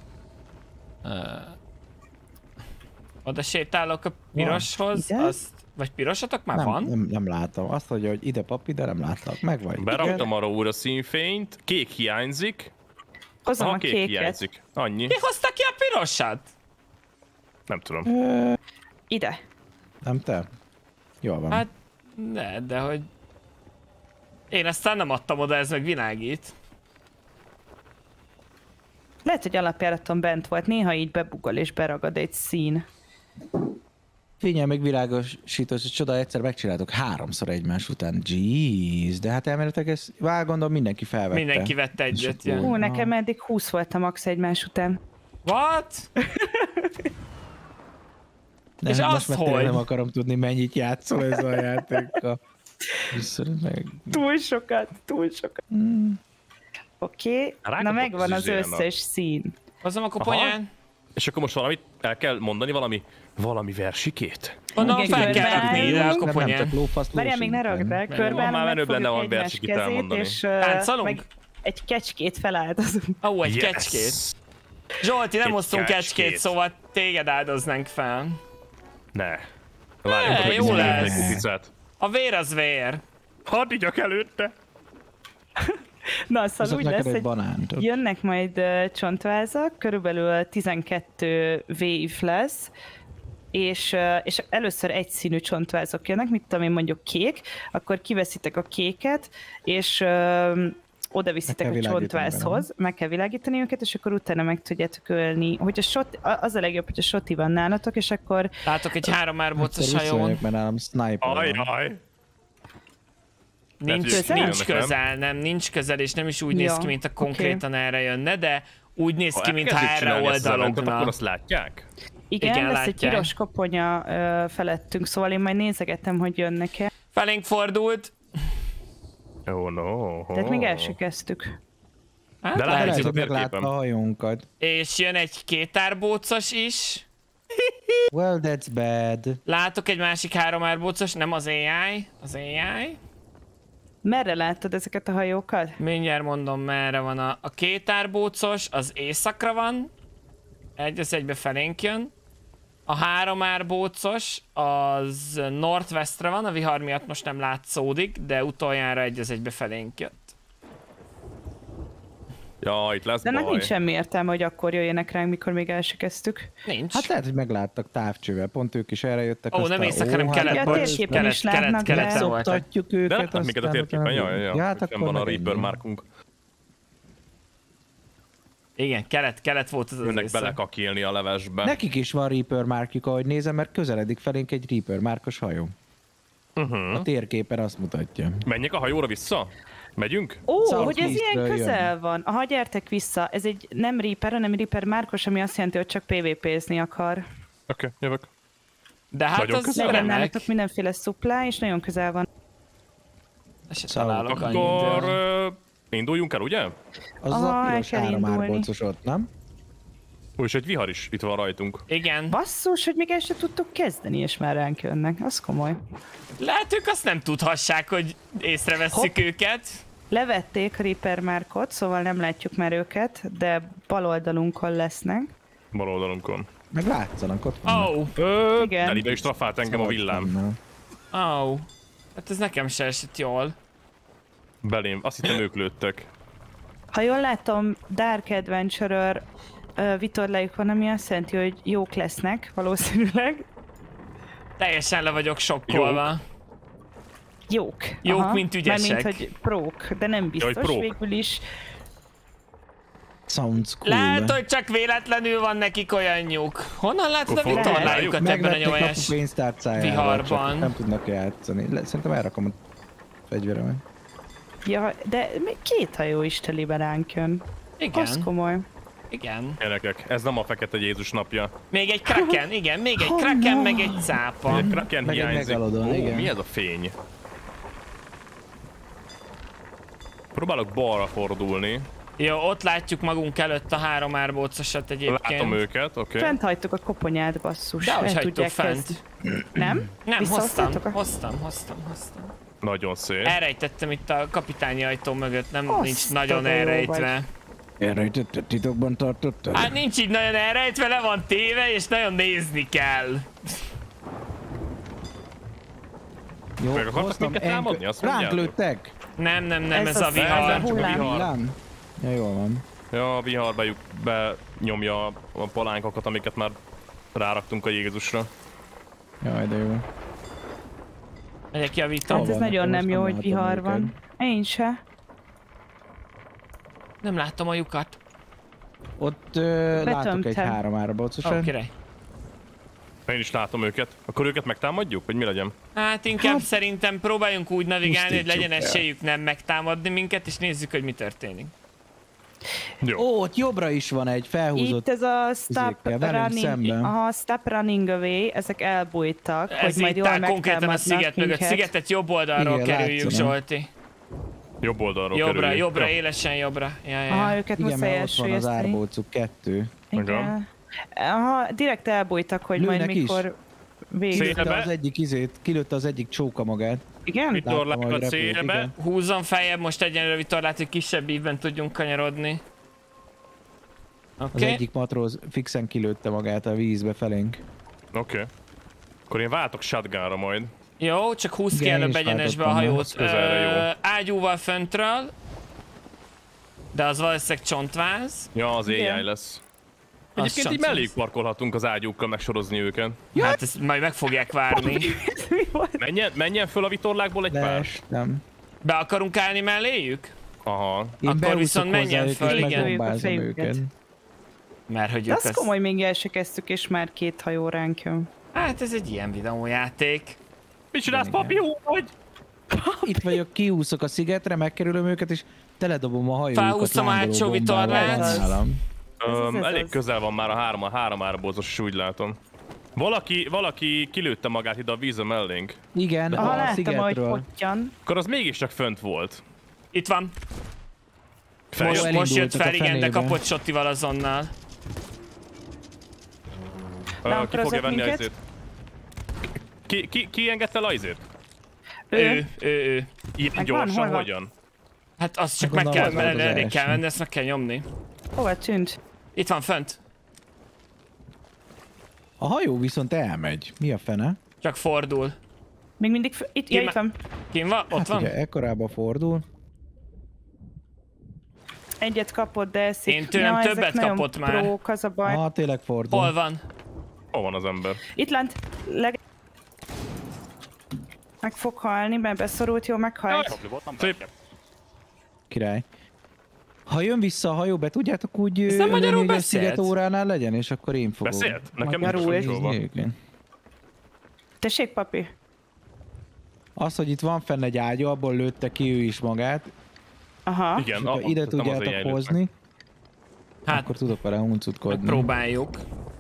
Oda sétálok a piroshoz, Ide? azt... Vagy pirosatok már Nem, van? nem, nem látom. Azt mondja, hogy ide papi, de nem látlak. Megvan. Beraktam arra újra színfényt, kék hiányzik. Hozom Aha, a kék kéket. hiányzik. Annyi. Ki hozta ki a pirosat? Nem tudom. Ide. Nem te? Jól van. Hát, ne, de hogy... Én aztán nem adtam oda, ez meg világít. Lehet, hogy alapjáraton bent volt, néha így bebugol és beragad egy szín. Figyelj, még világosítós, hogy csoda, egyszer megcsináltok háromszor egymás után. Jeez, de hát elméletek ezt, vár gondolom mindenki felvette. Mindenki vette egyet, És akkor- ja. Hú, nekem eddig húsz volt a max egymás után. What? Nem, És most azt már tényleg hogy? nem akarom tudni, mennyit játszol ez a játékkal. Viszont meg... Túl sokat, túl sokat. Mm. Oké, okay. Rákapott na megvan az az izén a- összes szín. Hozzam a koponyán? És akkor most valamit el kell mondani, valami, valami versikét? Onnan Igen, fel kell körbeállunk. rakni ide a Nem, nem koponyán. csak lófasz, Várjál, még ne ragd rá, körbeállunk, Már menőbb lenne megfogjuk valami egymás versikét kezét, elmondani. és uh, Táncolunk? meg egy kecskét feláldozunk. Ó, egy Yes! kecskét. Zsolti, nem Egy hoztunk kecskét. kecskét, szóval téged áldoznánk fel. Ne. Várjunk, Ne, hogy jó kiszedjük lesz. egy kupicát. A vér az vér. Hadd igyak előtte. Na, szóval Hozok úgy neked lesz, egy hogy banánt. jönnek majd uh, csontvázak, körülbelül tizenkettő wave lesz, és, uh, és először egyszínű csontvázok jönnek, mit tudom én, mondjuk kék, akkor kiveszitek a kéket, és uh, oda viszitek Meg a kell világítani csontvázhoz, meg kell világítani őket, és akkor utána meg tudjátok ölni. Hogyha shot, az a legjobb, hogyha soti van nálatok, és akkor Látok egy három árbocos Egyszer hajón. visszamegyek, mert nálam sniper van. Ajaj. Nincs, Lehet, hogy nincs jönnek, nem? közel, nem, nincs közel, és nem is úgy Ja, néz ki, mint a konkrétan erre jönne, de úgy néz ki, mintha elkezdik erre csinálni ezt az eventet, oldalogna. akkor azt látják? igen, Igen, lesz egy látják. piros koponya uh, felettünk, szóval én majd nézegetem, hogy jönnek-e. Felénk fordult. Oh no. Tehát még el se kezdtük. Hát De lehet. látszik Lehet, a hogy meglátta térképen. a hajónkat. És jön egy kétárbócos is. Well, that's bad. Látok egy másik három árbócos, nem az á i, az á i. Merre láttad ezeket a hajókat? Mindjárt mondom, merre van a, a kétárbócos, az északra van. Egy az egybe felénk jön. A három árbócos, az northwestre van, a vihar miatt most nem látszódik, de utoljára egy az egybe felénk jött. Ja, itt lesz De ennek baj. nincs semmi értelme, hogy akkor jöjjenek ránk, mikor még el se kezdtük. Nincs. Hát lehet, hogy megláttak távcsővel, pont ők is erre jöttek. Ó, aztán, nem észak, hanem ó, kelet, Ja, bocs, térképen kelet, is kelet, látnak, keleten de- voltak. Szoptatjuk De őket, látnak minket a aztán térképen, utána- jaj, jaj, Ja, jaj. hát Nem akkor van a meg Reaper ennyi. márkunk. Igen, kelet, kelet volt az az Jönnek észak. belekakilni a levesbe. Nekik is van Reaper márkjuk, ahogy nézem, mert közeledik felénk egy Reaper márkos hajó. Uh-huh. A térképen azt mutatja. Menjek a hajóra vissza? Megyünk? Ó, South hogy ez ilyen Eastről közel jön. van. Aha, gyertek vissza. Ez egy nem Reaper, hanem Reaper Márkos, ami azt jelenti, hogy csak pé vé pézni akar. Oké, okay, jövök. De hát Nagyon az közel. Legyen remek. nálatok mindenféle supply, és nagyon közel van. Se Szóval találok annyi Akkor időre. ö, Induljunk el, ugye? Az Aha, a el piros kell három indulni. árbolcos ott, nem? Ó, és egy vihar is itt van rajtunk. Igen. Basszus, hogy még el se tudtuk kezdeni, és már ránk jönnek. Az komoly. Lehet ők azt nem tudhassák, hogy észrevesszük őket. Levették a Reaper Markot, szóval nem látjuk már őket, de bal oldalunkon lesznek. Bal oldalunkon. Meg látszanak ott. Ó, oh, Ö, Igen. Telibe is trafált engem a villám. ó. Oh. Hát ez nekem se esett jól. Belém, azt hittem ők lőttek. Ha jól látom, Dark Adventurer uh, vitorlájuk van, ami azt jelenti, hogy jók lesznek, valószínűleg. Teljesen le vagyok sokkolva. Jók. Jók, mint ügyesek. Mármint, hogy prók, de nem biztos prók. végül is. Sounds cool. Lehet, hogy csak véletlenül van nekik olyan nyug. Honnan látod a Akkor vitorlájukat ebben a Megvették a nyomás pénztárcájával, viharban? csak nem tudnak játszani. Le, szerintem elrakom a fegyveremet. Ja, de még két hajó is telibe ránk jön. Az Igen, komoly. igen. Gyerekek, ez nem a fekete Jézus napja. Még egy kraken, igen, még egy Oh, kraken, no. meg egy cápa. Egy kraken Meg egy hiányzik. megalodon, Ó, igen. mi ez a fény? Próbálok balra fordulni. Jó, ott látjuk magunk előtt a három árbócosat egyébként. Látom őket, oké. Fent hagytuk a koponyát, basszus. De hogy El hagytuk tudják fent? kezd- Nem? Nem, hoztam, Visszahoztátok a- hoztam, hoztam, hoztam. Nagyon szép. Elrejtettem itt a kapitányi ajtó mögött, nem Azt nincs nagyon de jó elrejtve. Elrejtetted, titokban tartottad? Hát nincs így nagyon elrejtve, le van téve, és nagyon nézni kell. Jó, Meg akartak hoztam minket támadni? enk- Azt Ránk mondjátok? lőttek? Nem, nem, nem, ez, Ez a az- vihar. Nem, csak a Hullám. vihar. Hullám? Ja, jól van. Ja, a vihar bejuk, benyomja a palánkokat, amiket már ráraktunk a Jézusra. Jaj, de jó. Megyek javítom. Hát ez van? nagyon Most nem nem jó, hogy látom vihar őket. van. Én se. Nem látom a lyukat. Ott ö, látok egy Betömtem. három Ó, árabocosat. oh, király. Én is látom őket. Akkor őket megtámadjuk, vagy mi legyen? Hát inkább hát, szerintem próbáljunk úgy navigálni, hogy legyen pusztítsuk el. esélyük nem megtámadni minket, és nézzük, hogy mi történik. Jó. Ó, ott jobbra is van egy felhúzott. Itt ez a stop izékkel, velünk running, szemben. aha, stop running away, ezek elbújtak, Ez hogy majd itt jól áll konkrétan a megtámadnak sziget mögött. minket. Szigetet jobb oldalról Igen, kerüljük, látszanak. Zsolti. Jobb oldalról Jobbra, kerüljünk. jobbra, Jó. élesen jobbra. Ja, ja, Aha, ja. őket Igen, muszáj mert ott van az elsüllyeszteni. árbócuk kettő. Igen. Aha, direkt elbújtak, hogy majd Lőnek is. mikor végig. Szép. Kilőtte Szélbe? az egyik izét, kilőtte az egyik csóka magát. Igen? Mit? Vitorlák Láttam, a ahogy repült, célbe. igen. Húzzon feljebb most egyenlőre vitorlát, hogy kisebb ívben tudjunk kanyarodni. Az Oké. Okay. egyik matróz fixen kilőtte magát a vízbe felénk. Oké. Okay. Akkor én váltok shotgunra majd. Jó, csak húzz ki Igen, előbb én is egyenesbe a váltottam, hajót. az közelre jó. Ö, ágyúval föntről. De az valószínűleg csontváz. Ja, az Igen. á i lesz. Az Egyébként így sem melléjük parkolhatunk az ágyúkkal megsorozni őket. Hát ezt majd meg fogják várni. Mi volt? Menjen, menjen föl a vitorlákból egy pár. Leestem. Be akarunk állni melléjük? Aha. Én Akkor beúszok viszont menjen hozzájuk, föl, és igen. megbombázom Fejüket. őket. Mert hogy De ők az ezt... komoly, még el se kezdtük, és már két hajó ránk jön. Hát ez egy ilyen videójáték. Mit csinálsz, Igen. papi? Hú, vagy? Itt vagyok, kiúszok a szigetre, megkerülöm őket, és teledobom a hajójukat Felhúztam a lángoló hátsó bombával vitorlát. nálam. Öm, ez elég az. közel van már a három, a három árbózos, is úgy látom. Valaki, valaki kilőtte magát ide a vízem mellénk. Igen, Aha, a láttam, ahogy szigetről. pottyan. Akkor az mégiscsak fönt volt. Itt van. Feljött. Most, most jött elindultak a fel, igen, de fenébe. kapott Sottival azonnal. Ö, ki Leakrozott fogja venni a minket? izét? Ki, ki, ki engedte el a izét? Ő, ő, ő. ő. Ilyen Meg van, gyorsan, hol van? hogyan? Hát azt csak Meg meg gondolom, kell, az az elég első. kell menni, ezt meg kell nyomni. Hova tűnt? Itt van fönt. A hajó viszont elmegy. Mi a fene? Csak fordul. Még mindig... F- itt, Ki ja, me- itt van. Kim van? Ott Hát van? ugye, ekkorába fordul. Egyet kapott, de eszik. Én tőlem ezek többet nagyon kapott már. Prók, az a baj. Ah, tényleg fordul. Hol van? Hol van az ember? Itt lent. Leg... Meg fog halni, mert beszorult, jó, meghalt. Szép. Király. Ha jön vissza a hajó, be tudjátok úgy Ez nem ölelni, magyarul hogy a beszélt? sziget óránál legyen, és akkor én fogok. Beszélt? Nekem Magyarul nincs is. kapcsolva. Igen. Tessék, papi. Az, hogy itt van fenn egy ágyú, abból lőtte ki ő is magát, Aha. Igen, és ha a- ide nem az tudjátok éjjel lőtt hozni, Hát, akkor tudok vele huncutkodni. próbáljuk.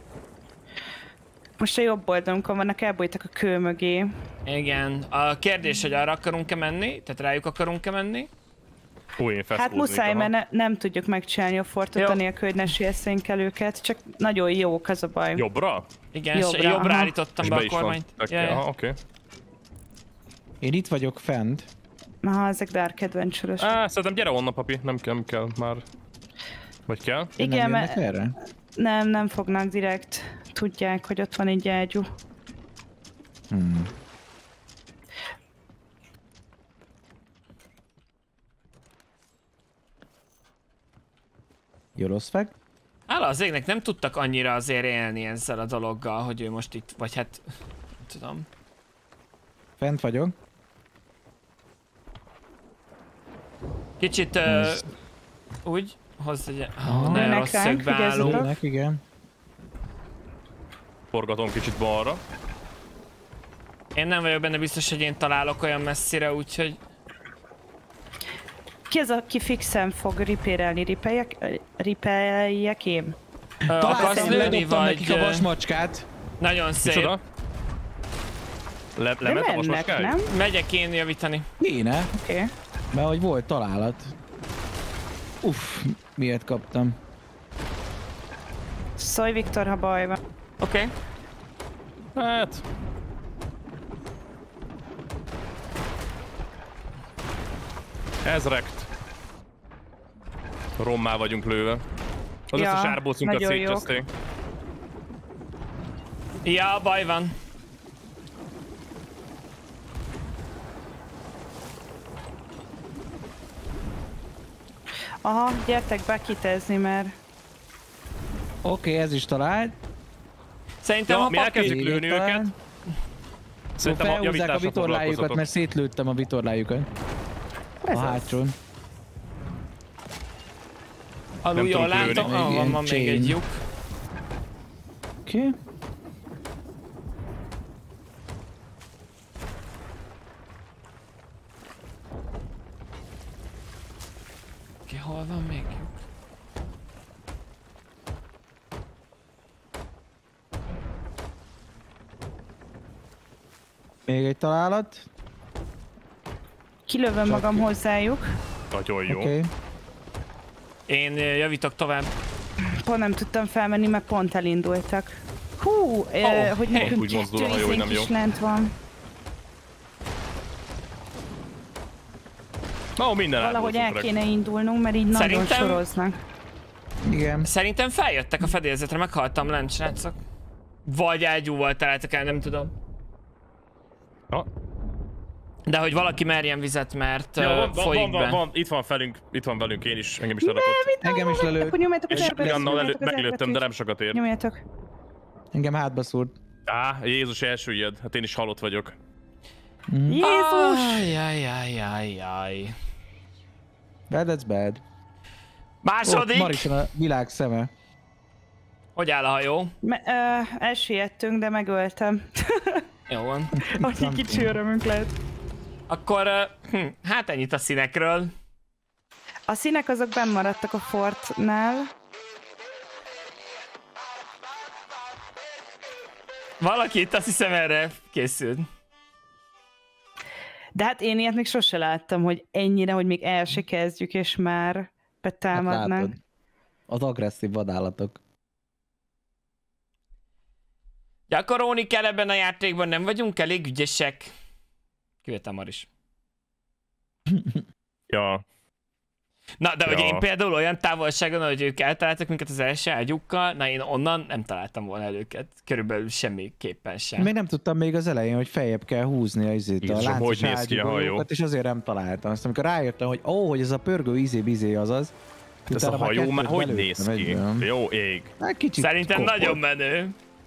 Most a jobb oldalunkon vannak, elbújtak a kő mögé. Igen. A kérdés, hogy arra akarunk-e menni? Tehát rájuk akarunk-e menni? Hú, én Hát muszáj, mert ne, nem tudjuk megcsinálni a fortot anélkül, hogy ne siesszeink el őket, csak nagyon jók, az a baj. Jobbra? Igen, Jobbra, jobbra, jobbra aha. állítottam És be be a is van. kormányt. Oké, Ja, ja. aha, oké. Én itt vagyok fent. Aha, ezek Dark Adventure-ös. Á, szerintem gyere onnan, papi, nem kell, nem kell már. Vagy kell? Igen, nem mert jönnek erre? nem, nem fognak direkt. Tudják, hogy ott van egy ágyú. Hmm. Jó rossz feg? Hála az égnek nem tudtak annyira azért élni ezzel a dologgal, hogy ő most itt, vagy hát, nem tudom. Fent vagyok. Kicsit uh, úgy, hozz egy, oh, nagyon Jönnek rossz ránk, szögbe vigyázzatok. állunk. Jönnek, igen. Forgatom kicsit balra. Én nem vagyok benne biztos, hogy én találok olyan messzire, úgyhogy... Ki az, aki fixen fog ripérelni? Ripeljek, ripeljek én? Ö, akarsz lőni, ledobtam vagy... nekik a ö, vasmacskát. Nagyon szép. Micsoda? Le, De lement a mennek, vasmaskáig? nem? Megyek én javítani. Kéne, Oké. Okay. mert hogy volt találat. Uff, miért kaptam? Szólj Viktor, ha baj van. Oké. Okay. Hát... Ez rekt. Rommá vagyunk lőve. Az Ja, összes árbócunkat nagyon jók. szétcseszték. Ja, baj van. Aha, gyertek bekitezni, mert... Oké, okay, ez is talált. Szerintem, Ja, ha mi papi... elkezdjük lőni Talán. őket. Szerintem a Felhúzzák a javítással vitorlájukat, foglalkozatok. mert szétlőttem a vitorlájukat. Ez A az. hátsón. Alul Nem jól tudunk látom, lőni. ah, van, van még egy lyuk. Oké. Okay. Oké, hol van még lyuk? Még egy találat. Kilövöm Csak magam ki- hozzájuk. Nagyon jó. Oké. Okay. Én ö, javítok tovább. Pont nem tudtam felmenni, mert pont elindultak. Hú, oh, Oh, eh, hogy hey. nekünk Úgy mozdul a kettő hajó, hogy izénk nem is jó. lent van. Na, minden Valahogy el árbócunk rekt. kéne indulnunk, mert így nagyon Szerintem- soroznak. Igen. Szerintem feljöttek a fedélzetre, meghaltam lent, srácok. Vagy ágyúval találtak el, nem tudom. Na, De hogy valaki merjen vizet, mert ja, ja, van, van, folyik van, be. van, itt van felünk, itt van velünk, én is, engem is lerakott. Engem is lelőtt. Akkor nyomjátok az És erbet, Annal elő, nyomjátok az meglőttem, de erbet, nem sokat ér. Nyomjátok. Engem hátba szúrt. Á, Jézus elsüllyed, hát én is halott vagyok. Jézus! Ajjajjajjajjaj. Bad, that's bad. Ott Második! Marison a világ szeme. Hogy áll a hajó? Me- ö, elsiettünk, de megöltem. Jó van. Annyi kicsi örömünk lehet. Akkor, uh, hm, hát ennyit a színekről. A színek azok benn maradtak a fortnál. Valaki itt azt hiszem erre készült. De hát én ilyet még sose láttam, hogy ennyire, hogy még el se kezdjük, és már Hát betámadnak. látod. Az agresszív vadállatok. Gyakorolni kell ebben a játékban, nem vagyunk elég ügyesek. Kivétel Maris. Ja, Na, de hogy Ja. én például olyan távolságon, hogy ők eltaláltak minket az első ágyukkal, na én onnan nem találtam volna el őket. Körülbelül semmiképpen sem. Még nem tudtam még az elején, hogy feljebb kell húzni a izét, a Jézusom, láncos hogy néz ki a hajó? ágyúgolyókat, és azért nem találtam. Aztán amikor rájöttem, hogy ó, hogy ez a pörgő izé-bizé azaz. ez utána a hajó kettőt már hogy belőttem néz ki? egyből. Jó ég. Hát kicsit Szerintem kopott. nagyon menő.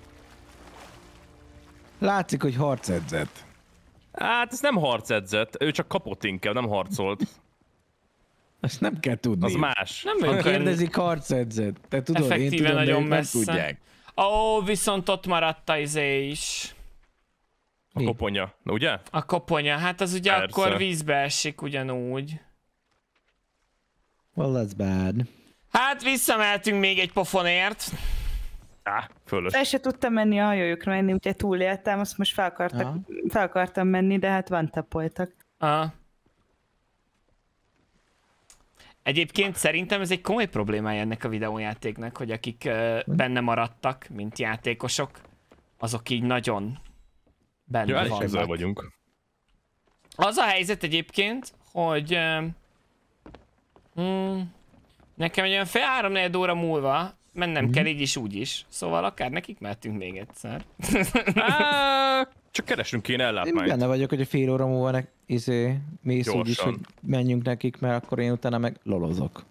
Látszik, hogy harc edzett. Hát ez nem harc edzett, ő csak kapott inkább, nem harcolt. Azt nem kell tudni. Az más. Nem Ha vagyunk olyan kérdezik, harc edzett. Te tudod, én effektíve tudom, de nagyon ők nem messze. tudják. Ó, viszont ott maradt a izé is. A Mi? koponya, ugye? A koponya, hát az ugye Persze. akkor vízbe esik ugyanúgy. Well, that's bad. Hát visszameltünk még egy pofonért. Á, fölös. El se tudtam menni a hajójukra menni, úgyhogy túléltem, azt most fel, akartak, Aha. fel akartam menni, de hát van tapoltak. Ah. Egyébként szerintem ez egy komoly problémája ennek a videójátéknak, hogy akik uh, benne maradtak, mint játékosok, azok így nagyon benne Ja, elég vannak. közel vagyunk. Az a helyzet egyébként, hogy uh, mm, nekem egy olyan fél három-négy óra múlva mennem mm. kell így is úgy is, szóval akár nekik mehetünk még egyszer. Á, csak keresünk kéne Én ellátmányt. benne vagyok, hogy a fél óra múlva ne, izé, mész úgy is, Gyorsan. hogy menjünk nekik, mert akkor én utána meg lolozok.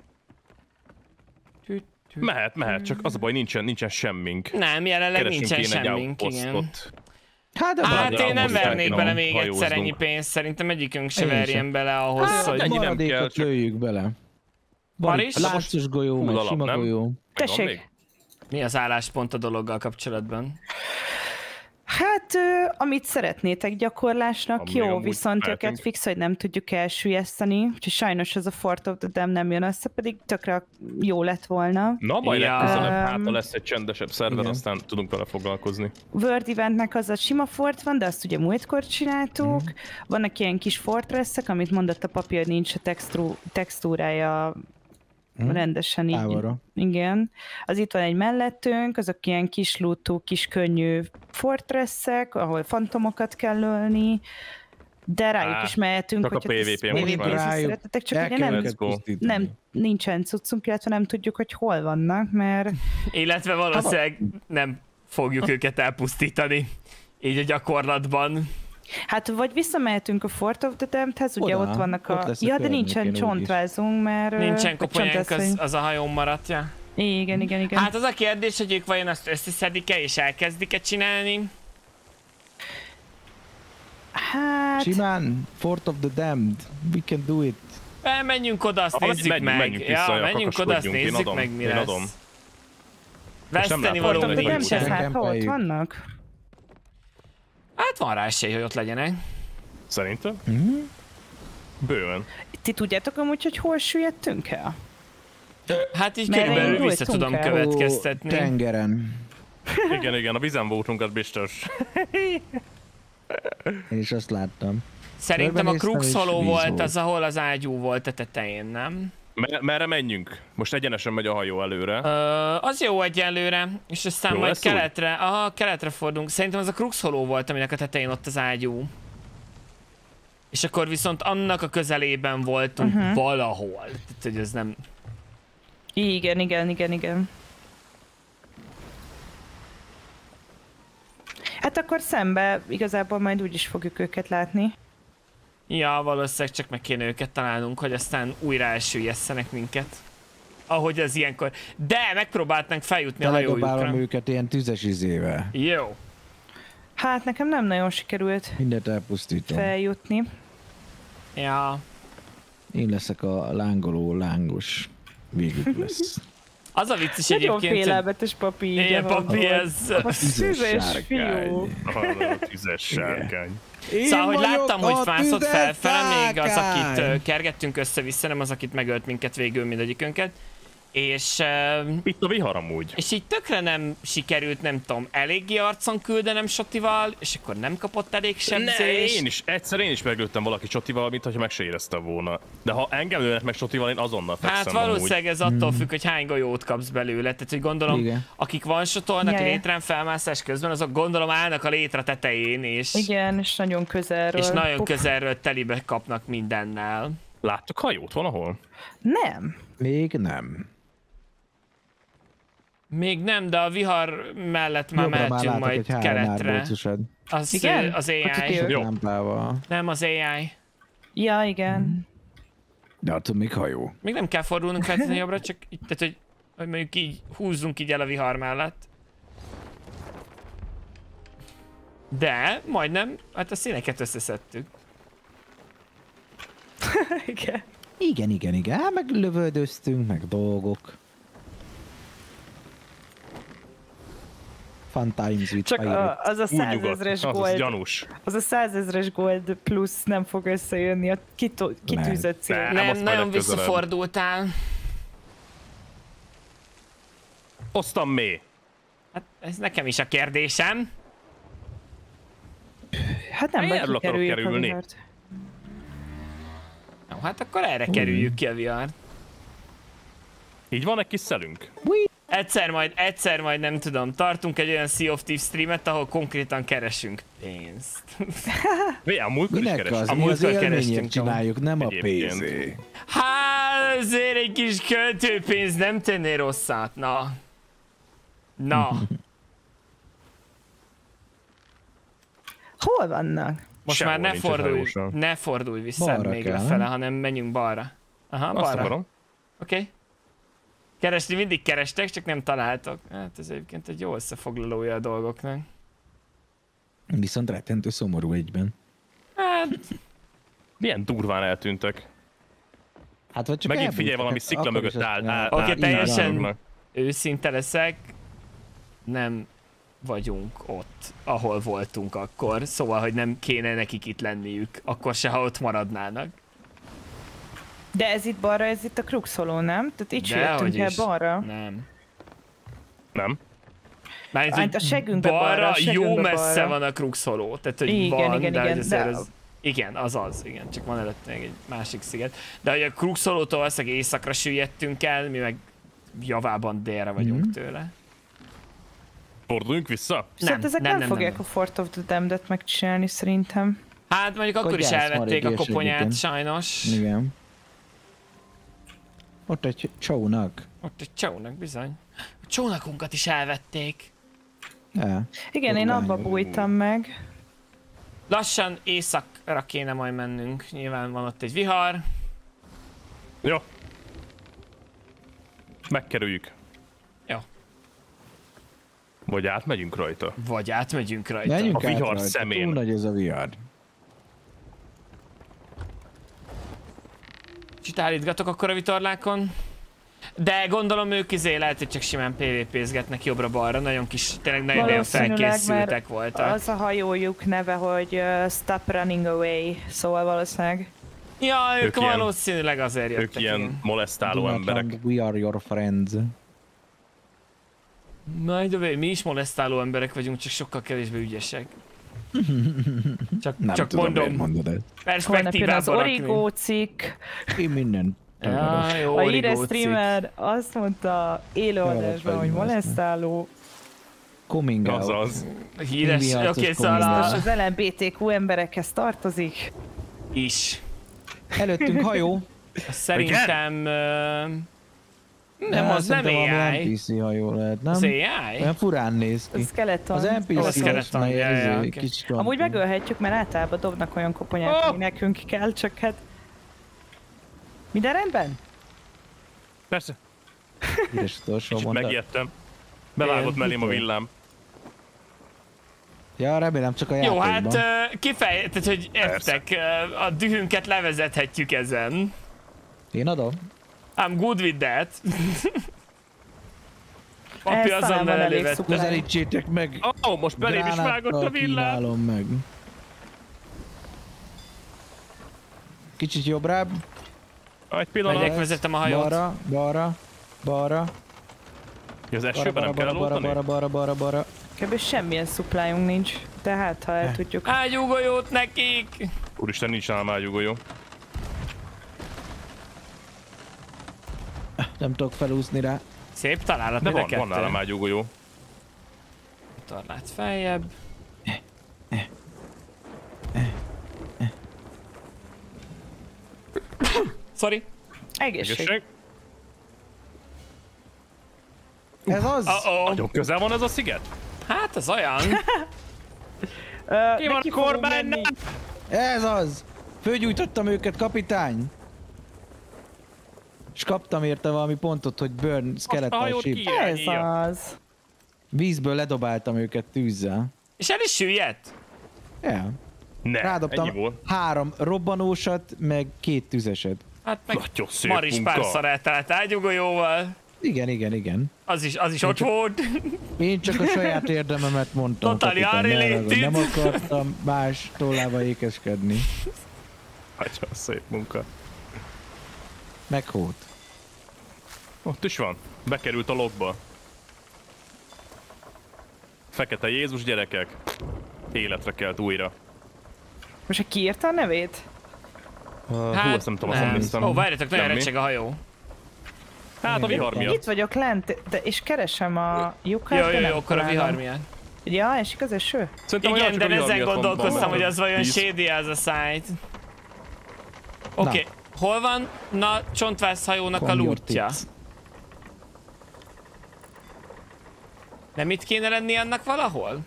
Mehet, mehet, csak az a baj, nincsen, nincsen semmink. Nem, jelenleg Keresünk nincsen kéne egy semmink, igen. outpostot. Hát, de Hát Vagy én nem ahhoz vernék kell bele kéne még egyszer hajóznunk. ennyi pénzt, szerintem egyikünk se Én sem. verjen bele ahhoz, hát, hogy... ennyi nem maradékot kell, csak- lőjük bele. Van Maris? itt láncos golyó, Full meg alap, sima nem? golyó. Megvan Tessék. még? Mi az álláspont a dologgal kapcsolatban? Hát, ö, amit szeretnétek gyakorlásnak, Ami jó, amúgy viszont mehetünk. őket fix, hogy nem tudjuk elsüllyeszteni, úgyhogy sajnos ez a Fort of the Dam nem jön össze, pedig tökre jó lett volna. Na, majd Ja. legközelebb, hát Um, ha lesz egy csendesebb szerver, igen. aztán tudunk vele foglalkozni. World Eventnek az a sima fort van, de azt ugye múltkor csináltuk. Mhm. Vannak ilyen kis fortressek, amit mondott a papír, hogy nincs a textú, textúrája Mhm. rendesen így. Távolra. Igen. Az itt van egy mellettünk, azok ilyen kis lootú, kis könnyű fortressek, ahol fantomokat kell ölni, de rájuk Á, is mehetünk, csak a hogyha pé vé pé most pé vé pé-zni már. szeretetek, csak El ugye kell nem, őket Let's go. pusztítani. nem, nincsen cuccunk, illetve nem tudjuk, hogy hol vannak, mert Illetve valószínűleg nem fogjuk őket elpusztítani. Így a gyakorlatban. hát vagy visszamehetünk a Fort of the Damnedhez, ugye Oda, ott vannak ott a... lesz a Ja, de nincsen környékén úgyis. csontvázunk, mert... ö, Nincsen vagy koponyánk, az, csontvászunk. az a hajón maradja. Igen, igen, igen. Hát az a kérdés, hogy ők vajon azt összeszedik-e és elkezdik-e csinálni? Hát... Simán, Fort of the Damned, we can do it. Eh, menjünk oda, azt Ah, nézzük menjünk, meg. menjünk vissza, ja, olyan menjünk oda, azt kakaskodjunk. Én nézzük adom, meg, mi én lesz. adom. Veszteni látom, való Fort of the hogy Damned, nincsen. hát ha ott Kempeljük. vannak? Hát van rá esély, hogy ott legyenek. Szerintem? Mhm. Bőven. Ti tudjátok amúgy, hogy hol süllyedtünk el? Hát így Merre körülbelül indultunk vissza tudom el? következtetni. Ó, tengeren. Igen, igen, a vizen voltunkat biztos. Én is azt láttam. Szerintem a Körbenéztem, Crux és Hollow víz volt volt. az, ahol az ágyú volt a tetején, nem? Mer- merre menjünk? Most egyenesen megy a hajó előre. Ö, az jó egyelőre, és aztán Jó majd lesz úgy? keletre, aha, keletre fordulunk. Szerintem az a Crux Hollow volt, aminek a tetején ott az ágyú. És akkor viszont annak a közelében voltunk uh-huh. valahol. Tehát, hogy ez nem... Igen, igen, igen, igen. Hát akkor szembe igazából majd úgy is fogjuk őket látni. Ja, valószínűleg csak meg kéne őket találnunk, hogy aztán újra elsüllyesszenek minket. Ahogy az ilyenkor. De megpróbáltnánk feljutni De a ledobálom hajójukra. őket ilyen tüzes izével. Jó. Hát nekem nem nagyon sikerült Mindent elpusztítom. feljutni. Ja. Én leszek a lángoló lángos. Végük lesz. Az a vicces Nagyon egyébként, hogy félelmetes papi. így ilyen van. papi, ez... A szűzes fiú. A tüzes sárkány. Szóval, hogy láttam, hogy mászott tüzes felfele, még az, akit sárkány! ö, kergettünk össze-vissza, nem az, akit megölt minket végül mindegyikünket. És, ö, Itt a vihar amúgy. és így tökre nem sikerült, nem tudom, eléggé arcon küldenem Sotival, és akkor nem kapott elég Ne, sebzést. én is, egyszer én is meglőttem valaki Csotival, mint hogyha meg se éreztem volna. De ha engem lőnek meg Csotival, én azonnal fekszem Hát amúgy. valószínűleg ez attól függ, hogy hány golyót kapsz belőle. Tehát, hogy gondolom, Igen. akik van-shotolnak Jaj. létrán felmászás közben, azok gondolom állnak a létra tetején, és, Igen, és nagyon közelről. és nagyon Puf. közelről telibe kapnak mindennel. Láttok hajót valahol? Nem. Még nem. Még nem, de a vihar mellett már Jobbra már mehetünk látok majd egy három keletre. árbócusod. Az, Igen? az Ott á i. itt Jó. Lámpával. Nem az á i. Ja, igen. De attól még hajó. Még nem kell fordulnunk feltétlenül jobbra, csak így, tehát, hogy, hogy mondjuk így húzzunk így el a vihar mellett. De majdnem, hát a színeket összeszedtük. Igen. Igen, igen, igen. Hát meg lövöldöztünk, meg dolgok. Fun times with Csak pirate. a, az a Úgy nyugodt. százezres Az, az gold, gyanús. az a százezres gold plusz nem fog összejönni a kitó- kitűzött cél. Nem, Nem, azt majd nagyon legközelebb. visszafordultál. Hoztam mély. Hát ez nekem is a kérdésem. Hát nem, Hát vagy erről akarok kikerüljük a kerülni. vihart. Jó, hát akkor erre kerüljük ki a vihart. Így van egy kis szelünk. Egyszer majd, egyszer majd nem tudom, tartunk egy olyan Sea of Thieves streamet, ahol konkrétan keresünk pénzt. Mi, a múltkor is Minek keresünk. az? A Mi az múltkor élményért kerestünk, csináljuk, nem a Egyébként. pénzé. Hát, azért egy kis költőpénz nem tenné rosszat, na. Na. Hol vannak? Most Sehol már ne nincs az fordulj, hajóson. ne fordulj vissza Balra még kell, lefele, nem? hanem menjünk balra. Aha, Azt balra. Oké. akarom. Okay. Keresni mindig kerestek, csak nem találtok. Hát ez egyébként egy jó összefoglalója a dolgoknak. Viszont rettentő szomorú egyben. Hát, Milyen durván eltűntek. Hát vagy csak Megint elbújtak, figyelj, valami hát szikla akkor mögött is azt áll. csinál- áll, Oké, áll- teljesen- állnak. őszinte leszek, nem vagyunk ott, ahol voltunk akkor. Szóval, hogy nem kéne nekik itt lenniük, akkor se, ha ott maradnának. De ez itt balra, ez itt a Kruxoló, nem? Tehát itt Dehogy jöttünk el is. balra. Nem. Nem? Mármint, Hát hogy a segünkbe balra, balra, a segünkbe jó messze balra. van a Kruxoló. Tehát, hogy Igen, van, igen, de, igen, hogy azért de- az... Igen, az az, igen, csak van előtt még egy másik sziget. De hogy a Kruxolótól valószínűleg északra süllyedtünk el, mi meg javában délre vagyunk Mhm. mm. tőle. Forduljunk vissza? Viszont ezek nem, nem, nem, fogják nem. a Fort of the Damned-et megcsinálni szerintem. Hát mondjuk akkor, Akkor is gyász elvették a maradék koponyát, segíteni. sajnos. Igen. Ott egy csónak. Ott egy csónak bizony. A csónakunkat is elvették. Ja. Igen, én abba Urvány. bújtam meg. Lassan északra kéne majd mennünk. Nyilván van ott egy vihar. Jó. Megkerüljük. Jó. Vagy átmegyünk rajta. Vagy átmegyünk rajta. Menjünk A át vihar rajta, szemén. Túl nagy ez a vihar. Kicsit állítgatok akkor a vitorlákon. De gondolom ők izé lehet, hogy csak simán pé vé pézgetnek jobbra-balra. Nagyon kis, tényleg nagyon-nagyon Valószínűleg, felkészültek mert voltak. az a hajójuk neve, hogy uh, Stop Running Away, szóval valószínűleg. Ja, ők, Ők ilyen- valószínűleg azért jöttek. Ők ilyen igen. molesztáló Do not emberek. run, we are your friends. By the way, mi is molesztáló emberek vagyunk, csak sokkal kevésbé ügyesek. Csak, Nem csak tudom, mondom, miért mondod ezt. Holnap jön az perspektívába Origo rakni. cikk. Én minden. Ja, jó, A Origo híres cikk. streamer azt mondta élőadásban, vagy hogy mi lesz, molesztáló. Coming out. Azaz. Híres, Indie oké, harcos szóval kommunizmus. a... És az el em bé té kú emberekhez tartozik. is. Előttünk hajó. Szerintem... ö, Nem, De az nem szerintem valami á i. en pé cé hajó lehet, nem? Az á i? Olyan furán néz A ki. skeleton. Az en pé Ó, cé skeleton, az ja, ja, oké. kicsit Amúgy olyan- megölhetjük, mert általában dobnak olyan koponyát, Oh! ami nekünk kell, csak hát... Minden rendben? Persze. Üres utolsó Kicsit mondat. megijedtem. Bevágott Én- mellém a villám. Ja, remélem csak a Jó, játékban. hát ö, kifej... Tehát, hogy értek, ö, a dühünket levezethetjük ezen. Én adom. I'm good with that. Papi Ez talán azonnal van elég elővette. szuper. Közelítsétek meg. Ó, oh, most belém is vágott a Gránáttal villám. kínálom meg. Kicsit jobbrább. Egy pillanat. Megyek, vezetem a hajót. Balra, balra, balra. Az Balra, esőben balra, nem kell balra, balra, eloltani? balra, balra, balra, balra. Kb. Semmilyen supplyunk nincs, tehát ha el tudjuk. Ágyúgolyót nekik! Úristen, nincs nálam ágyúgolyó. Nem tudok felúszni rá. Szép találat, De mind a van, van kettő. nálam ágyúgolyó. Torlát feljebb. Sorry. Egészség. Egészség. Ez az? Uh-oh. Nagyon közel van ez a sziget? Hát az olyan. Ö, Ki van neki fogunk kormánynak? menni. Ez az! Fölgyújtottam őket, kapitány! És kaptam érte valami pontot, hogy burn a skeleton hajót ship. ki- Ez Irányítja. az. Vízből ledobáltam őket tűzzel. És el is süllyedt. Ja. Ne, Rádobtam ennyi volt. három robbanósat, meg két tüzeset. Hát meg Nagyon szép Mar is munka. párszor eltalált ágyúgolyóval. Igen, igen, igen. Az is, az is ott volt. Én csak a saját érdememet mondtam, Totally kapitány, ne unrelated. ragad. Nem akartam más tollába ékeskedni. Nagyon szép munka. Meg hót. Ott is van. Bekerült a logba. Fekete Jézus gyerekek. Életre kelt újra. Most ki írta a nevét? Uh, hú, azt nem tudom, azt nem néztem. Ó, várjatok, nagyon Semmi. recseg a hajó. Hát a vihar miatt. Itt vagyok lent, de, és keresem a lyukat, Jó, de jó, nem jó, akkor a találom. vihar miatt. Ja, esik az eső? Szerintem olyan Igen, csak de a vihar ezen miatt van- gondolkoztam, van hogy az vajon víz. shady az a site. Oké, okay. Hol van na csontvász hajónak a Come your lootja? tits. Nem itt kéne lenni annak valahol?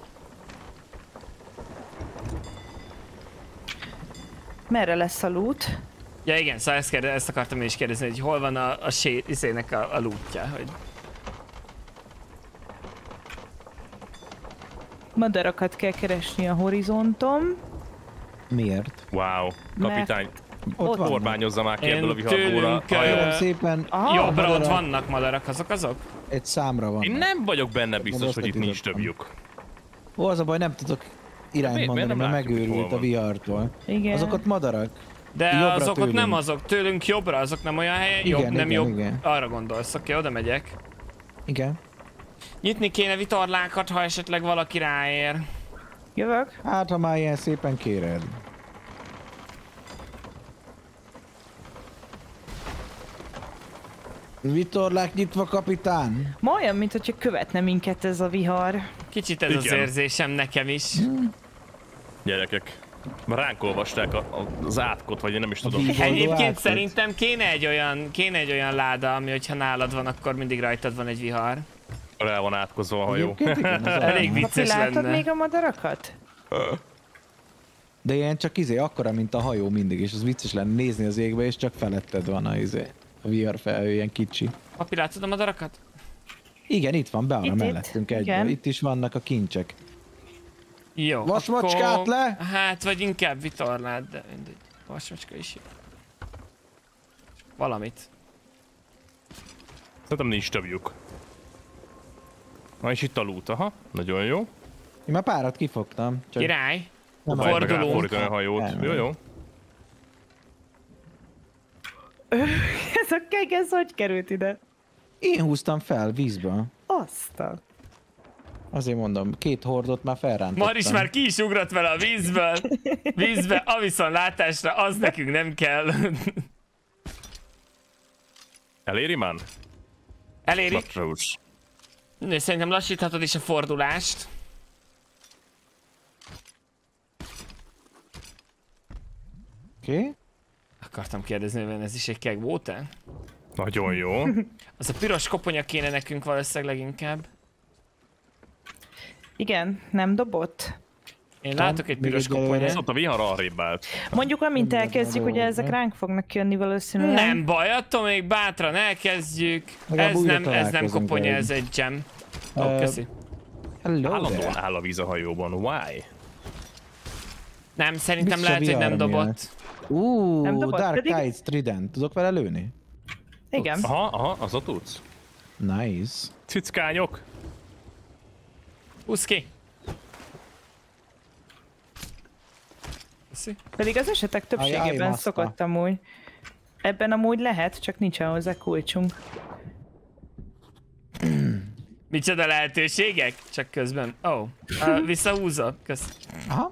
Merre lesz a loot? Ja igen, szóval ezt, kérde, ezt akartam én is kérdezni, hogy hol van a, a izének a, a lootja, hogy... Madarakat kell keresni a horizonton. Miért? Wow, kapitány, Ott van. kormányozza már ki Én ebből a viharból a tőlünk, hajót. ö, Kérem szépen, Aha, Jobbra ott madarak. vannak madarak, azok azok? egy számra van. Én nem vagyok benne biztos, Most hogy itt nincs megtudottam. több lyuk. Ó, az a baj, nem tudok irányt Miért- miért mondani, nem mert látjuk, hogy hol megőrült a van? vihartól. Igen. Azok ott madarak. De Jobbra azok ott tőlünk. nem azok, tőlünk jobbra, azok nem olyan helyen, Igen, jobb, nem igen, jobb, igen. arra gondolsz, oké, oda megyek. Igen. Nyitni kéne vitorlákat, ha esetleg valaki ráér. Jövök. Hát, ha már ilyen szépen kéred. Vitorlák nyitva, kapitán! Ma olyan, mint hogyha követne minket ez a vihar. Kicsit ez az Igen. érzésem nekem is. Gyerekek, már ránk olvasták a, a, az átkot, vagy én nem is tudom. víz- Egyébként átkot. szerintem kéne egy olyan, kéne egy olyan láda, ami hogyha nálad van, akkor mindig rajtad van egy vihar. Rá van átkozva a hajó. Egyébként igen, az Elég olyan. Haci, vicces látod lenne. még a madarakat? De ilyen csak izé, akkora, mint a hajó mindig, és az vicces lenne nézni az égbe, és csak feletted van a izé. A vihar felhő ilyen kicsi. Papi, látod a madarakat? Igen, itt van, be arra Itt, itt, mellettünk egyben. igen. Itt is vannak a kincsek. Jó, Vasmacskát akkor- le! Hát, vagy inkább vitorlát, de mindegy. Vasmacska is jó. Valamit. Szerintem nincs több lyuk. Na és itt a loot, aha. Nagyon jó. Én már párat kifogtam. Csak Király. nem Próbálj meg Fordulunk. elfordítani a hajót. El- Jó, jó. Ez a keg, ez hogy került ide? Én húztam fel vízből. Azt a... Azért mondom, két hordot már felrántottam. Maris már ki is ugrott vele a vízből. Vízbe, a viszontlátásra, az nekünk nem kell. Eléri már? Eléri. Matrós. Nő, szerintem lassíthatod is a fordulást. Oké. Okay. Akartam kérdezni, hogy ez is egy keg volt-e? Nagyon jó. Az a piros koponya kéne nekünk valószínűleg leginkább. Igen, nem dobott. Én látok egy még piros egyelőre- koponyát. Szóval a vihar arrébb állt. Mondjuk, amint Nem elkezdjük, lehet ugye ezek dolgozni. ránk fognak jönni valószínűleg. Nem baj, attól még bátran elkezdjük. Legalább Ez újra nem, ez nem találkozunk koponya, vele. ez egy gem. Ó, Ö, köszi. Hello Állandóan there. áll a víz a hajóban. Why? Nem, szerintem Vissza lehet, hogy nem vihar miatt. dobott. Ú, Nem dobott, Dark pedig- Tides Trident. Tudok vele lőni? Igen. Aha, aha, az a tudsz. Nice. Cickányok. Húzz ki. Köszi. Pedig az esetek többségében Ajaj, szokott amúgy. Ebben amúgy lehet, csak nincsen hozzá kulcsunk. Micsoda lehetőségek? Csak közben. Ó, oh. uh, visszahúzza. Kösz. Aha.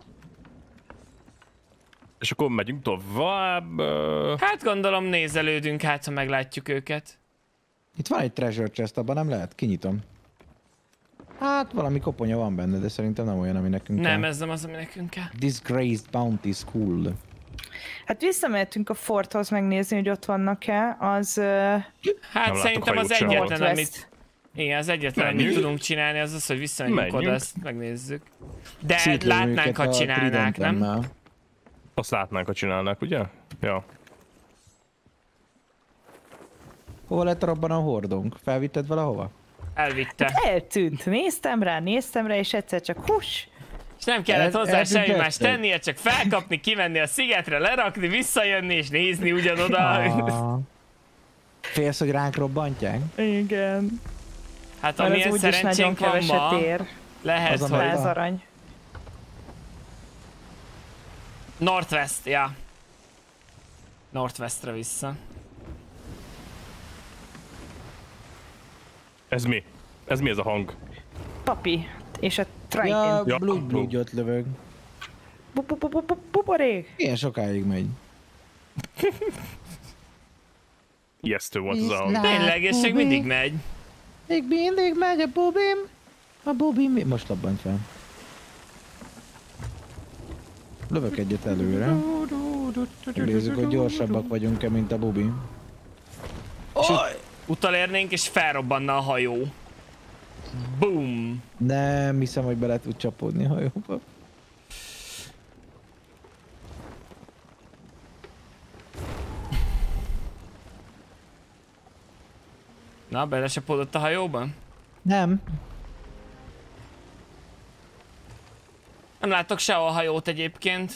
És akkor megyünk tovább. ö, Hát gondolom nézelődünk, hát ha meglátjuk őket. Itt van egy treasure chest, abban nem lehet? Kinyitom. Hát valami koponya van benne, de szerintem nem olyan, ami nekünk Nem, kell. ez nem az, ami nekünk kell. Disgraced Bounty School. Hát visszamehetünk a forthoz megnézni, hogy ott vannak-e, az... Uh, Hát látok szerintem az hajót sehol. egyetlen, amit... Northwest. Igen, az egyetlen, amit Menjünk. tudunk csinálni, az az, hogy visszamegyünk Menjünk. oda, ezt megnézzük. De Szétlövöm látnánk, őket ha a csinálnák, nem? tridentemmel. Azt látnánk, ha csinálnák, ugye? Ja. Hol lett a robbanó hordónk? Felvitted valahova? Elvitte. eltűnt. Néztem rá, néztem rá, és egyszer csak hús. És nem kellett El- hozzá semmi más elbüntetted. tennie, csak felkapni, kimenni a szigetre, lerakni, visszajönni és nézni ugyanoda. Ah. Félsz, hogy ránk robbantják? Igen. Hát Mert amilyen az úgyis nagyon szerencsénk van keveset ma, ér. lehet, Az a hogy... nagy- Száz arany. Northwest, ja. Northwestre vissza. Ez mi? Ez mi ez a hang? Papi. És a Ja, trident. Ja, Blood Bloodot lövök. Bu- bu- bu- bu- bu- Buborék. Ilyen sokáig megy. ijesztő volt az a hang. Tényleg, és még mindig megy. Még mindig megy a bubim. A bubim mi? Most labbant fel. Lövök egyet előre. Nézzük, hogy gyorsabbak vagyunk-e, mint a bubi. Utalérnénk és felrobbanna a hajó. Boom! Nem hiszem, hogy bele tud csapódni a hajóba. Na, belesapódott a hajóban? Nem. Nem látok sehol a hajót egyébként.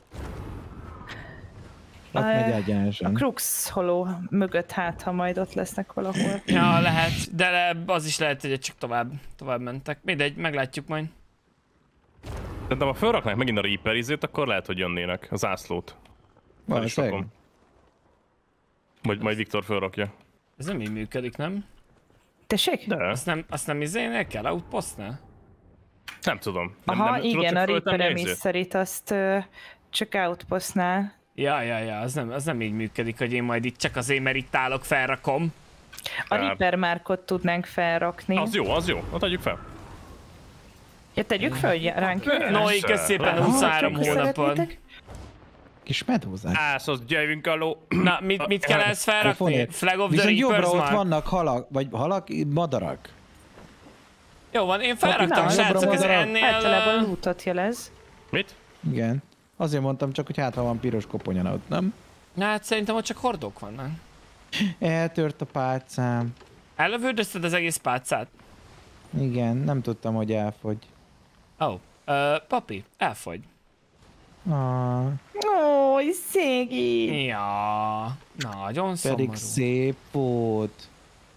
Ott megy A egyenesen. Crux holó mögött hát, ha majd ott lesznek valahol. Ja, lehet, de le, az is lehet, hogy csak tovább, tovább mentek. Mindegy, meglátjuk majd. De ha felraknák megint a Reaper izét, akkor lehet, hogy jönnének a zászlót. Fel is Valószínűleg. rakom. Vagy majd Viktor felrakja. Ez nem így működik, nem? Tessék? De, Azt nem, azt nem izénél kell, outpostnál? nem tudom. Nem, Aha, nem, tudod igen, csak a föltenni Reaper izét? emisszerit azt ö, csak outpostnál. Ja, ja, ja, az nem, az nem így működik, hogy én majd itt csak azért, mert itt állok, felrakom. A Hát. Reaper márkot tudnánk felrakni. Az jó, az jó. Ott adjuk fel. Ja, tegyük fel, hogy ránk jöjjön? Noi, kösz szépen Aha, huszonhárom csak hónapon. szeretnétek? Kis medózák. Ász, az gyerünk aló. Na, mit, mit kell ezt felrakni? Kofonét. Flag of the Viszont jobbra Reapers ott mark? vannak halak, vagy halak, madarak. Jó van, én felraktam, Na, srácok, ez jobbra ennél... Általában ö, lootot jelez. Mit? Igen. Azért mondtam csak, hogy hát ha van piros koponya ott, nem? Na, hát szerintem ott csak hordók vannak. Eltört a pálcám. Ellövődözted az egész pálcát? Igen, nem tudtam, hogy elfogy. Ó, oh. uh, papi, elfogy. Ah, Ó, szégi! Ja, nagyon pedig szomorú. szép volt.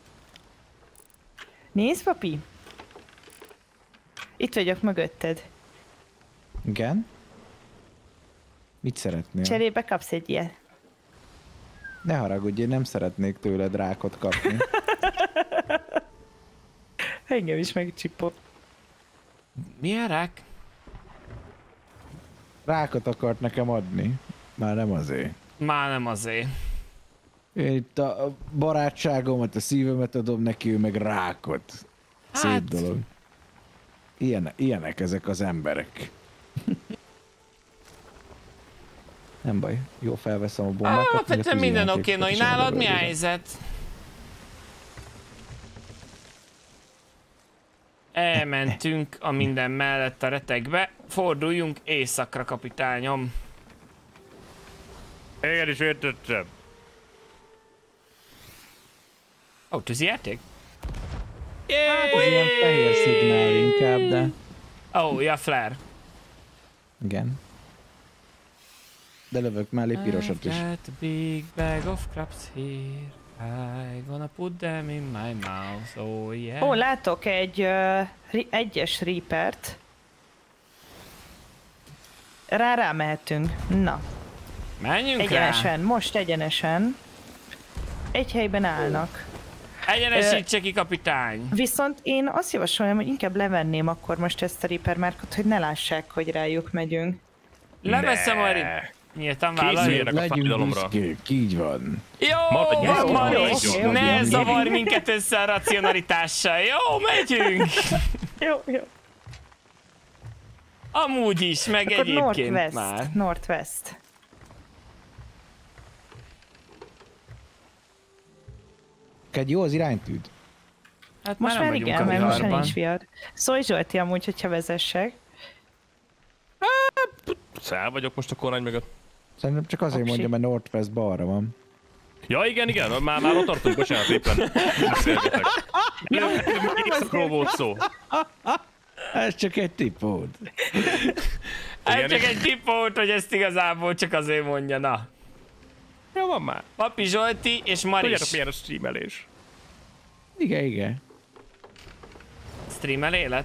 Nézd, papi! Itt vagyok mögötted. Igen? Mit szeretnél? Cserébe kapsz egy ilyet. Ne haragudj, én nem szeretnék tőled rákot kapni. Engem is megcsipott. Milyen rák? Rákot akart nekem adni. Már nem azért. Már nem azért. Én itt a barátságomat, a szívemet adom neki, ő meg rákot. Szép Hát- dolog. Ilyen, ilyenek ezek az emberek. Nem baj, jó felveszem a bombákat. Alapvetően minden oké, Noi, nálad mi a helyzet? Elmentünk a minden mellett a retegbe, forduljunk északra, kapitányom. Igen, is értettem. Ó, oh, tűzi játék? Ez ilyen fehér szignál inkább, de... Ó, oh, ja, flare. Igen. De lövök mellé pirosat is. I've got a big bag of crabs here. I gonna put them in my mouth, oh yeah. Ó, látok egy uh, ri- egyes Reapert. Rá rámehetünk. Na, Menjünk egyenesen, most egyenesen. Egy helyben állnak. rá. Egyenesítse ki, kapitány. Viszont én azt javasolom, hogy inkább levenném akkor most ezt a Reaper márkot, hogy ne lássák, hogy rájuk megyünk. Leveszem a ri... Nyíltan vállaljuk. Készüljenek a Legyünk fájdalomra. büszkék, így van. Jó, Maradj, jó, Maris, jó, jó, ne jó. zavarj minket össze a racionalitással. Jó, megyünk. Jó, jó. Amúgy is, meg Akkor egyébként Northwest. már. Northwest. Egy jó az iránytűd. Hát Most nem már vagyunk igen, a mert most már viharban. nincs vihar. Szólj Zsolti amúgy, hogyha vezessek. Száll vagyok most a kormány mögött. Szerintem csak azért Oksi. mondja, mert Northwest balra van. Ja, igen, igen, már, már ott tartunk, bocsánat, éppen beszélgetek. Éjszakról volt szó. Ez csak egy tipp volt. Hát Igen, csak igen. egy tipp volt, hogy ezt igazából csak azért mondja, na. Jó van már. Papi Zsolti és Maris. Tudjátok, milyen a streamelés. Igen, igen. Streamel élet?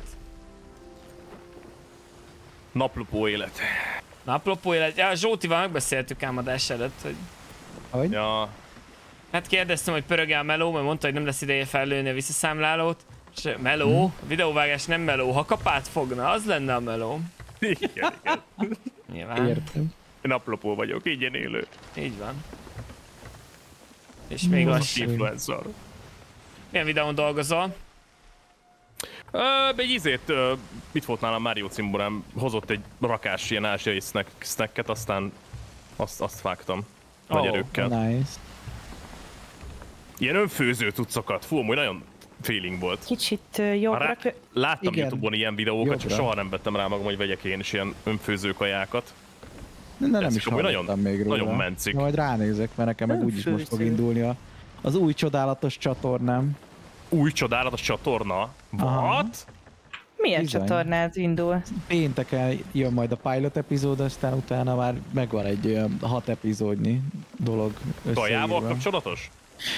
Naplopó élet. Naplopó élet. Ja, Zsótival megbeszéltük ám adás előtt, hogy... Hogy? Ja, Hát kérdeztem, hogy pörög-e a meló, mert mondta, hogy nem lesz ideje fellőni a visszaszámlálót. És meló? A videóvágás nem meló. Ha kapát fogna, az lenne a meló. igen, igen. Nyilván. Értem. Naplopó vagyok, ingyen élő. Így van. És még Az lassabb. influencer. Milyen videón dolgozol? Ö, egy izét, ö, mit volt nálam Mario cimborám, hozott egy rakás ilyen ázsiai snack, snacket, aztán azt, azt vágtam. Nagy Oh, erőkkel. Nice. Ilyen önfőző cuccokat, fú, amúgy nagyon feeling volt. Kicsit uh, jobbra... Már kö- láttam Igen. YouTube-on ilyen videókat, csak Jobbra. soha nem vettem rá magam, hogy vegyek én is ilyen önfőző kajákat. De nem Ez is amúgy hallottam nagyon- még róla. nagyon mencik. Majd ránézek, mert nekem meg Nem úgyis most fog főző. indulni a, az új csodálatos csatornám. Új csodálatos csatorna? Aha. What? Milyen Bizony. csatornád indul? Pénteken jön majd a pilot epizód, aztán utána már megvan egy olyan hat epizódnyi dolog Kajával összeírva. kapcsolatos?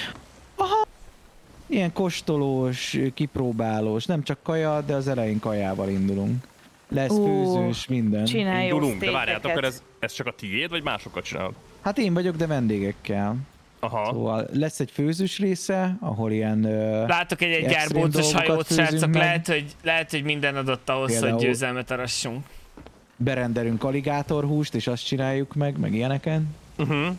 Ilyen kóstolós, kipróbálós, nem csak kaja, de az elején kajával indulunk. Lesz Ó, főzős, minden. Csinálj jó Indulunk, de várjátok, sztékeket. akkor ez, ez csak a tiéd, vagy másokat csinálod? Hát én vagyok, de vendégekkel. Aha. Szóval lesz egy főzős része, ahol ilyen... ö, Látok egy, egy extrém gyárbócos dolgokat hajót, főzünk srácok, meg. lehet hogy, lehet, hogy minden adott ahhoz, Például- hogy győzelmet arassunk. berendelünk aligátorhúst, és azt csináljuk meg, meg ilyeneken. Uh-huh.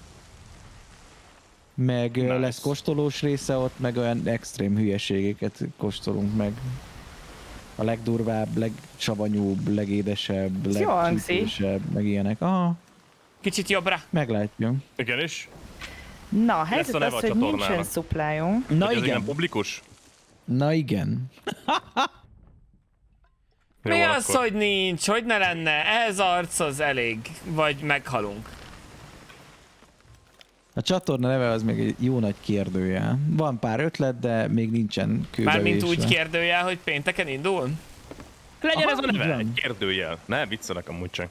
Meg Nice. nice. lesz kóstolós része ott, meg olyan extrém hülyeségeket kóstolunk meg. A legdurvább, legsavanyúbb, legédesebb, Ez jó hangzik. legcsípősebb, meg ilyenek. Aha, Kicsit jobbra. meglátjuk. Igenis? Na, a helyzet a neve az, a hogy nincsen csatornának. supplyunk. Na Hogy ez igen, ilyen publikus? na igen. Jó, Mi az, akkor. hogy nincs? Hogy ne lenne? Ez arc az elég. Vagy meghalunk. A csatorna neve az még egy jó nagy kérdőjel. Van pár ötlet, de még nincsen kőbevésve. Mármint úgy kérdőjel, hogy pénteken indul? Legyen Aha, ez a így neve, van. egy kérdőjel. Ne, viccelek amúgy csak.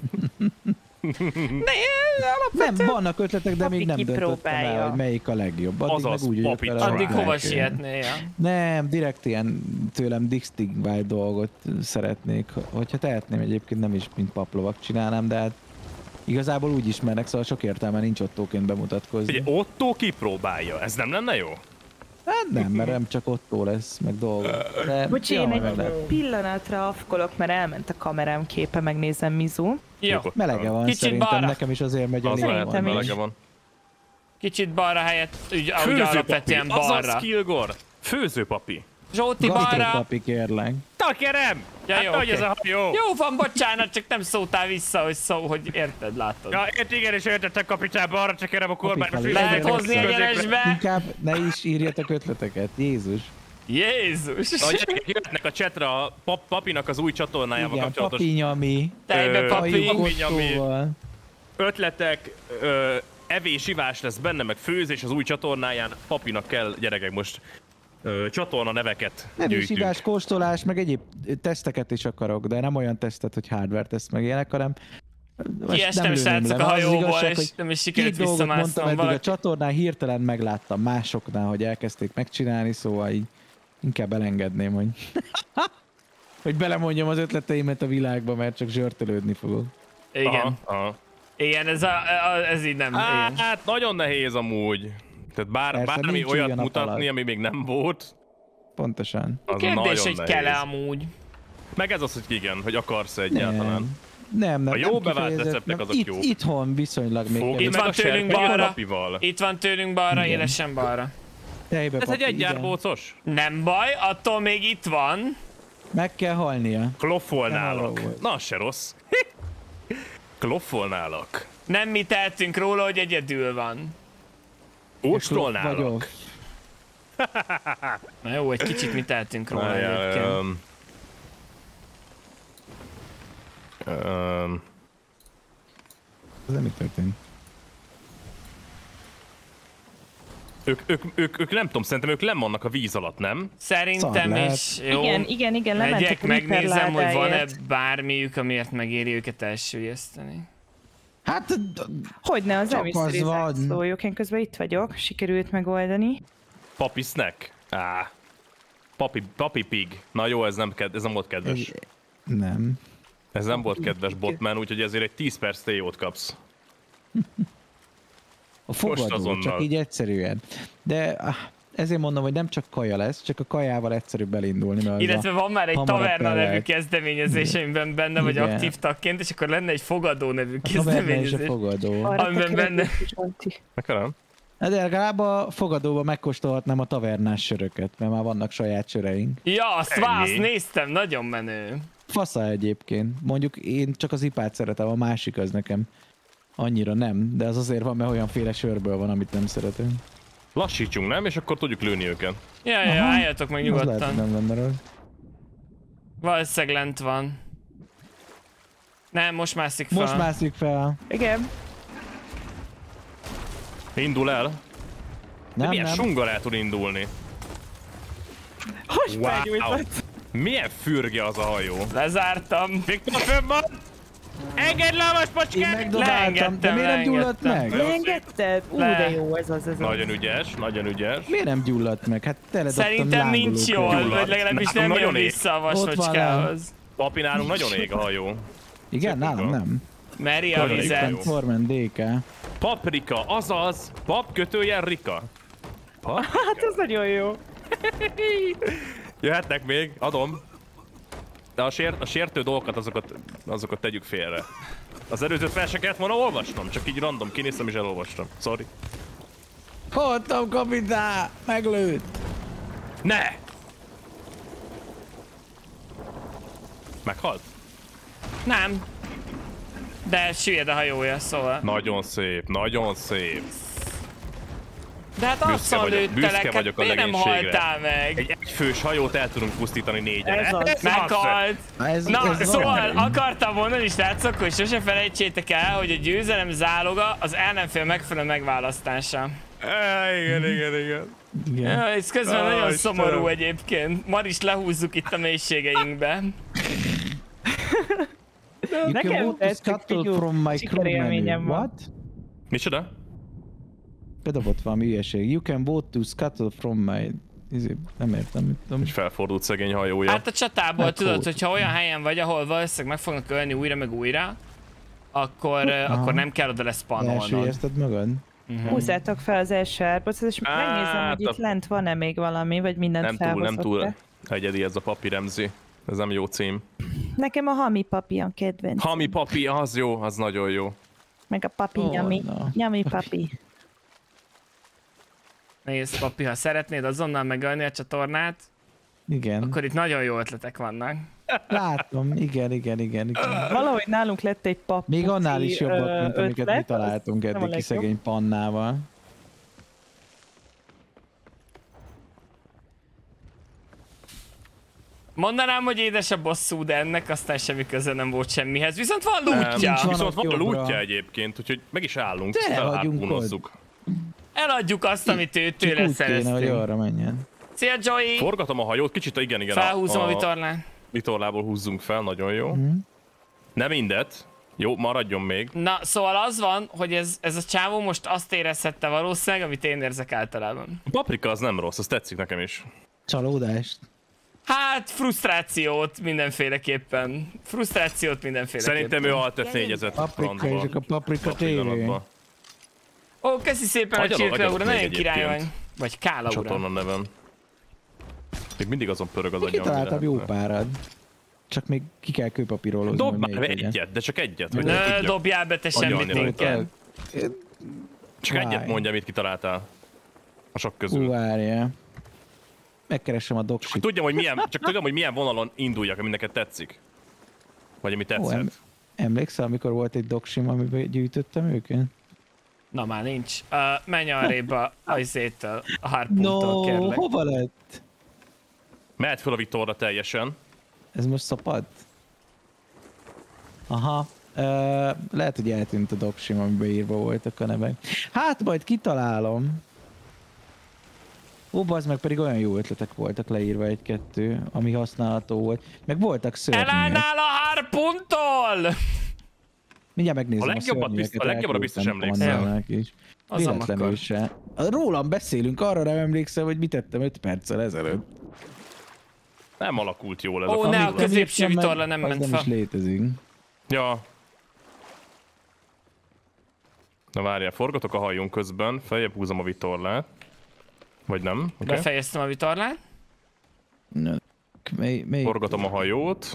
Ne, Nem, vannak ötletek, de Papi még nem döntöttem kipróbálja. el, hogy melyik a legjobb. Addig Azaz, meg úgy vagyok papi vele, try. hogy addig hova meg- sietnél? Nem, direkt ilyen tőlem Dixtigvált dolgot szeretnék. Hogyha tehetném egyébként, nem is mint paplovak csinálnám, de hát igazából úgy ismernek, szóval sok értelme nincs Ottóként bemutatkozni. Ugye Otto kipróbálja, ez nem lenne jó? Hát nem, mert nem csak Ottó lesz, meg dolgok. De Bocs, ja, én majd egy meglát. pillanatra afkolok, mert elment a kamerám képe, megnézem Mizu. Jó, Melege van Kicsit szerintem, balra. nekem is azért megy a Az lényeg. lehet, hogy Szerintem is. melege van. kicsit balra helyett, úgy, úgy Főzőpapi, alapvetően azaz balra. Kilgore. Főzőpapi. Zsóti balra. Gasztropapi, kérlek. Takerem! Ja, Hát jó, hogy ez oké. a hajó? Jó van, bocsánat, csak nem szóltál vissza, hogy szó, hogy érted, látod. Ja, ért, igen, és értettek kapitába, arra csak erem a kormányba Kapi, főzőnek. Lehet hozni egyenesbe? Inkább ne is írjatok ötleteket, Jézus. Jézus! A gyerekek jöhetnek a chatre a pap, papinak az új csatornájával Igen, kapcsolatos papi nyami, Tejbe Ö, papi! hajú- hajókottóval. ötletek, ö, evés, ivás lesz benne, meg főzés az új csatornáján. Papinak kell, gyerekek, most ö, csatorna neveket Nevés, gyűjtünk. ivás, kóstolás, meg egyéb teszteket is akarok, de nem olyan tesztet, hogy hardware teszt meg ilyenek, hanem most Kiestem nem lőném srácok le, a mert az hajóból, igazság, és hogy nem is sikerült két dolgot mondtam visszamásznom eddig a valaki. csatornán, hirtelen megláttam másoknál, hogy elkezdték megcsinálni, szóval így inkább elengedném, hogy hogy belemondjam az ötleteimet a világba, mert csak zsörtölődni fogok. Igen. Aha, aha. Igen, ez, a, a, ez így nem. Á, Igen. hát nagyon nehéz amúgy. Tehát bár, Persze, bármi nincs olyat olyan nap mutatni, alatt. ami még nem volt, Pontosan. az Kérdés, nagyon hogy nehéz. kell-e amúgy. Meg ez az, hogy igen, hogy akarsz egyáltalán. Nem. Nem, nem. A jó nem bevált kifejezett, receptek nem. azok Itt, jók. Itthon viszonylag még Fogj Itt meg van a tőlünk serpenyő balra. papival. Itt van tőlünk balra, Igen. élesen balra. tejbe Ez egy papi, igen. egyárbócos? Nem baj, attól még itt van. Meg kell halnia. Kloffolnálok. Nem arra volt. Na, az se rossz. Kloffolnálak. Nem mi tehetünk róla, hogy egyedül van. Óstolnálak. Vagyok. Na jó, egy kicsit mi tehetünk róla Várjál, egyébként. öm, öm, Ez nem mi történt. ők, ők, ők, ők nem tudom, szerintem ők nem vannak a víz alatt, nem? Szerintem Szar lehet. is. Jó. Igen, igen, igen, lementek Megyek, a megnézem, hogy van-e hiperládáért. bármiük, amiért megéri őket elsüllyeszteni. Hát, Hogyne, az Csak az emiszterizációjuk. Én közben itt vagyok, sikerült megoldani. Papi snack? Á. Papi, papi pig. Na jó, ez nem, ked, ez nem volt kedves. egy, nem. Ez nem volt kedves botman, úgyhogy ezért egy tíz perc téjót kapsz. A fogadó, azonnal. csak így egyszerűen. De ah, ezért mondom, hogy nem csak kaja lesz, csak a kajával egyszerűbb elindulni, mert az Illetve a... van már egy hamarabb taverna el nevű lehet. kezdeményezés, amiben benne vagy Igen. aktív tagként, és akkor lenne egy fogadó nevű A taverna és a kezdeményezés. fogadó. Arra Amiben tekeredett benne- Zsolti. Nekem? De legalább a fogadóba megkóstolhatnám a tavernás söröket, mert már vannak saját söreink. Ja, azt Ennyi. vász, néztem, nagyon menő. Fasza egyébként. Mondjuk én csak az ipát szeretem, a másik az nekem annyira nem, de az azért van, mert olyanféle sörből van, amit nem szeretem. Lassítsunk, nem? És akkor tudjuk lőni őket. Ja, ja, álljatok meg Az lehet, hogy nyugodtan. nem lenne rossz. Valószínűleg lent van. Nem, most mászik fel. Most mászik fel. Igen. Indul el. De Nem, milyen nem. sungar el tud indulni? Hogy Wow. felgyújtott? Milyen fürge az a hajó. Lezártam. Viktor, fönn van! Engedd le a Én macskát! megdobáltam, de miért nem gyulladt meg? Leengedted? Ú, Le. de jó, ez az, ez az. Nagyon ügyes, nagyon ügyes. Miért nem gyulladt meg? Hát teledobtam Szerintem nincs jól, Gyulladt. vagy legalábbis Nálam nem jön nagyon ég. vissza a Ott van vasmacskához. Papi, nálunk nagyon ég a hajó. Igen, nálam nem. Meri a Nagyon jó. vizet. Forman dé ká. Paprika, azaz, pap kötőjel Rika. Pap? Hát ez nagyon jó. Jöhetnek még, adom. De a, sér, a sértő dolgokat, azokat, azokat tegyük félre. Az előzőt fel se kellett volna olvasnom, csak így random kinéztem és elolvastam. Sorry. Hallottam, kapitán! Meglőtt! Ne! Meghalt? Nem. De süllyed a hajója, szóval. Nagyon szép, nagyon szép. De hát Büszke asszal vagyok- büszke lőttelek, hát vagyok a miért nem legénységre. haltál meg? Egy egyfős hajót el tudunk pusztítani négyen. Ez az. Meghalt. Ez, Na, ez szóval van. akartam mondani, srácok, hogy sose felejtsétek el, hogy a győzelem záloga az ellenfél megfelelő megválasztása. É, igen, igen, igen. Igen. Ja, ez közben Ó, nagyon Istenem. szomorú egyébként. Mar is lehúzzuk itt a mélységeinkbe. You Nekem can vote to tetszik, scuttle figyú, from my crew sikerélményem menu. van. What? Micsoda? Bedobott valami hülyeség. You can vote to scuttle from my... Izé, nem értem, mit tudom. Egy felfordult szegény hajója. Hát a csatából Hát tudod, volt. hogyha olyan helyen vagy, ahol valószínűleg meg fognak ölni újra meg újra, akkor, uh, akkor nem kell oda leszpanolnod. Elsüllyeszted magad? Húzzátok fel az első árbocot, és Hát, megnézem, hogy itt a- lent van-e még valami, vagy mindent Nem túl, nem túl felhozott-e. egyedi ez a papi Remzi. Ez nem jó cím. Nekem a hami papi a kedvenc. Hami papi, az jó, az nagyon jó. Meg a papi Ó, nyami. na. Nyami papi. Nézd, papi, ha szeretnéd azonnal megölni a csatornát, Igen. akkor itt nagyon jó ötletek vannak. Látom, igen, igen, igen, igen. Valahogy nálunk lett egy papi. Még annál is jobbak, ö, mint amiket ötlet, mi az találtunk nem a eddig ki legjobb. szegény pannával. Mondanám, hogy édes a bosszú, de ennek aztán semmi köze nem volt semmihez. Viszont van lootja! Nincs van. Viszont van jobbra. lootja egyébként, úgyhogy meg is állunk. De hagyjunk Felhárpunozzuk. Eladjuk azt, amit ő Csak tőle úgy kéne, hogy szereztünk. arra menjen. Szia, Joey! Forgatom a hajót, kicsit a igen, igen. Felhúzom a vitorlán. vitorlából húzzunk fel, nagyon jó. Mhm. Nem mindet. Jó, maradjon még. Na, szóval az van, hogy ez, ez a csávó most azt érezhette valószínűleg, amit én érzek általában. A paprika az nem rossz, az tetszik nekem is. Csalódást. Hát, frusztrációt mindenféleképpen. Frusztrációt mindenféleképpen. Szerintem ő alt négyezett Paprika és a paprika tévé. Ó, köszi szépen a Hagyjanak- csirkle hagyjanak úr, még nagyon király vagy. egyébként. Vagy Kála úr. Csatorna nevem. Még mindig azon pörög az agyam. Kitaláltam jó párad. Csak még ki kell kőpapírolózni. Dob hogy már melyik be legyen. egyet, de csak egyet, hogy Ne ne tudjak. dobjál be te Agya semmit annyira inkább. Csak egyet Várj. mondja, amit kitaláltál. A sok Ú, közül. várjál. Megkeresem a doksit. Tudjam, hogy milyen, csak tudjam, hogy milyen vonalon induljak, ami neked tetszik. Vagy ami Ó, em- tetszett. Emlékszel, amikor volt egy doksim, amiben gyűjtöttem őket? Na már nincs. Uh, menj arrébb a ajzétől, a harpuntól No, kérlek. hova lett? Mehet fel a vitorra teljesen. Ez most szabad? Aha. Uh, lehet, hogy eltűnt a doksim, amiben írva voltak a nevek. Hát majd kitalálom. Ó, az meg pedig olyan jó ötletek voltak leírva egy-kettő, ami használható volt. Meg voltak szörnyűek. Elállnál a harpuntól! Mindjárt megnézem A a, legjobbat szörnyűeket. bizt- a legjobbra biztos elküldtem emlékszem. Pannának is. Azon Véletlenül akkor. se. Rólam beszélünk, arra nem emlékszem, hogy mit tettem öt perccel ezelőtt. Nem alakult jól ez Ó, a ne, a fazula. középső Emlékszem, vitorla nem az ment nem fel. is létezik. Ja. Na várjál, forgatok a hajón közben, feljebb húzom a vitorlát. Vagy nem? Okay. Befejeztem a vitorlát. Na, mely, mely... Forgatom a hajót.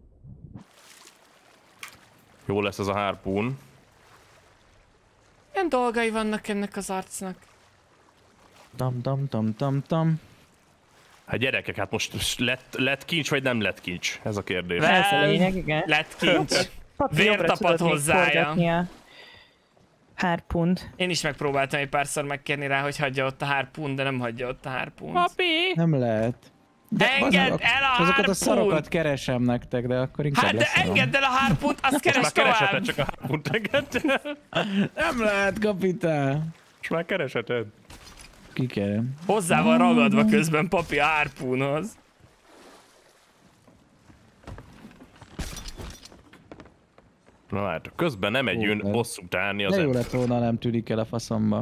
Jó lesz ez a harpún. Milyen dolgai vannak ennek az arcnak? Tam, tam, tam, tam, tam. Hát gyerekek, hát most lett, lett kincs, vagy nem lett kincs? Ez a kérdés. Ez a lényeg, igen. Lett kincs. Papi, Vér jobbra tapad tudod még hozzája. forgatni a hárpunt. Én is megpróbáltam egy párszor megkérni rá, hogy hagyja ott a hárpunt, de nem hagyja ott a hárpunt. Papi! Nem lehet. Engedd azok- el a Azokat a hárpunt! szarokat keresem nektek, de akkor inkább Hát de leszarom. engedd el a hárpunt, azt keres Már tovább! keresheted, csak a hárpunt engedte. Nem lehet, kapitán. És már keresheted. Kikerem. Hozzá van ragadva közben papi a hárpunhoz. Na hát, közben nem megyünk Ó, hosszú tálni az De jó em- lett volna, nem tűnik el a faszomba.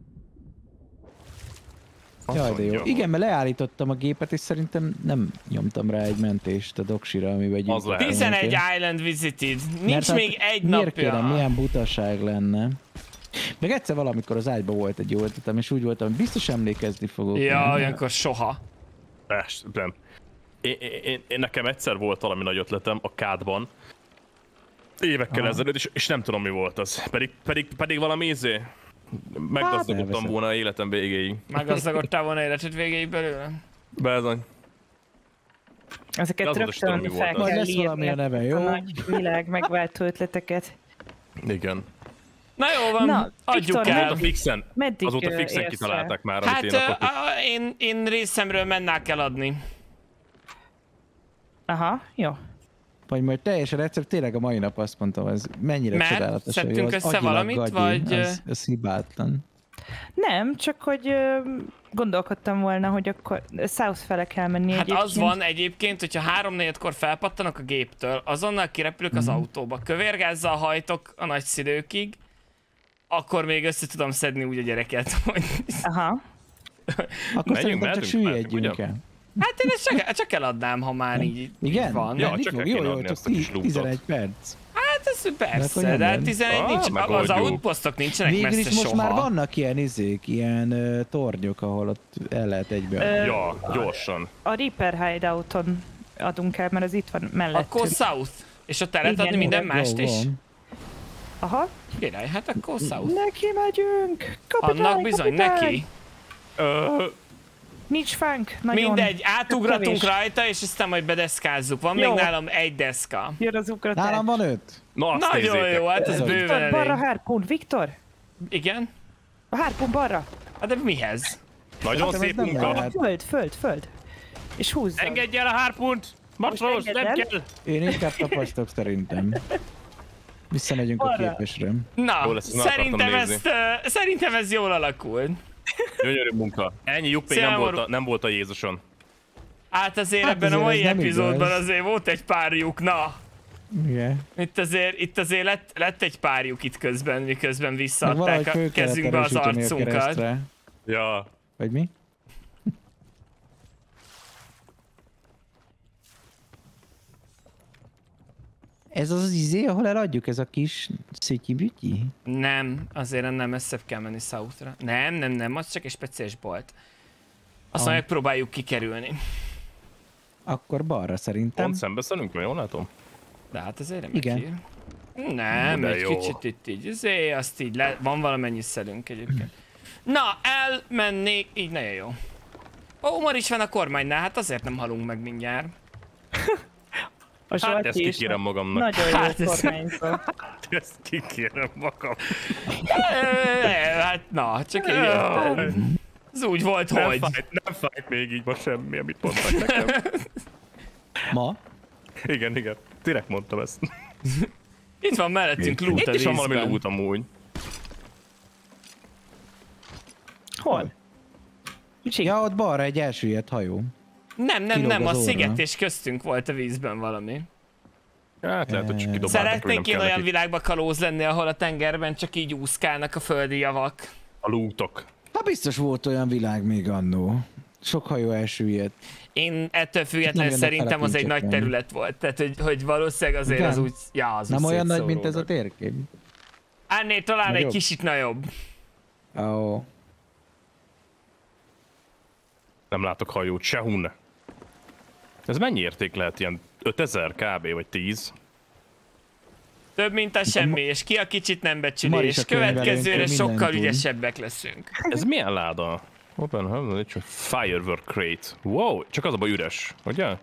Azt Jaj, de jó. mondja. Igen, mert leállítottam a gépet, és szerintem nem nyomtam rá egy mentést a doksira, amiben gyűjtöttem. Az lehet. tizenegy Island Visited. Nincs Mert hát még egy miért napja. kérem, milyen butaság lenne. Meg egyszer valamikor az ágyban volt egy jó ötletem, és úgy voltam, hogy biztos emlékezni fogok. Ja, Nem? olyankor soha. Es, nem. Én, én, én, én, nekem egyszer volt valami nagy ötletem a kádban. Évekkel Aha. ezelőtt, és, és nem tudom mi volt az. Pedig, pedig, pedig valami izé. Meggazdagodtam elveszem. volna a életem végéig. Meggazdagodtál volna életed végéig belőle? Bezony. Ezeket Azóta is tudom, rögtön mi fel volt az. kell Majd lesz valami a írni, neve, a jó? nagy világ megváltó ötleteket. Igen. Na jó van, Na, adjuk Viktor, el. Azóta fixen, Meddig azóta ö, fixen érsz kitalálták már, amit Hát én ö, akarok. a, én, én részemről mennák el adni. Aha, jó. Vagy majd teljesen egyszer, tényleg a mai nap azt mondtam, ez mennyire Mert csodálatos. hogy szedtünk az össze agyilag valamit, gagyi, vagy, Az, az hibátlan. Nem, csak hogy ö, gondolkodtam volna, hogy akkor South fele kell menni Hát egyébként. az van egyébként, hogyha háromnegyedkor felpattanak a géptől, azonnal kirepülök az autóba, kövérgázzal hajtok a nagyszülőkig, akkor még össze tudom szedni úgy a gyereket, hogy... Aha. Akkor Menjünk, szerintem csak mehetünk, süllyedjünk mehetünk, el. Hát én ezt csak, csak eladnám, ha már így, így Igen? van. Ja, Hát csak Jó, el jó, kéne jó, adni csak azt a kis lútot. tizenegy perc. ez persze, akkor de hát nyomjad. tizenegy Ah, nincs, az megoldjuk. outpostok nincsenek Végül messze is most soha. már vannak ilyen izék, ilyen uh, tornyok, ahol ott el lehet egybe. Ö, Ja, gyorsan. A Reaper Hideouton adunk el, mert az itt van mellettünk. Akkor South. És ott el lehet Igen, adni minden igen, mást Jó, is? van. Aha, Király, hát akkor South. neki megyünk! Kapitány, Annak bizony, kapitány! neki. Ö, Nincs fánk, nagyon. Mindegy, átugratunk kevés. rajta, és aztán majd bedeszkázzuk. Van Jó. még nálam egy deszka. Jön az ugratás. Nálam van öt. na azt Nagyon nézzétek. jó, hát ez Ez az. bőven Viktor, balra elég. hárpun, Viktor! Igen? A hárpun balra! Hát de mihez? Nagyon Hát, ez szép nem munka. lehet. Föld, föld, föld! És húzzad. Engedj el a hárpunt! Matros, Most nem engedd kell! Én inkább tapasztok szerintem. Visszamegyünk a Balra. Jó képesre. Na, lesz, ezt meg szerintem, akartam nézni. ezt, uh, szerintem ez jól alakult. Gyönyörű munka. Ennyi juppé nem Számomra- volt, a, nem volt a Jézuson. Hát azért Hát ebben a azért mai ez nem epizódban igaz. azért volt egy párjuk, na. Igen. Itt azért, itt azért lett, lett egy párjuk itt közben, miközben Meg visszaadták valahogy a föl kellett kezünkbe az erősíteni a arcunkat. keresztre. Ja. Vagy mi? Ez az az izé, ahol eladjuk, ez a kis szütyi-bütyi? Nem, azért nem messzebb kell menni Southra. Nem, nem, nem, az csak egy speciális bolt. Azt Ah. ah. megpróbáljuk kikerülni. Akkor balra szerintem. Pont szembeszélünk, jól látom? De hát azért nem Igen. Ki. Nem, De egy jó. kicsit itt így, izé, azt így le, van valamennyi szelünk egyébként. Na, elmennék, így nagyon jó. Ó, Umar is van a kormánynál, hát azért nem halunk meg mindjárt. A Hát Zsolti ezt is kikérem magamnak. nagyon jó Hát ez- kormányzó. Ezt kikérem magam. Ö, Hát na, csak így érted. Ez úgy volt, Nem hogy. fájt, nem fájt még így ma semmi, amit mondtak nekem. Ma? Igen, igen. Direkt mondtam ezt. Itt van mellettünk loot Itt a is van valami vízben. loot amúgy. Hol? Micsi? Ja, ott balra egy elsüllyedt hajó. Nem, nem, Kilóg nem, a az orra. sziget és köztünk volt a vízben valami. Hát lehet, hogy csak kidobáltak, hogy nem Szeretnénk én kell olyan nekik. világba kalóz lenni, ahol a tengerben csak így úszkálnak a földi javak. A lootok. Hát biztos volt olyan világ még annó. Sok hajó elsüllyedt. Én ettől függetlenül Nem jönnek szerintem az egy nagy települések, terület volt. Tehát, hogy, hogy valószínűleg azért Igen? az úgy... Ja, az Nem úgy olyan nagy, mint ez a szétszóródott. térkép. Ennél talán egy Nagyobb? kicsit nagyobb. Ó. Oh. Nem látok hajót, sehun. Ez mennyi érték lehet? Ilyen ötezer kb. Vagy tíz? Több, mint a semmi, és ki a kicsit nem becsüli, Mar is és a könyvelőnk, következőre ő mindent sokkal tud. ügyesebbek leszünk. Ez milyen láda? Open, ha, Firework Crate. Wow, csak az a baj üres, ugye?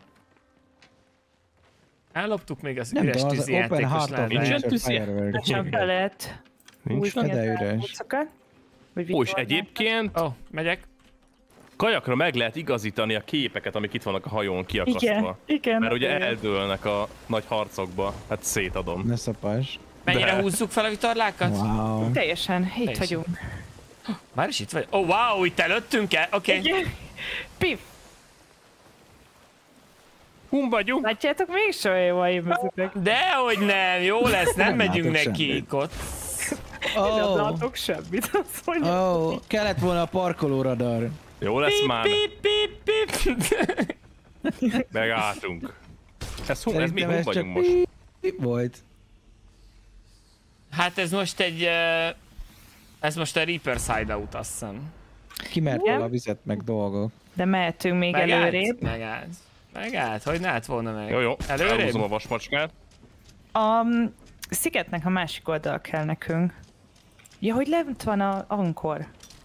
Elloptuk még az Nem üres tudom, az tűzi Open játékos Heart of lábát. Nincsen Nature tűzi? Firework. Csak be lehet Nincs. újítani de az üres. elmúlcokat, vagy Ó, és vitorlákat. egyébként Ó, oh, megyek. kajakra meg lehet igazítani a képeket, amik itt vannak a hajón kiakasztva. Igen, igen. Mert ugye igen. eldőlnek a nagy harcokba, hát szétadom. Ne szapas. Mennyire De. húzzuk fel a vitorlákat? Wow. Teljesen, itt Teljesen. vagyunk. Már is itt vagy? Ó, oh, wow, itt előttünk el? Oké. Okay. Igen. Pif, Hum vagyunk! látjátok, még soha jól émezitek. Dehogy nem, jó lesz, nem, Nem megyünk látok nekik semmit. ott. Nem Oh, látok semmit, azt mondja. oh, kellett volna a parkolóradar. Jó lesz már, Pip, pip, pip. megálltunk. Ez, hum, ez mi Szerintem hum ez csak vagyunk most? pip volt. Hát ez most egy... Uh, ez most a Reaper Sideout, azt hiszem. Kimert Igen? a vizet meg dolgok. De mehetünk még előrébb. Megállt. Megállt, hogy ne állt volna meg. Jó, jó, Előrébb? elhúzom a vasmacskát. A szigetnek a másik oldal kell nekünk. Ja, hogy lent van a ankor.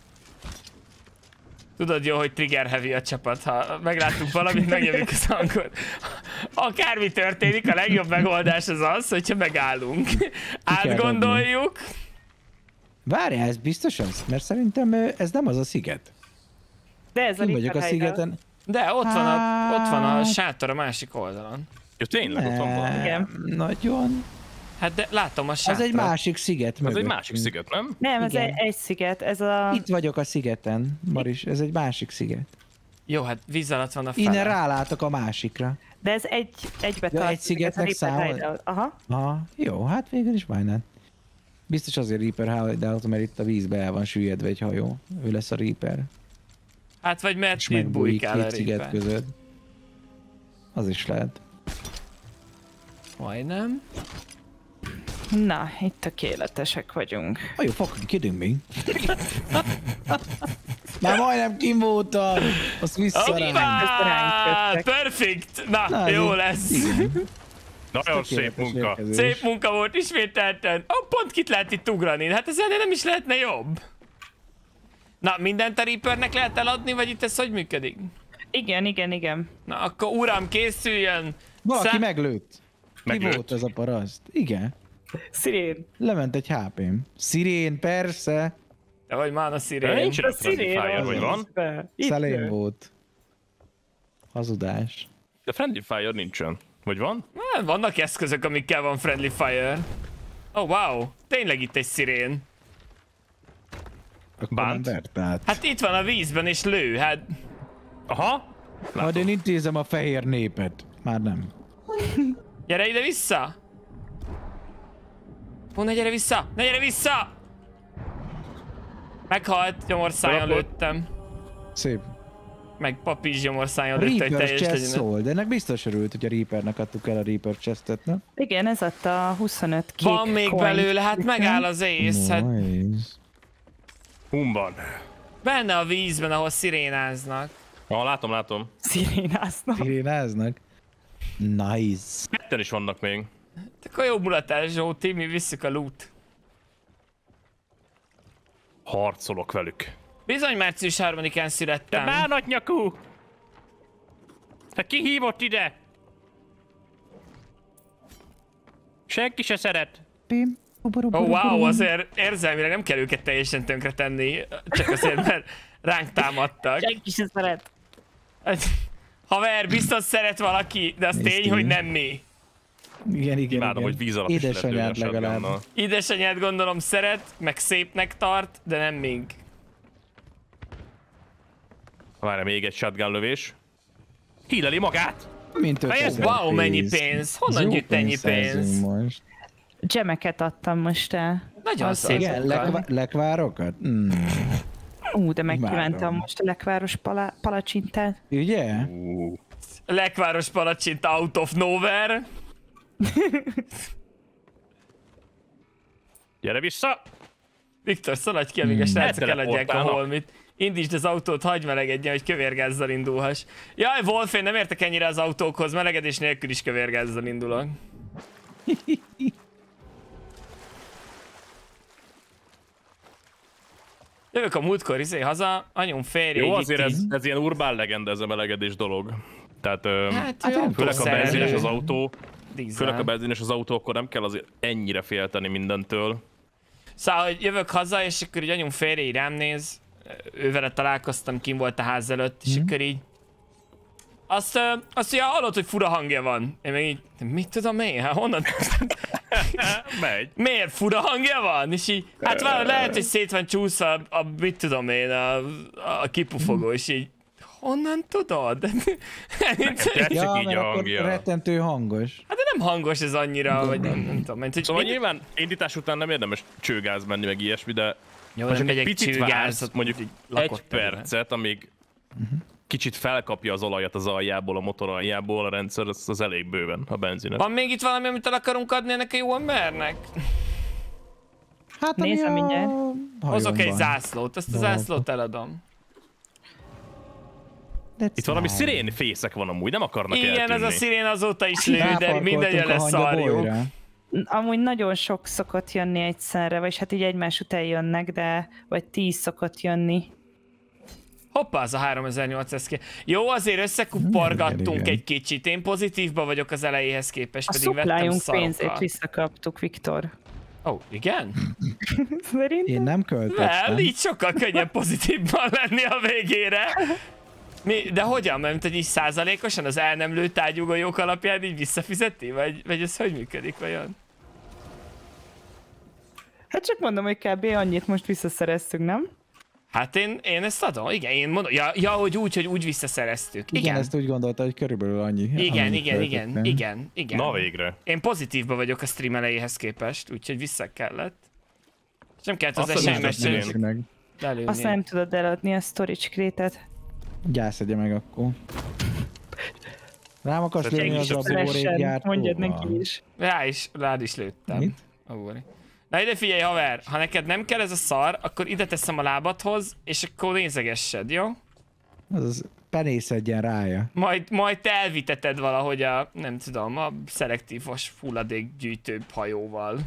Tudod jó, hogy trigger heavy a csapat, ha megláttuk valamit, megjövünk az ankort. Akármi történik, a legjobb megoldás az az, hogyha megállunk. Átgondoljuk. Várjál, ez biztos az? Mert szerintem ö, ez nem az a sziget. De ez a Én vagyok a Reaper Hideout. szigeten. De ott van, a, ott van a Hát. sátor a másik oldalon. Jó, tényleg ott van valami. Igen. Nagyon. Hát de látom a sátrat. Az egy másik sziget Ez mögött. egy másik sziget, nem? Nem, ez Igen. egy, egy sziget, ez a... Itt vagyok a szigeten, Maris, ez egy másik sziget. Jó, hát víz alatt van a Innen fele. rálátok a másikra. De ez egy, egybe Ja, egy tartozik, szigetnek ez a Reaper számol? Hideout. Aha. Aha, jó, hát végül is bajnán. Biztos azért Reaper Hideout, mert itt a vízbe el van süllyedve egy hajó. Ő lesz a Reaper. Hát vagy mert És itt megbújik bujkál a két sziget Reaper. között. Az is lehet. Majdnem. Na, itt tökéletesek vagyunk. Are you fucking kidding me? Már majdnem kim voltam! Azt visszarám. Ezt ránk Hoppá! jöttek. Perfect! Na, Na, jó ez- lesz. Igen. Nagyon szép Tökéletes munka. érkezés. Szép munka volt ismételten. Ó, pont kit lehet itt ugrani. Hát ez ennél nem is lehetne jobb. Na, mindent a Reapernek lehet eladni, vagy itt ez hogy működik? Igen, igen, igen. Na, akkor uram, készüljön. Valaki Szá- meglőtt. Ki Meglőtt. volt ez a paraszt? Igen. Szirén. Lement egy há pém. Szirén, persze. De hogy már a De szirén. nincs A itt Friendly szirén Fire, az vagy van? be. Itt Szelén nő. volt. Hazudás. De Friendly Fire nincsen. Vagy van? Hát, vannak eszközök, amikkel van Friendly Fire. Oh, wow. Tényleg itt egy szirén. Akkor Bánt? nem vert át. Hát itt van a vízben és lő. Hát Aha! Majd én intézem a fehér népet. Már nem. gyere ide vissza. Ó, ne gyere vissza! Ne gyere vissza! Meghalt, gyomorszájon Felapott. lőttem. Szép. Meg papírs gyomorszájon lőtte, hogy Reaper teljes chest legyen. szól, de ennek biztos örült, hogy a Reapernek adtuk el a Reaper chestet, nem? Igen, ez adta a huszonöt kék Van még coin. belőle, hát megáll az ész. Hát Nice. Hum van. benne a vízben, ahol szirénáznak. Ah, látom, látom. Szirénáznak. Szirénáznak. Nice. Ketten is vannak még. Akkor jó mulatás, Zsóti, mi visszük a loot. Harcolok velük. Bizony március harmadikán születtem. bánatnyakú! Te ki hívott ide? Senki se szeret. Pim. Oh, wow, azért érzelmileg nem kell őket teljesen tönkre tenni, csak azért, mert ránk támadtak. Senki se szeret. Hát, haver, biztos szeret valaki, de az Nézd tény, ki. hogy nem mi. Igen, igen, Imádom, igen. hogy víz alatt is lehet lőni a Édesanyád legalább. shotgunnal. Édesanyját gondolom szeret, meg szépnek tart, de nem mink. Várj, még egy shotgun lövés. Híleli magát! Mint ötezer Wow, mennyi pénz. pénz! Honnan Jó gyűjt ennyi pénzt szerzünk pénz? Most. Gemeket adtam most el. Nagyon Az- szép. Igen, sokkal. lekvá- lekvárokat? Mm. Ú, de megkívántam Imádom. most a lekváros pala palacsintát. Ugye? Uh, Lekváros palacsint out of nowhere. gyere vissza! Viktor, szaladj ki, amíg a srácok Ne eladják a teleportálnak. holmit. Indítsd az autót, hagyd melegedjen, hogy kövérgázzal indulhass. Jaj, Wolf, én nem értek ennyire az autókhoz, melegedés nélkül is kövérgázzal indulok. Jövök a múltkor izé haza, anyum férje. Jó, azért ez, ez ilyen urbán legenda, ez a melegedés dolog. Tehát Hát, hát, jó, főleg a szerelő. benzines az autó, Dízel. főleg a benzines az autó, akkor nem kell azért ennyire félteni mindentől. Szóval, hogy jövök haza, és akkor így anyum férje így rám néz, ő vele találkoztam, kim volt a ház előtt, és akkor így azt, ö, azt mondja, hallod, hogy fura hangja van. Én meg így, mit tudom én, hát honnan? Megy. Miért fura hangja van? És így, hát valahogy lehet, hogy szét van csúszva a, a mit tudom én, a, a kipufogó, és így, honnan tudod? Tetszik Ja, így mert a akkor hangja. rettentő hangos. Hát de nem hangos ez annyira, vagy nem, nem tudom. Mint, hogy Szóval mind- nyilván indítás után nem érdemes csőgáz menni, meg ilyesmi, de Jó, ha nem csak egy megyek picit csőgáz, vársz, ott mondjuk így egy lakott terület. percet, amíg kicsit felkapja az olajat az aljából, a motor aljából a rendszer, az, az elég bőven a benzines. Van még itt valami, amit el akarunk adni ennek a jó embernek? Hát ami Nézem a mindjárt. Hozok egy hajómban. zászlót, ezt a Dolgok. zászlót eladom. That's Itt valami fine. szirén fészek van amúgy, nem akarnak Igen, eltűnni. ez a szirén azóta is lő, de Ráparkoltunk mindegyen a leszarjuk. hangyabolyra. Amúgy nagyon sok szokott jönni egyszerre, vagy hát így egymás után jönnek, de vagy tíz szokott jönni. Hoppá, az a háromezer-nyolcszáz ké. Jó, azért összekuporgattunk Igen, igen. egy kicsit. Én pozitívba vagyok az elejéhez képest, A pedig vettem szuplájunk pénzét szarokkal. visszakaptuk, Viktor. Ó, oh, igen? Szerintem? Én nem költöttem. Well, így sokkal könnyebb pozitívban lenni a végére. Mi, de hogyan? Mert hogy így százalékosan az el nem lőtt ágyúgolyók alapján így visszafizeti? Vagy, vagy ez hogy működik vajon? Hát csak mondom, hogy kb. Annyit most visszaszereztünk, nem? Hát én, én ezt adom, igen, én mondom, ja, ja hogy úgy, hogy úgy visszaszereztük. Igen, Igen, ezt úgy gondolta, hogy körülbelül annyi. igen, annyit igen, igen, költöttem. igen, igen. Na végre. Én pozitívba vagyok a stream elejéhez képest, úgyhogy vissza kellett. És nem kellett az Azt nem esélyes is tudtam Nézzük meg. lelőni. Azt nem tudod eladni a storage crate-et. Gyászedje meg akkor. Rám akarsz Szerintem lőni az is abórék Szeressen, gyártóval? mondjad neki is. Rá is, rád is lőttem. Mit? Agóri. Na ide figyelj haver, ha neked nem kell ez a szar, akkor ide teszem a lábadhoz, és akkor nézegessed, jó? Az penészedjen rája. Majd, majd te elviteted valahogy a, nem tudom, a szelektívos hulladékgyűjtő hajóval.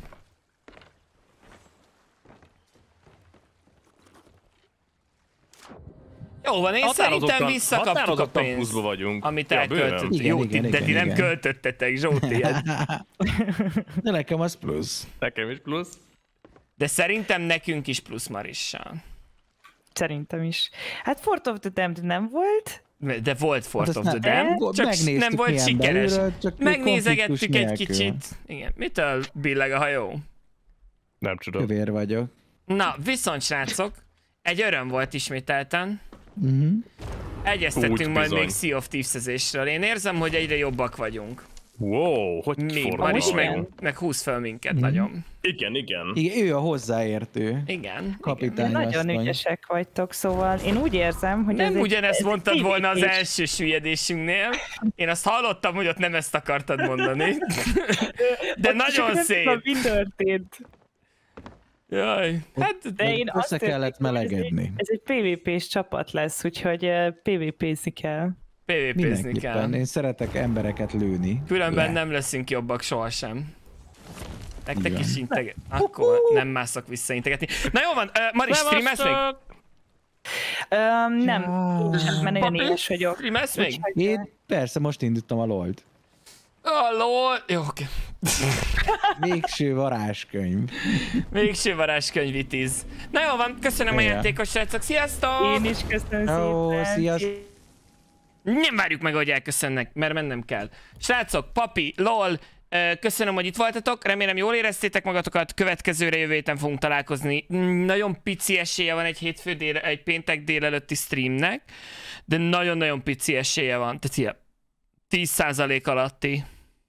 Jó van, én szerintem Határozottan- visszakaptuk a határozottan pénzt, pluszba vagyunk. amit Ja, bőven. elköltöttünk. Igen, Jó, igen, ti, de igen, ti nem igen. költöttetek, Zsóti. hát- De nekem az plusz. Nekem is plusz. De szerintem nekünk is plusz Marissal. Szerintem is. Hát Fort of the Damned nem volt. De volt Fort Hát of azt the nem- Damned, csak megnéztük nem volt milyen sikeres. belülről, csak Megnézegettük konfliktus egy nélkül. kicsit. Igen, mitől billeg a hajó? Nem tudom. Kövér vagyok. Na, viszont srácok, egy öröm volt ismételten. Uh-huh. Egyeztettünk Úgy majd bizony. még Sea of Thieves-ezésről. Én érzem, hogy egyre jobbak vagyunk. Wow, hogy Mi, kifordul Maris a meg, hajó. meg húz fel minket Mhm. nagyon. Igen, igen. Igen, ő a hozzáértő. Igen. Kapitány Nagyon asszony. ügyesek vagytok, szóval én úgy érzem, hogy Nem ez ugyanezt egy, ez mondtad egy volna az pé vé pés. első süllyedésünknél. Én azt hallottam, hogy ott nem ezt akartad mondani. De Ott nagyon csak nem szép. tudom, mi történt. Jaj, hát De én azt Össze kellett érzem, hogy melegedni. Ez egy, ez egy pé vé pés csapat lesz, úgyhogy uh, pé vé pézni kell. pé vé pézni Mindenképpen. kell. Én szeretek embereket lőni. Különben Le. nem leszünk jobbak sohasem. Nektek Igen. is integet. Akkor nem mászok vissza integetni. Na jó van, uh, Maris, streamelsz még? Um, nem, Ja. nem, mert nagyon Papi, éhes vagyok. streamelsz még? Úgyhogy, Én persze most indítottam a lolt. Halló! Jó, oké. Végső varázskönyv. Végső varázskönyv vitíz. Na jó van, köszönöm a Ja. játékos srácok, sziasztok! Én is köszönöm Ó, szépen. sziasztok. Nem várjuk meg, hogy elköszönnek, mert mennem kell. Srácok, papi, lol, ö, köszönöm, hogy itt voltatok, remélem jól éreztétek magatokat, következőre jövő héten fogunk találkozni. Mm, Nagyon pici esélye van egy hétfő dél, egy péntek délelőtti streamnek, de nagyon-nagyon pici esélye van, tehát ilyen tíz százalék alatti.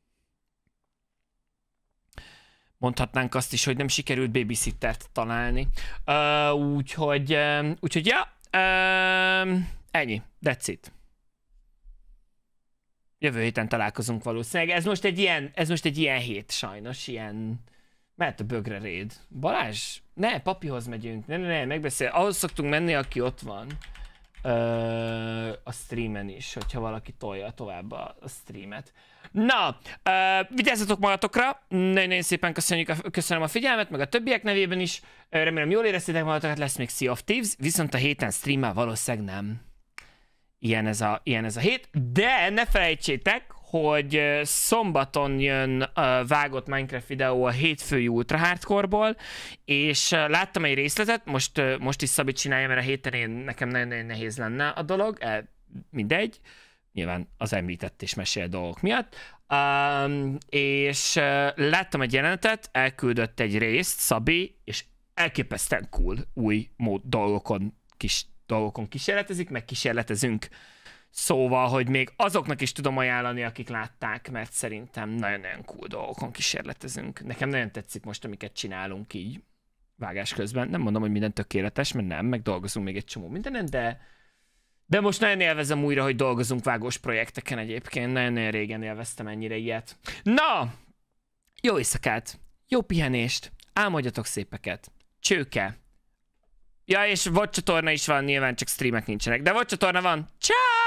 Mondhatnánk azt is, hogy nem sikerült babysittert találni. Uh, úgyhogy, uh, úgyhogy ja, uh, ennyi, that's it. Jövő héten találkozunk valószínűleg. Ez most egy ilyen, ez most egy ilyen hét sajnos, ilyen... Mehet a bögre raid. Balázs? Ne, papihoz megyünk. Ne, ne, ne, megbeszél. Ahhoz szoktunk menni, aki ott van. ö, a streamen is, hogyha valaki tolja tovább a, a streamet. Na, ö, vigyázzatok magatokra, nagyon-nagyon szépen köszönjük a, köszönöm a figyelmet, meg a többiek nevében is. Remélem jól éreztétek magatokat, lesz még Sea of Thieves, viszont a héten streammel valószínűleg nem. Ilyen ez a, ilyen ez a hét, de ne felejtsétek, hogy szombaton jön a vágott Minecraft videó a hétfői Ultra Hardcore-ból, és láttam egy részletet, most, most is Szabi csinálja, mert a héten én, nekem nagyon-nagyon nehéz lenne a dolog, mindegy, nyilván az említett és mesél dolgok miatt, um, és láttam egy jelenetet, elküldött egy részt Szabi, és elképesztően cool új mód dolgokon, kis dolgokon kísérletezik, meg kísérletezünk. Szóval, hogy még azoknak is tudom ajánlani, akik látták, mert szerintem nagyon-nagyon cool dolgokon kísérletezünk. Nekem nagyon tetszik most, amiket csinálunk így vágás közben. Nem mondom, hogy minden tökéletes, mert nem, meg dolgozunk még egy csomó mindenen, de, de most nagyon élvezem újra, hogy dolgozunk vágós projekteken egyébként. Nagyon-nagyon régen élveztem ennyire ilyet. Na! Jó éjszakát! Jó pihenést! Álmodjatok szépeket! Csőke! Ja, és V O D csatorna is van, nyilván csak streamek nincsenek, de V O D csatorna van! Ciao!